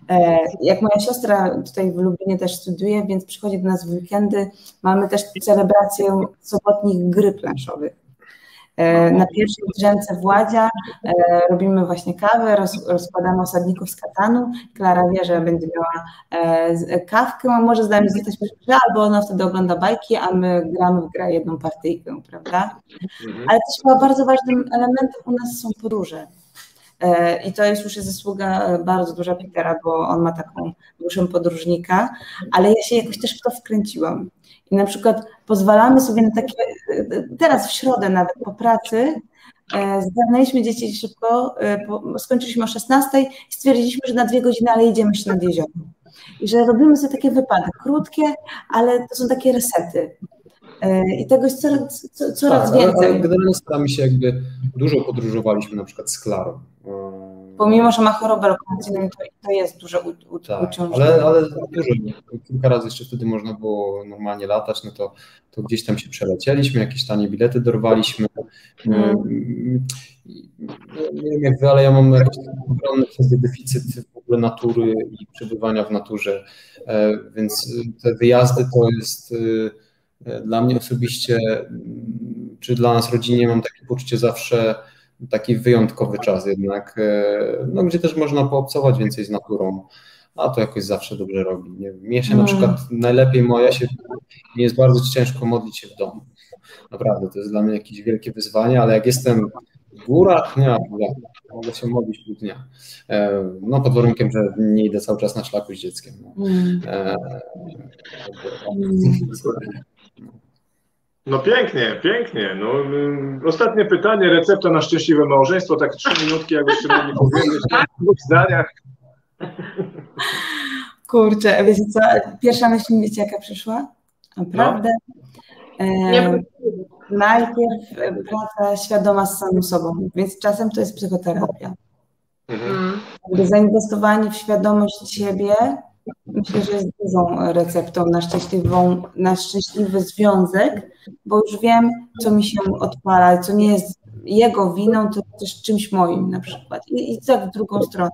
Jak moja siostra tutaj w Lublinie też studiuje, więc przychodzi do nas w weekendy, mamy też celebrację sobotnich gry planszowych. Na pierwszej drzemce Władzia robimy właśnie kawę, roz, rozkładamy osadników z Katanu. Klara wie, że będzie miała kawkę, a może z nami zostać przy albo ona wtedy ogląda bajki, a my gramy w grę jedną partyjkę, prawda? Ale też chyba bardzo ważnym elementem u nas są podróże. I to jest już zasługa bardzo duża Petera, bo on ma taką duszę podróżnika, ale ja się jakoś też w to wkręciłam. I na przykład pozwalamy sobie na takie, teraz w środę nawet po pracy, zgarnęliśmy dzieci szybko, skończyliśmy o szesnastej i stwierdziliśmy, że na dwie godziny, ale idziemy jeszcze nad jezioro. I że robimy sobie takie wypady, krótkie, ale to są takie resety. I tego jest coraz, coraz tak, więcej. Ale generalnie staramy się jakby, dużo podróżowaliśmy na przykład z Klarą. Pomimo, że ma chorobę lokomocyjną, to, to jest duże u, u, tak, uciążenie. Ale, ale dużo, kilka razy jeszcze wtedy można było normalnie latać, no to, to gdzieś tam się przelecieliśmy, jakieś tanie bilety dorwaliśmy. Hmm. Nie wiem jak wy, ale ja mam jakiś ogromny deficyt w ogóle natury i przebywania w naturze, więc te wyjazdy to jest dla mnie osobiście, czy dla nas rodzinnie, mam takie poczucie zawsze taki wyjątkowy czas jednak, no, gdzie też można poobcować więcej z naturą, a to jakoś zawsze dobrze robi. Nie? Mnie się mm. na przykład najlepiej moja się, mi jest bardzo ciężko modlić się w domu. Naprawdę, to jest dla mnie jakieś wielkie wyzwanie, ale jak jestem w górach, nie, mogę się modlić pół dnia. No pod warunkiem, że nie idę cały czas na szlaku z dzieckiem. No. Mm. E, No pięknie, pięknie. No, um, ostatnie pytanie, recepta na szczęśliwe małżeństwo, tak trzy minutki, jakbyście mogli powiedzieć w dwóch zdaniach. Kurczę, wiecie co, pierwsza myśl, wiecie jaka przyszła? Naprawdę? No. E, najpierw praca świadoma z samym sobą, więc czasem to jest psychoterapia. Mhm. Zainwestowanie w świadomość siebie, myślę, że jest dużą receptą na, szczęśliwą, na szczęśliwy związek, bo już wiem, co mi się odpala, co nie jest jego winą, to też czymś moim na przykład. I, i tak w drugą stronę.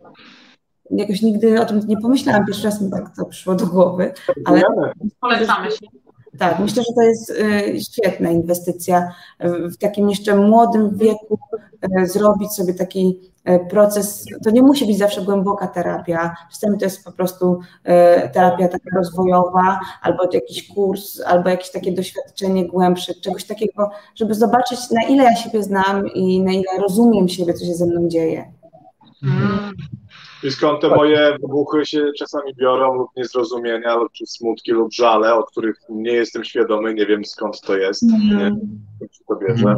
Jakoś nigdy o tym nie pomyślałam, pierwszy raz mi tak to przyszło do głowy, ale polecamy się. Tak, myślę, że to jest y, świetna inwestycja w takim jeszcze młodym wieku, y, zrobić sobie taki y, proces, to nie musi być zawsze głęboka terapia, czasami to jest po prostu y, terapia taka rozwojowa, albo jakiś kurs, albo jakieś takie doświadczenie głębsze, czegoś takiego, żeby zobaczyć, na ile ja siebie znam i na ile rozumiem siebie, co się ze mną dzieje. Mhm. I skąd te moje wybuchy się czasami biorą lub niezrozumienia, lub smutki, lub żale, o których nie jestem świadomy, nie wiem skąd to jest, nie? Skąd się to bierze.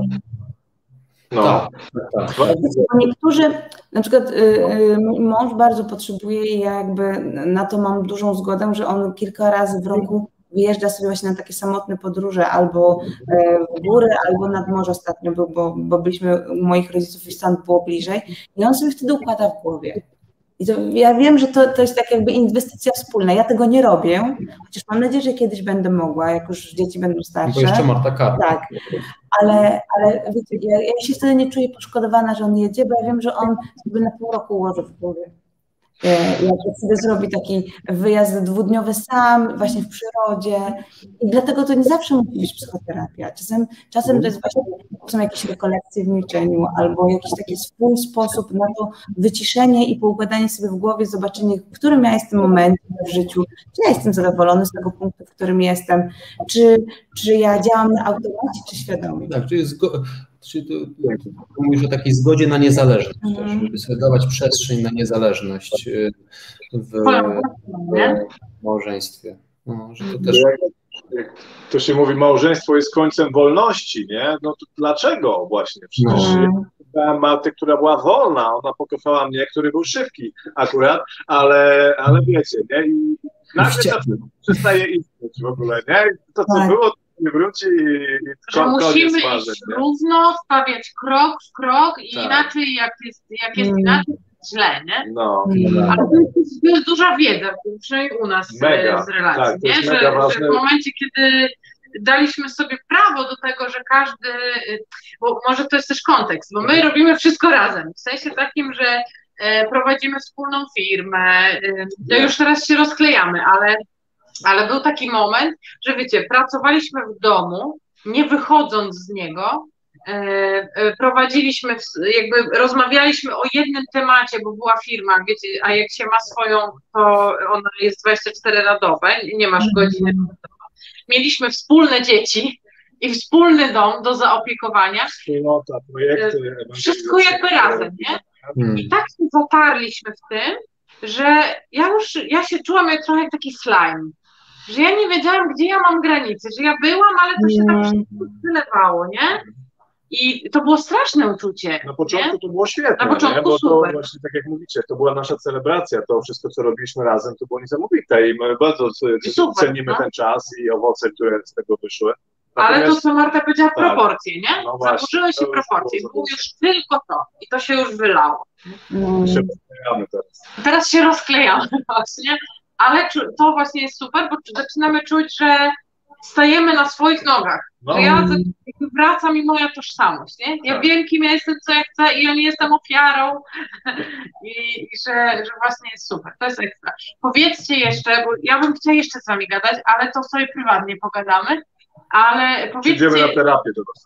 No. Tak, tak. Niektórzy, na przykład y, mój mąż bardzo potrzebuje i ja jakby na to mam dużą zgodę, że on kilka razy w roku wyjeżdża sobie właśnie na takie samotne podróże, albo w góry, albo nad morze ostatnio był, bo, bo byliśmy u moich rodziców i stan było bliżej i on sobie wtedy układa w głowie. I to, ja wiem, że to, to jest tak jakby inwestycja wspólna. Ja tego nie robię, chociaż mam nadzieję, że kiedyś będę mogła, jak już dzieci będą starsze. Bo jeszcze Marta Karp. Tak, ale, ale wiecie, ja, ja się wtedy nie czuję poszkodowana, że on jedzie, bo ja wiem, że on sobie na pół roku ułoży w głowie. Jak sobie zrobi taki wyjazd dwudniowy sam, właśnie w przyrodzie. I dlatego to nie zawsze musi być psychoterapia. Czasem, czasem to jest właśnie, są jakieś rekolekcje w milczeniu, albo jakiś taki swój sposób na to wyciszenie i poukładanie sobie w głowie, zobaczenie, w którym ja jestem momencie w życiu, czy ja jestem zadowolony z tego punktu, w którym jestem, czy, czy ja działam na automacie, czy świadomie. Tak, czyli zgo- Czy to, to mówisz o takiej zgodzie na niezależność, mm. żeby sobie dawać przestrzeń na niezależność w, w małżeństwie. No, że to też... Jak to się mówi, małżeństwo jest końcem wolności, nie? No to dlaczego właśnie? Przecież no. Ja matkę, która była wolna, ona pokochała mnie, który był szybki akurat, ale, ale wiecie, nie? I nagle to przestaje istnieć w ogóle, nie? To, co tak. było, nie wróci i, i że musimy iść nie? równo, stawiać krok w krok i tak. inaczej, jak jest, jak jest mm. inaczej, źle, nie? No, mm. Ale to jest, to jest duża wiedza, przynajmniej u nas mega, z relacji, tak, nie? Że, że w momencie, kiedy daliśmy sobie prawo do tego, że każdy, bo może to jest też kontekst, bo my robimy wszystko razem, w sensie takim, że e, prowadzimy wspólną firmę, e, to już teraz się rozklejamy, ale Ale był taki moment, że wiecie, pracowaliśmy w domu, nie wychodząc z niego, e, e, prowadziliśmy, jakby rozmawialiśmy o jednym temacie, bo była firma, wiecie, a jak się ma swoją, to ona jest dwadzieścia cztery na dobę, nie masz godziny. Mieliśmy wspólne dzieci i wspólny dom do zaopiekowania. Wspólnota, projekty. Wszystko jakby razem, nie? I tak się zatarliśmy w tym, że ja już, ja się czułam jak trochę jak taki slime. Że ja nie wiedziałam, gdzie ja mam granice, że ja byłam, ale to się tak wszystko wylewało, nie? I to było straszne uczucie. Na początku nie? to było świetne, Na początku nie? Bo super. to właśnie tak jak mówicie, to była nasza celebracja, to wszystko, co robiliśmy razem, to było niesamowite i my bardzo super, cenimy no? ten czas i owoce, które z tego wyszły. Natomiast... Ale to, co Marta powiedziała, tak. proporcje, nie? No zaburzyły się proporcje, było już tylko to i to się już wylało. Mm. Się rozklejamy teraz. Teraz się rozklejamy właśnie. Ale to właśnie jest super, bo zaczynamy czuć, że stajemy na swoich nogach. No. Że ja wraca mi moja tożsamość, nie? Ja tak. wiem, kim ja jestem, co ja chcę i ja nie jestem ofiarą. I, i że, że właśnie jest super. To jest ekstra. Powiedzcie jeszcze, bo ja bym chciała jeszcze z wami gadać, ale to sobie prywatnie pogadamy. Ale powiedzcie... Idziemy na terapię do was.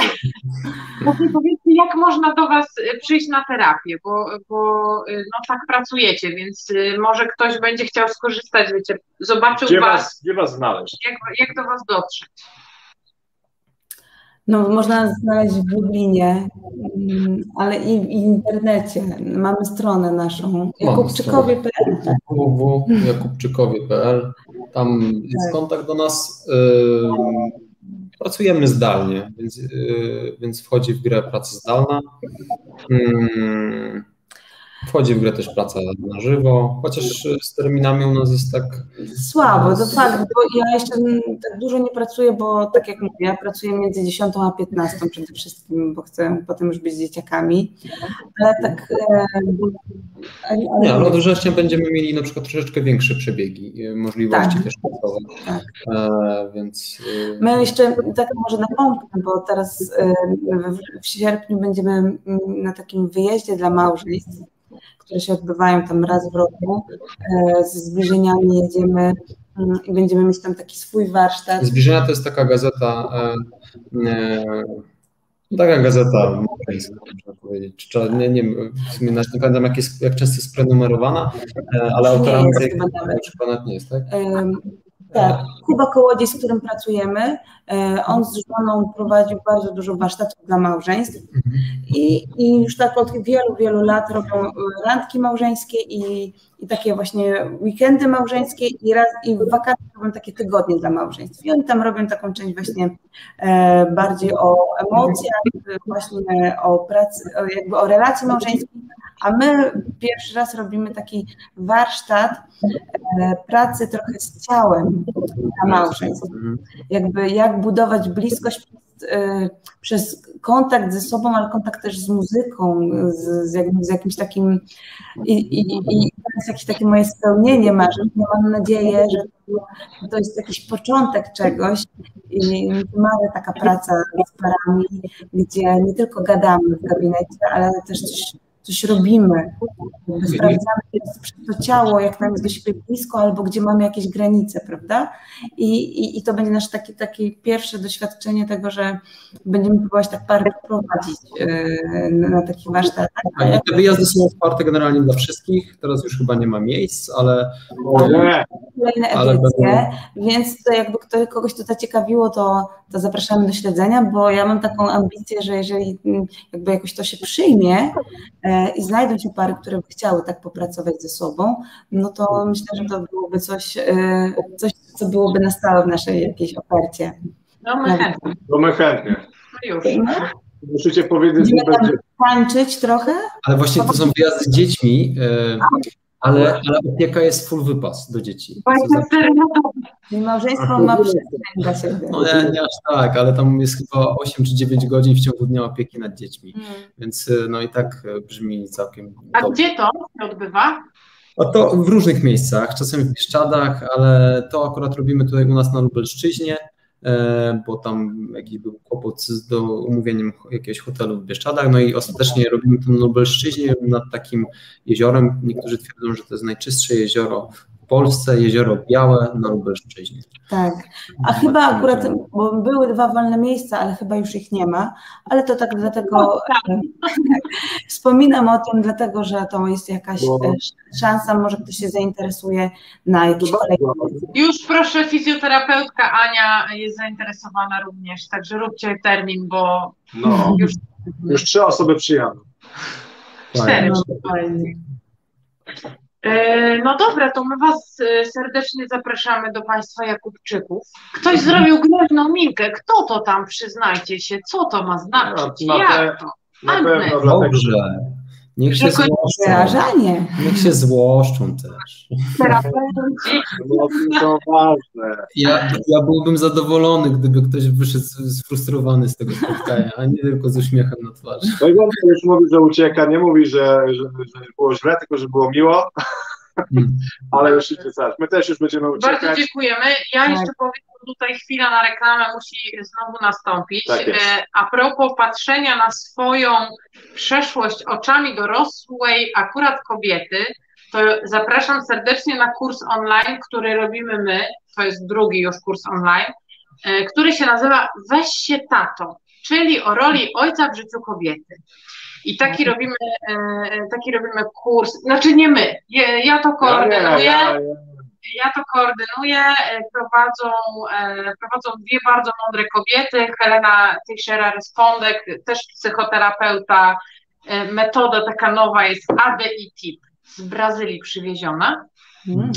Powiedzcie, jak można do was przyjść na terapię, bo, bo no tak pracujecie, więc może ktoś będzie chciał skorzystać, wiecie, zobaczył gdzie was, was, gdzie was znaleźć? Jak, jak do was dotrzeć? No, można nas znaleźć w Lublinie, ale i w internecie. Mamy stronę naszą, jakubczykowie kropka p l. w w w kropka jakubczykowie kropka p l. Tam jest kontakt do nas. pracujemy zdalnie, więc, więc wchodzi w grę praca zdalna. Wchodzi w grę też praca na żywo, chociaż z terminami u nas jest tak... Słabo, to fakt, bo ja jeszcze tak dużo nie pracuję, bo tak jak mówię, ja pracuję między dziesiątą a piętnastą przede wszystkim, bo chcę potem już być z dzieciakami, ale tak... E, ale, nie, ale od września będziemy mieli na przykład troszeczkę większe przebiegi, możliwości tak, też pracowe, tak. e, więc... E, My jeszcze, tak może napomknę, bo teraz e, w, w sierpniu będziemy na takim wyjeździe dla małżeństw, które się odbywają tam raz w roku. Ze zbliżeniami jedziemy i będziemy mieć tam taki swój warsztat. Zbliżenia to jest taka gazeta, e, e, taka gazeta małżeńska, można powiedzieć. Czy, nie, nie, w sumie nie pamiętam, jak, jest, jak często jest prenumerowana, e, ale autorami tej chyba nawet nie jest, tak? Um, Tak, Kuba Kołodziej, z którym pracujemy, on z żoną prowadził bardzo dużo warsztatów dla małżeństw i, i już tak od wielu, wielu lat robią randki małżeńskie i, i takie właśnie weekendy małżeńskie i, raz, i w wakacje robią takie tygodnie dla małżeństw. I oni tam robią taką część właśnie e, bardziej o emocjach, właśnie o pracy, o, jakby o relacji małżeńskiej, a my pierwszy raz robimy taki warsztat e, pracy trochę z ciałem dla małżeństw. Jakby jak budować bliskość przez, e, przez kontakt ze sobą, ale kontakt też z muzyką, z, z, jakim, z jakimś takim i, i, i to jest jakieś takie moje spełnienie marzeń. Ja mam nadzieję, że to, to jest jakiś początek czegoś i mała taka praca z parami, gdzie nie tylko gadamy w gabinecie, ale też coś coś robimy, sprawdzamy przez to ciało, jak nam jest do siebie blisko, albo gdzie mamy jakieś granice, prawda? I, i, i to będzie nasze takie, takie pierwsze doświadczenie tego, że będziemy próbować tak parę prowadzić yy, na, na takich warsztatach. Tak, te wyjazdy są otwarte generalnie dla wszystkich, teraz już chyba nie ma miejsc, ale... Kolejne edycje, więc to jakby ktoś, kogoś to zaciekawiło, to, to zapraszamy do śledzenia, bo ja mam taką ambicję, że jeżeli jakby jakoś to się przyjmie, i znajdą się pary, które by chciały tak popracować ze sobą, no to myślę, że to byłoby coś, coś co byłoby na stałe w naszej jakiejś ofercie. No my chętnie. No my chętnie. No już. Musicie powiedzieć, będziemy tam tańczyć trochę? Ale właśnie to są wyjazdy z dziećmi, ale, ale opieka jest full wypas do dzieci. I małżeństwo ma przestrzeń dla siebie. No nie, nie aż tak, ale tam jest chyba osiem czy dziewięć godzin w ciągu dnia opieki nad dziećmi, hmm. więc no i tak brzmi całkiem A dobrze. gdzie to się odbywa? A to w różnych miejscach, czasem w Bieszczadach, ale to akurat robimy tutaj u nas na Lubelszczyźnie, bo tam jakiś był kłopot z do umówieniem jakiegoś hotelu w Bieszczadach, no i ostatecznie robimy to na Lubelszczyźnie nad takim jeziorem. Niektórzy twierdzą, że to jest najczystsze jezioro w Polsce, jezioro Białe na Lubelszczyźnie. Tak, a chyba akurat, bo były dwa wolne miejsca, ale chyba już ich nie ma, ale to tak dlatego, wspominam o tym, dlatego, że to jest jakaś szansa, może ktoś się zainteresuje na jakiś kolejny. Już proszę, fizjoterapeutka Ania jest zainteresowana również, także róbcie termin, bo no, już, już trzy osoby przyjadą. Cztery. No dobra, to my Was serdecznie zapraszamy do Państwa Jakubczyków. Ktoś zrobił groźną minkę. Kto to tam, przyznajcie się? Co to ma znaczyć? Na, na Jak te, to? Na pewno Dobrze. Niech się złoszczą. Wyrażanie. Niech się złoszczą też. No, to ważne. Ja, ja byłbym zadowolony, gdyby ktoś wyszedł sfrustrowany z tego spotkania, a nie tylko z uśmiechem na twarzy. No i właśnie już mówi, że ucieka, nie mówi, że, że, że było źle, tylko że było miło. Hmm. Ale już się cesarz. My też już będziemy uciekać. Bardzo dziękujemy. Ja jeszcze powiem, tutaj chwila na reklamę musi znowu nastąpić. Tak A propos patrzenia na swoją przeszłość oczami dorosłej akurat kobiety, to zapraszam serdecznie na kurs online, który robimy my, to jest drugi już kurs online, który się nazywa Weź się tato, czyli o roli ojca w życiu kobiety. I taki robimy, taki robimy kurs, znaczy nie my, ja to koordynuję, ja to koordynuję, prowadzą, prowadzą dwie bardzo mądre kobiety, Helena Teixeira-Respondek, też psychoterapeuta, metoda taka nowa jest A D I T I P, z Brazylii przywieziona. Mm.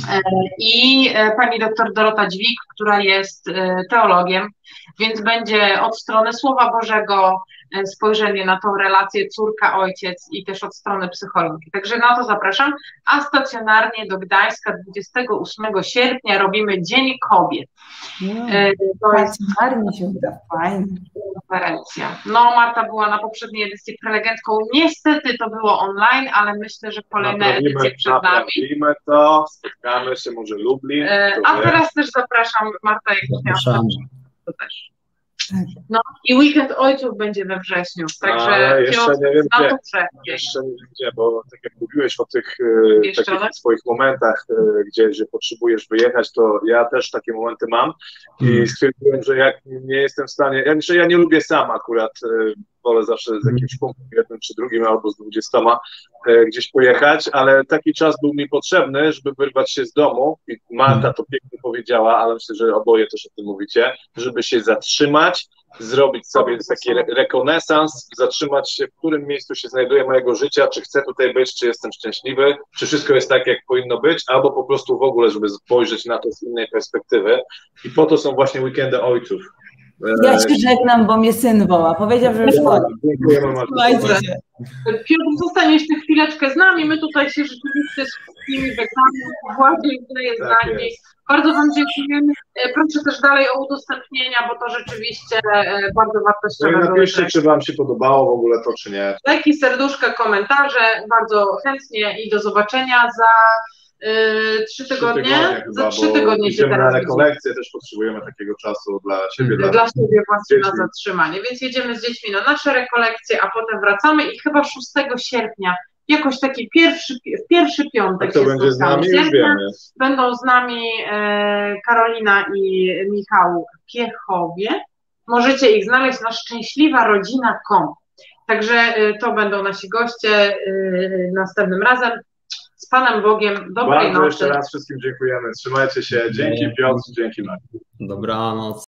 I pani doktor Dorota Dźwig, która jest teologiem, więc będzie od strony Słowa Bożego spojrzenie na tą relację córka-ojciec i też od strony psychologii. Także na to zapraszam. A stacjonarnie do Gdańska dwudziestego ósmego sierpnia robimy Dzień Kobiet. Mm. To jest stacjonarnie się uda, fajnie. Konferencja. No, Marta była na poprzedniej edycji prelegentką. Niestety to było online, ale myślę, że kolejne naprawimy, edycje przed nami. Naprawimy to, spotkamy się, może Lublin. A wie. Teraz też zapraszam, Marta, jak miała to też. No i Weekend Ojców będzie we wrześniu, także ale jeszcze nie wiem gdzie, duże. jeszcze nie wiem gdzie, bo tak jak mówiłeś o tych e, takich swoich momentach, e, gdzie, gdzie potrzebujesz wyjechać, to ja też takie momenty mam i hmm. stwierdziłem, że jak nie jestem w stanie, ja, że ja nie lubię sam akurat, e, wolę zawsze z jakimś punktem jednym czy drugim albo z dwudziestoma e, gdzieś pojechać, ale taki czas był mi potrzebny, żeby wyrwać się z domu i Marta to pięknie powiedziała, ale myślę, że oboje też o tym mówicie, żeby się zatrzymać, zrobić sobie taki re rekonesans, zatrzymać się, w którym miejscu się znajduje mojego życia, czy chcę tutaj być, czy jestem szczęśliwy, czy wszystko jest tak, jak powinno być, albo po prostu w ogóle, żeby spojrzeć na to z innej perspektywy. I po to są właśnie weekendy ojców. Ja się żegnam, bo mnie syn woła. Powiedział, że już chodzi. Dziękujemy bardzo. Piotr, zostaniesz tę chwileczkę z nami. My tutaj się rzeczywiście z wszystkimi wegami, właśnie jest tak z nami. Bardzo Wam dziękujemy. Proszę też dalej o udostępnienia, bo to rzeczywiście bardzo wartościowe. No i napiszcie, czy Wam się podobało w ogóle to, czy nie. Lajki, serduszka, komentarze. Bardzo chętnie i do zobaczenia za Yy, trzy tygodnie, trzy tygodnie chyba, za trzy tygodnie się teraz na rekolekcje, też potrzebujemy takiego czasu dla siebie. Dla, dla siebie właśnie na zatrzymanie, więc jedziemy z dziećmi na nasze rekolekcje, a potem wracamy i chyba szóstego sierpnia, jakoś taki pierwszy, pierwszy piątek to się będzie z nami, sierpnia, już wiemy. Będą z nami e, Karolina i Michał Piechowie. Możecie ich znaleźć na szczęśliwa rodzina kropka com. Także e, to będą nasi goście e, następnym razem. Z Panem Bogiem, dobrej Bardzo nocy. jeszcze raz wszystkim dziękujemy. Trzymajcie się. Dzięki Piotr, dzięki Marku. Dobranoc.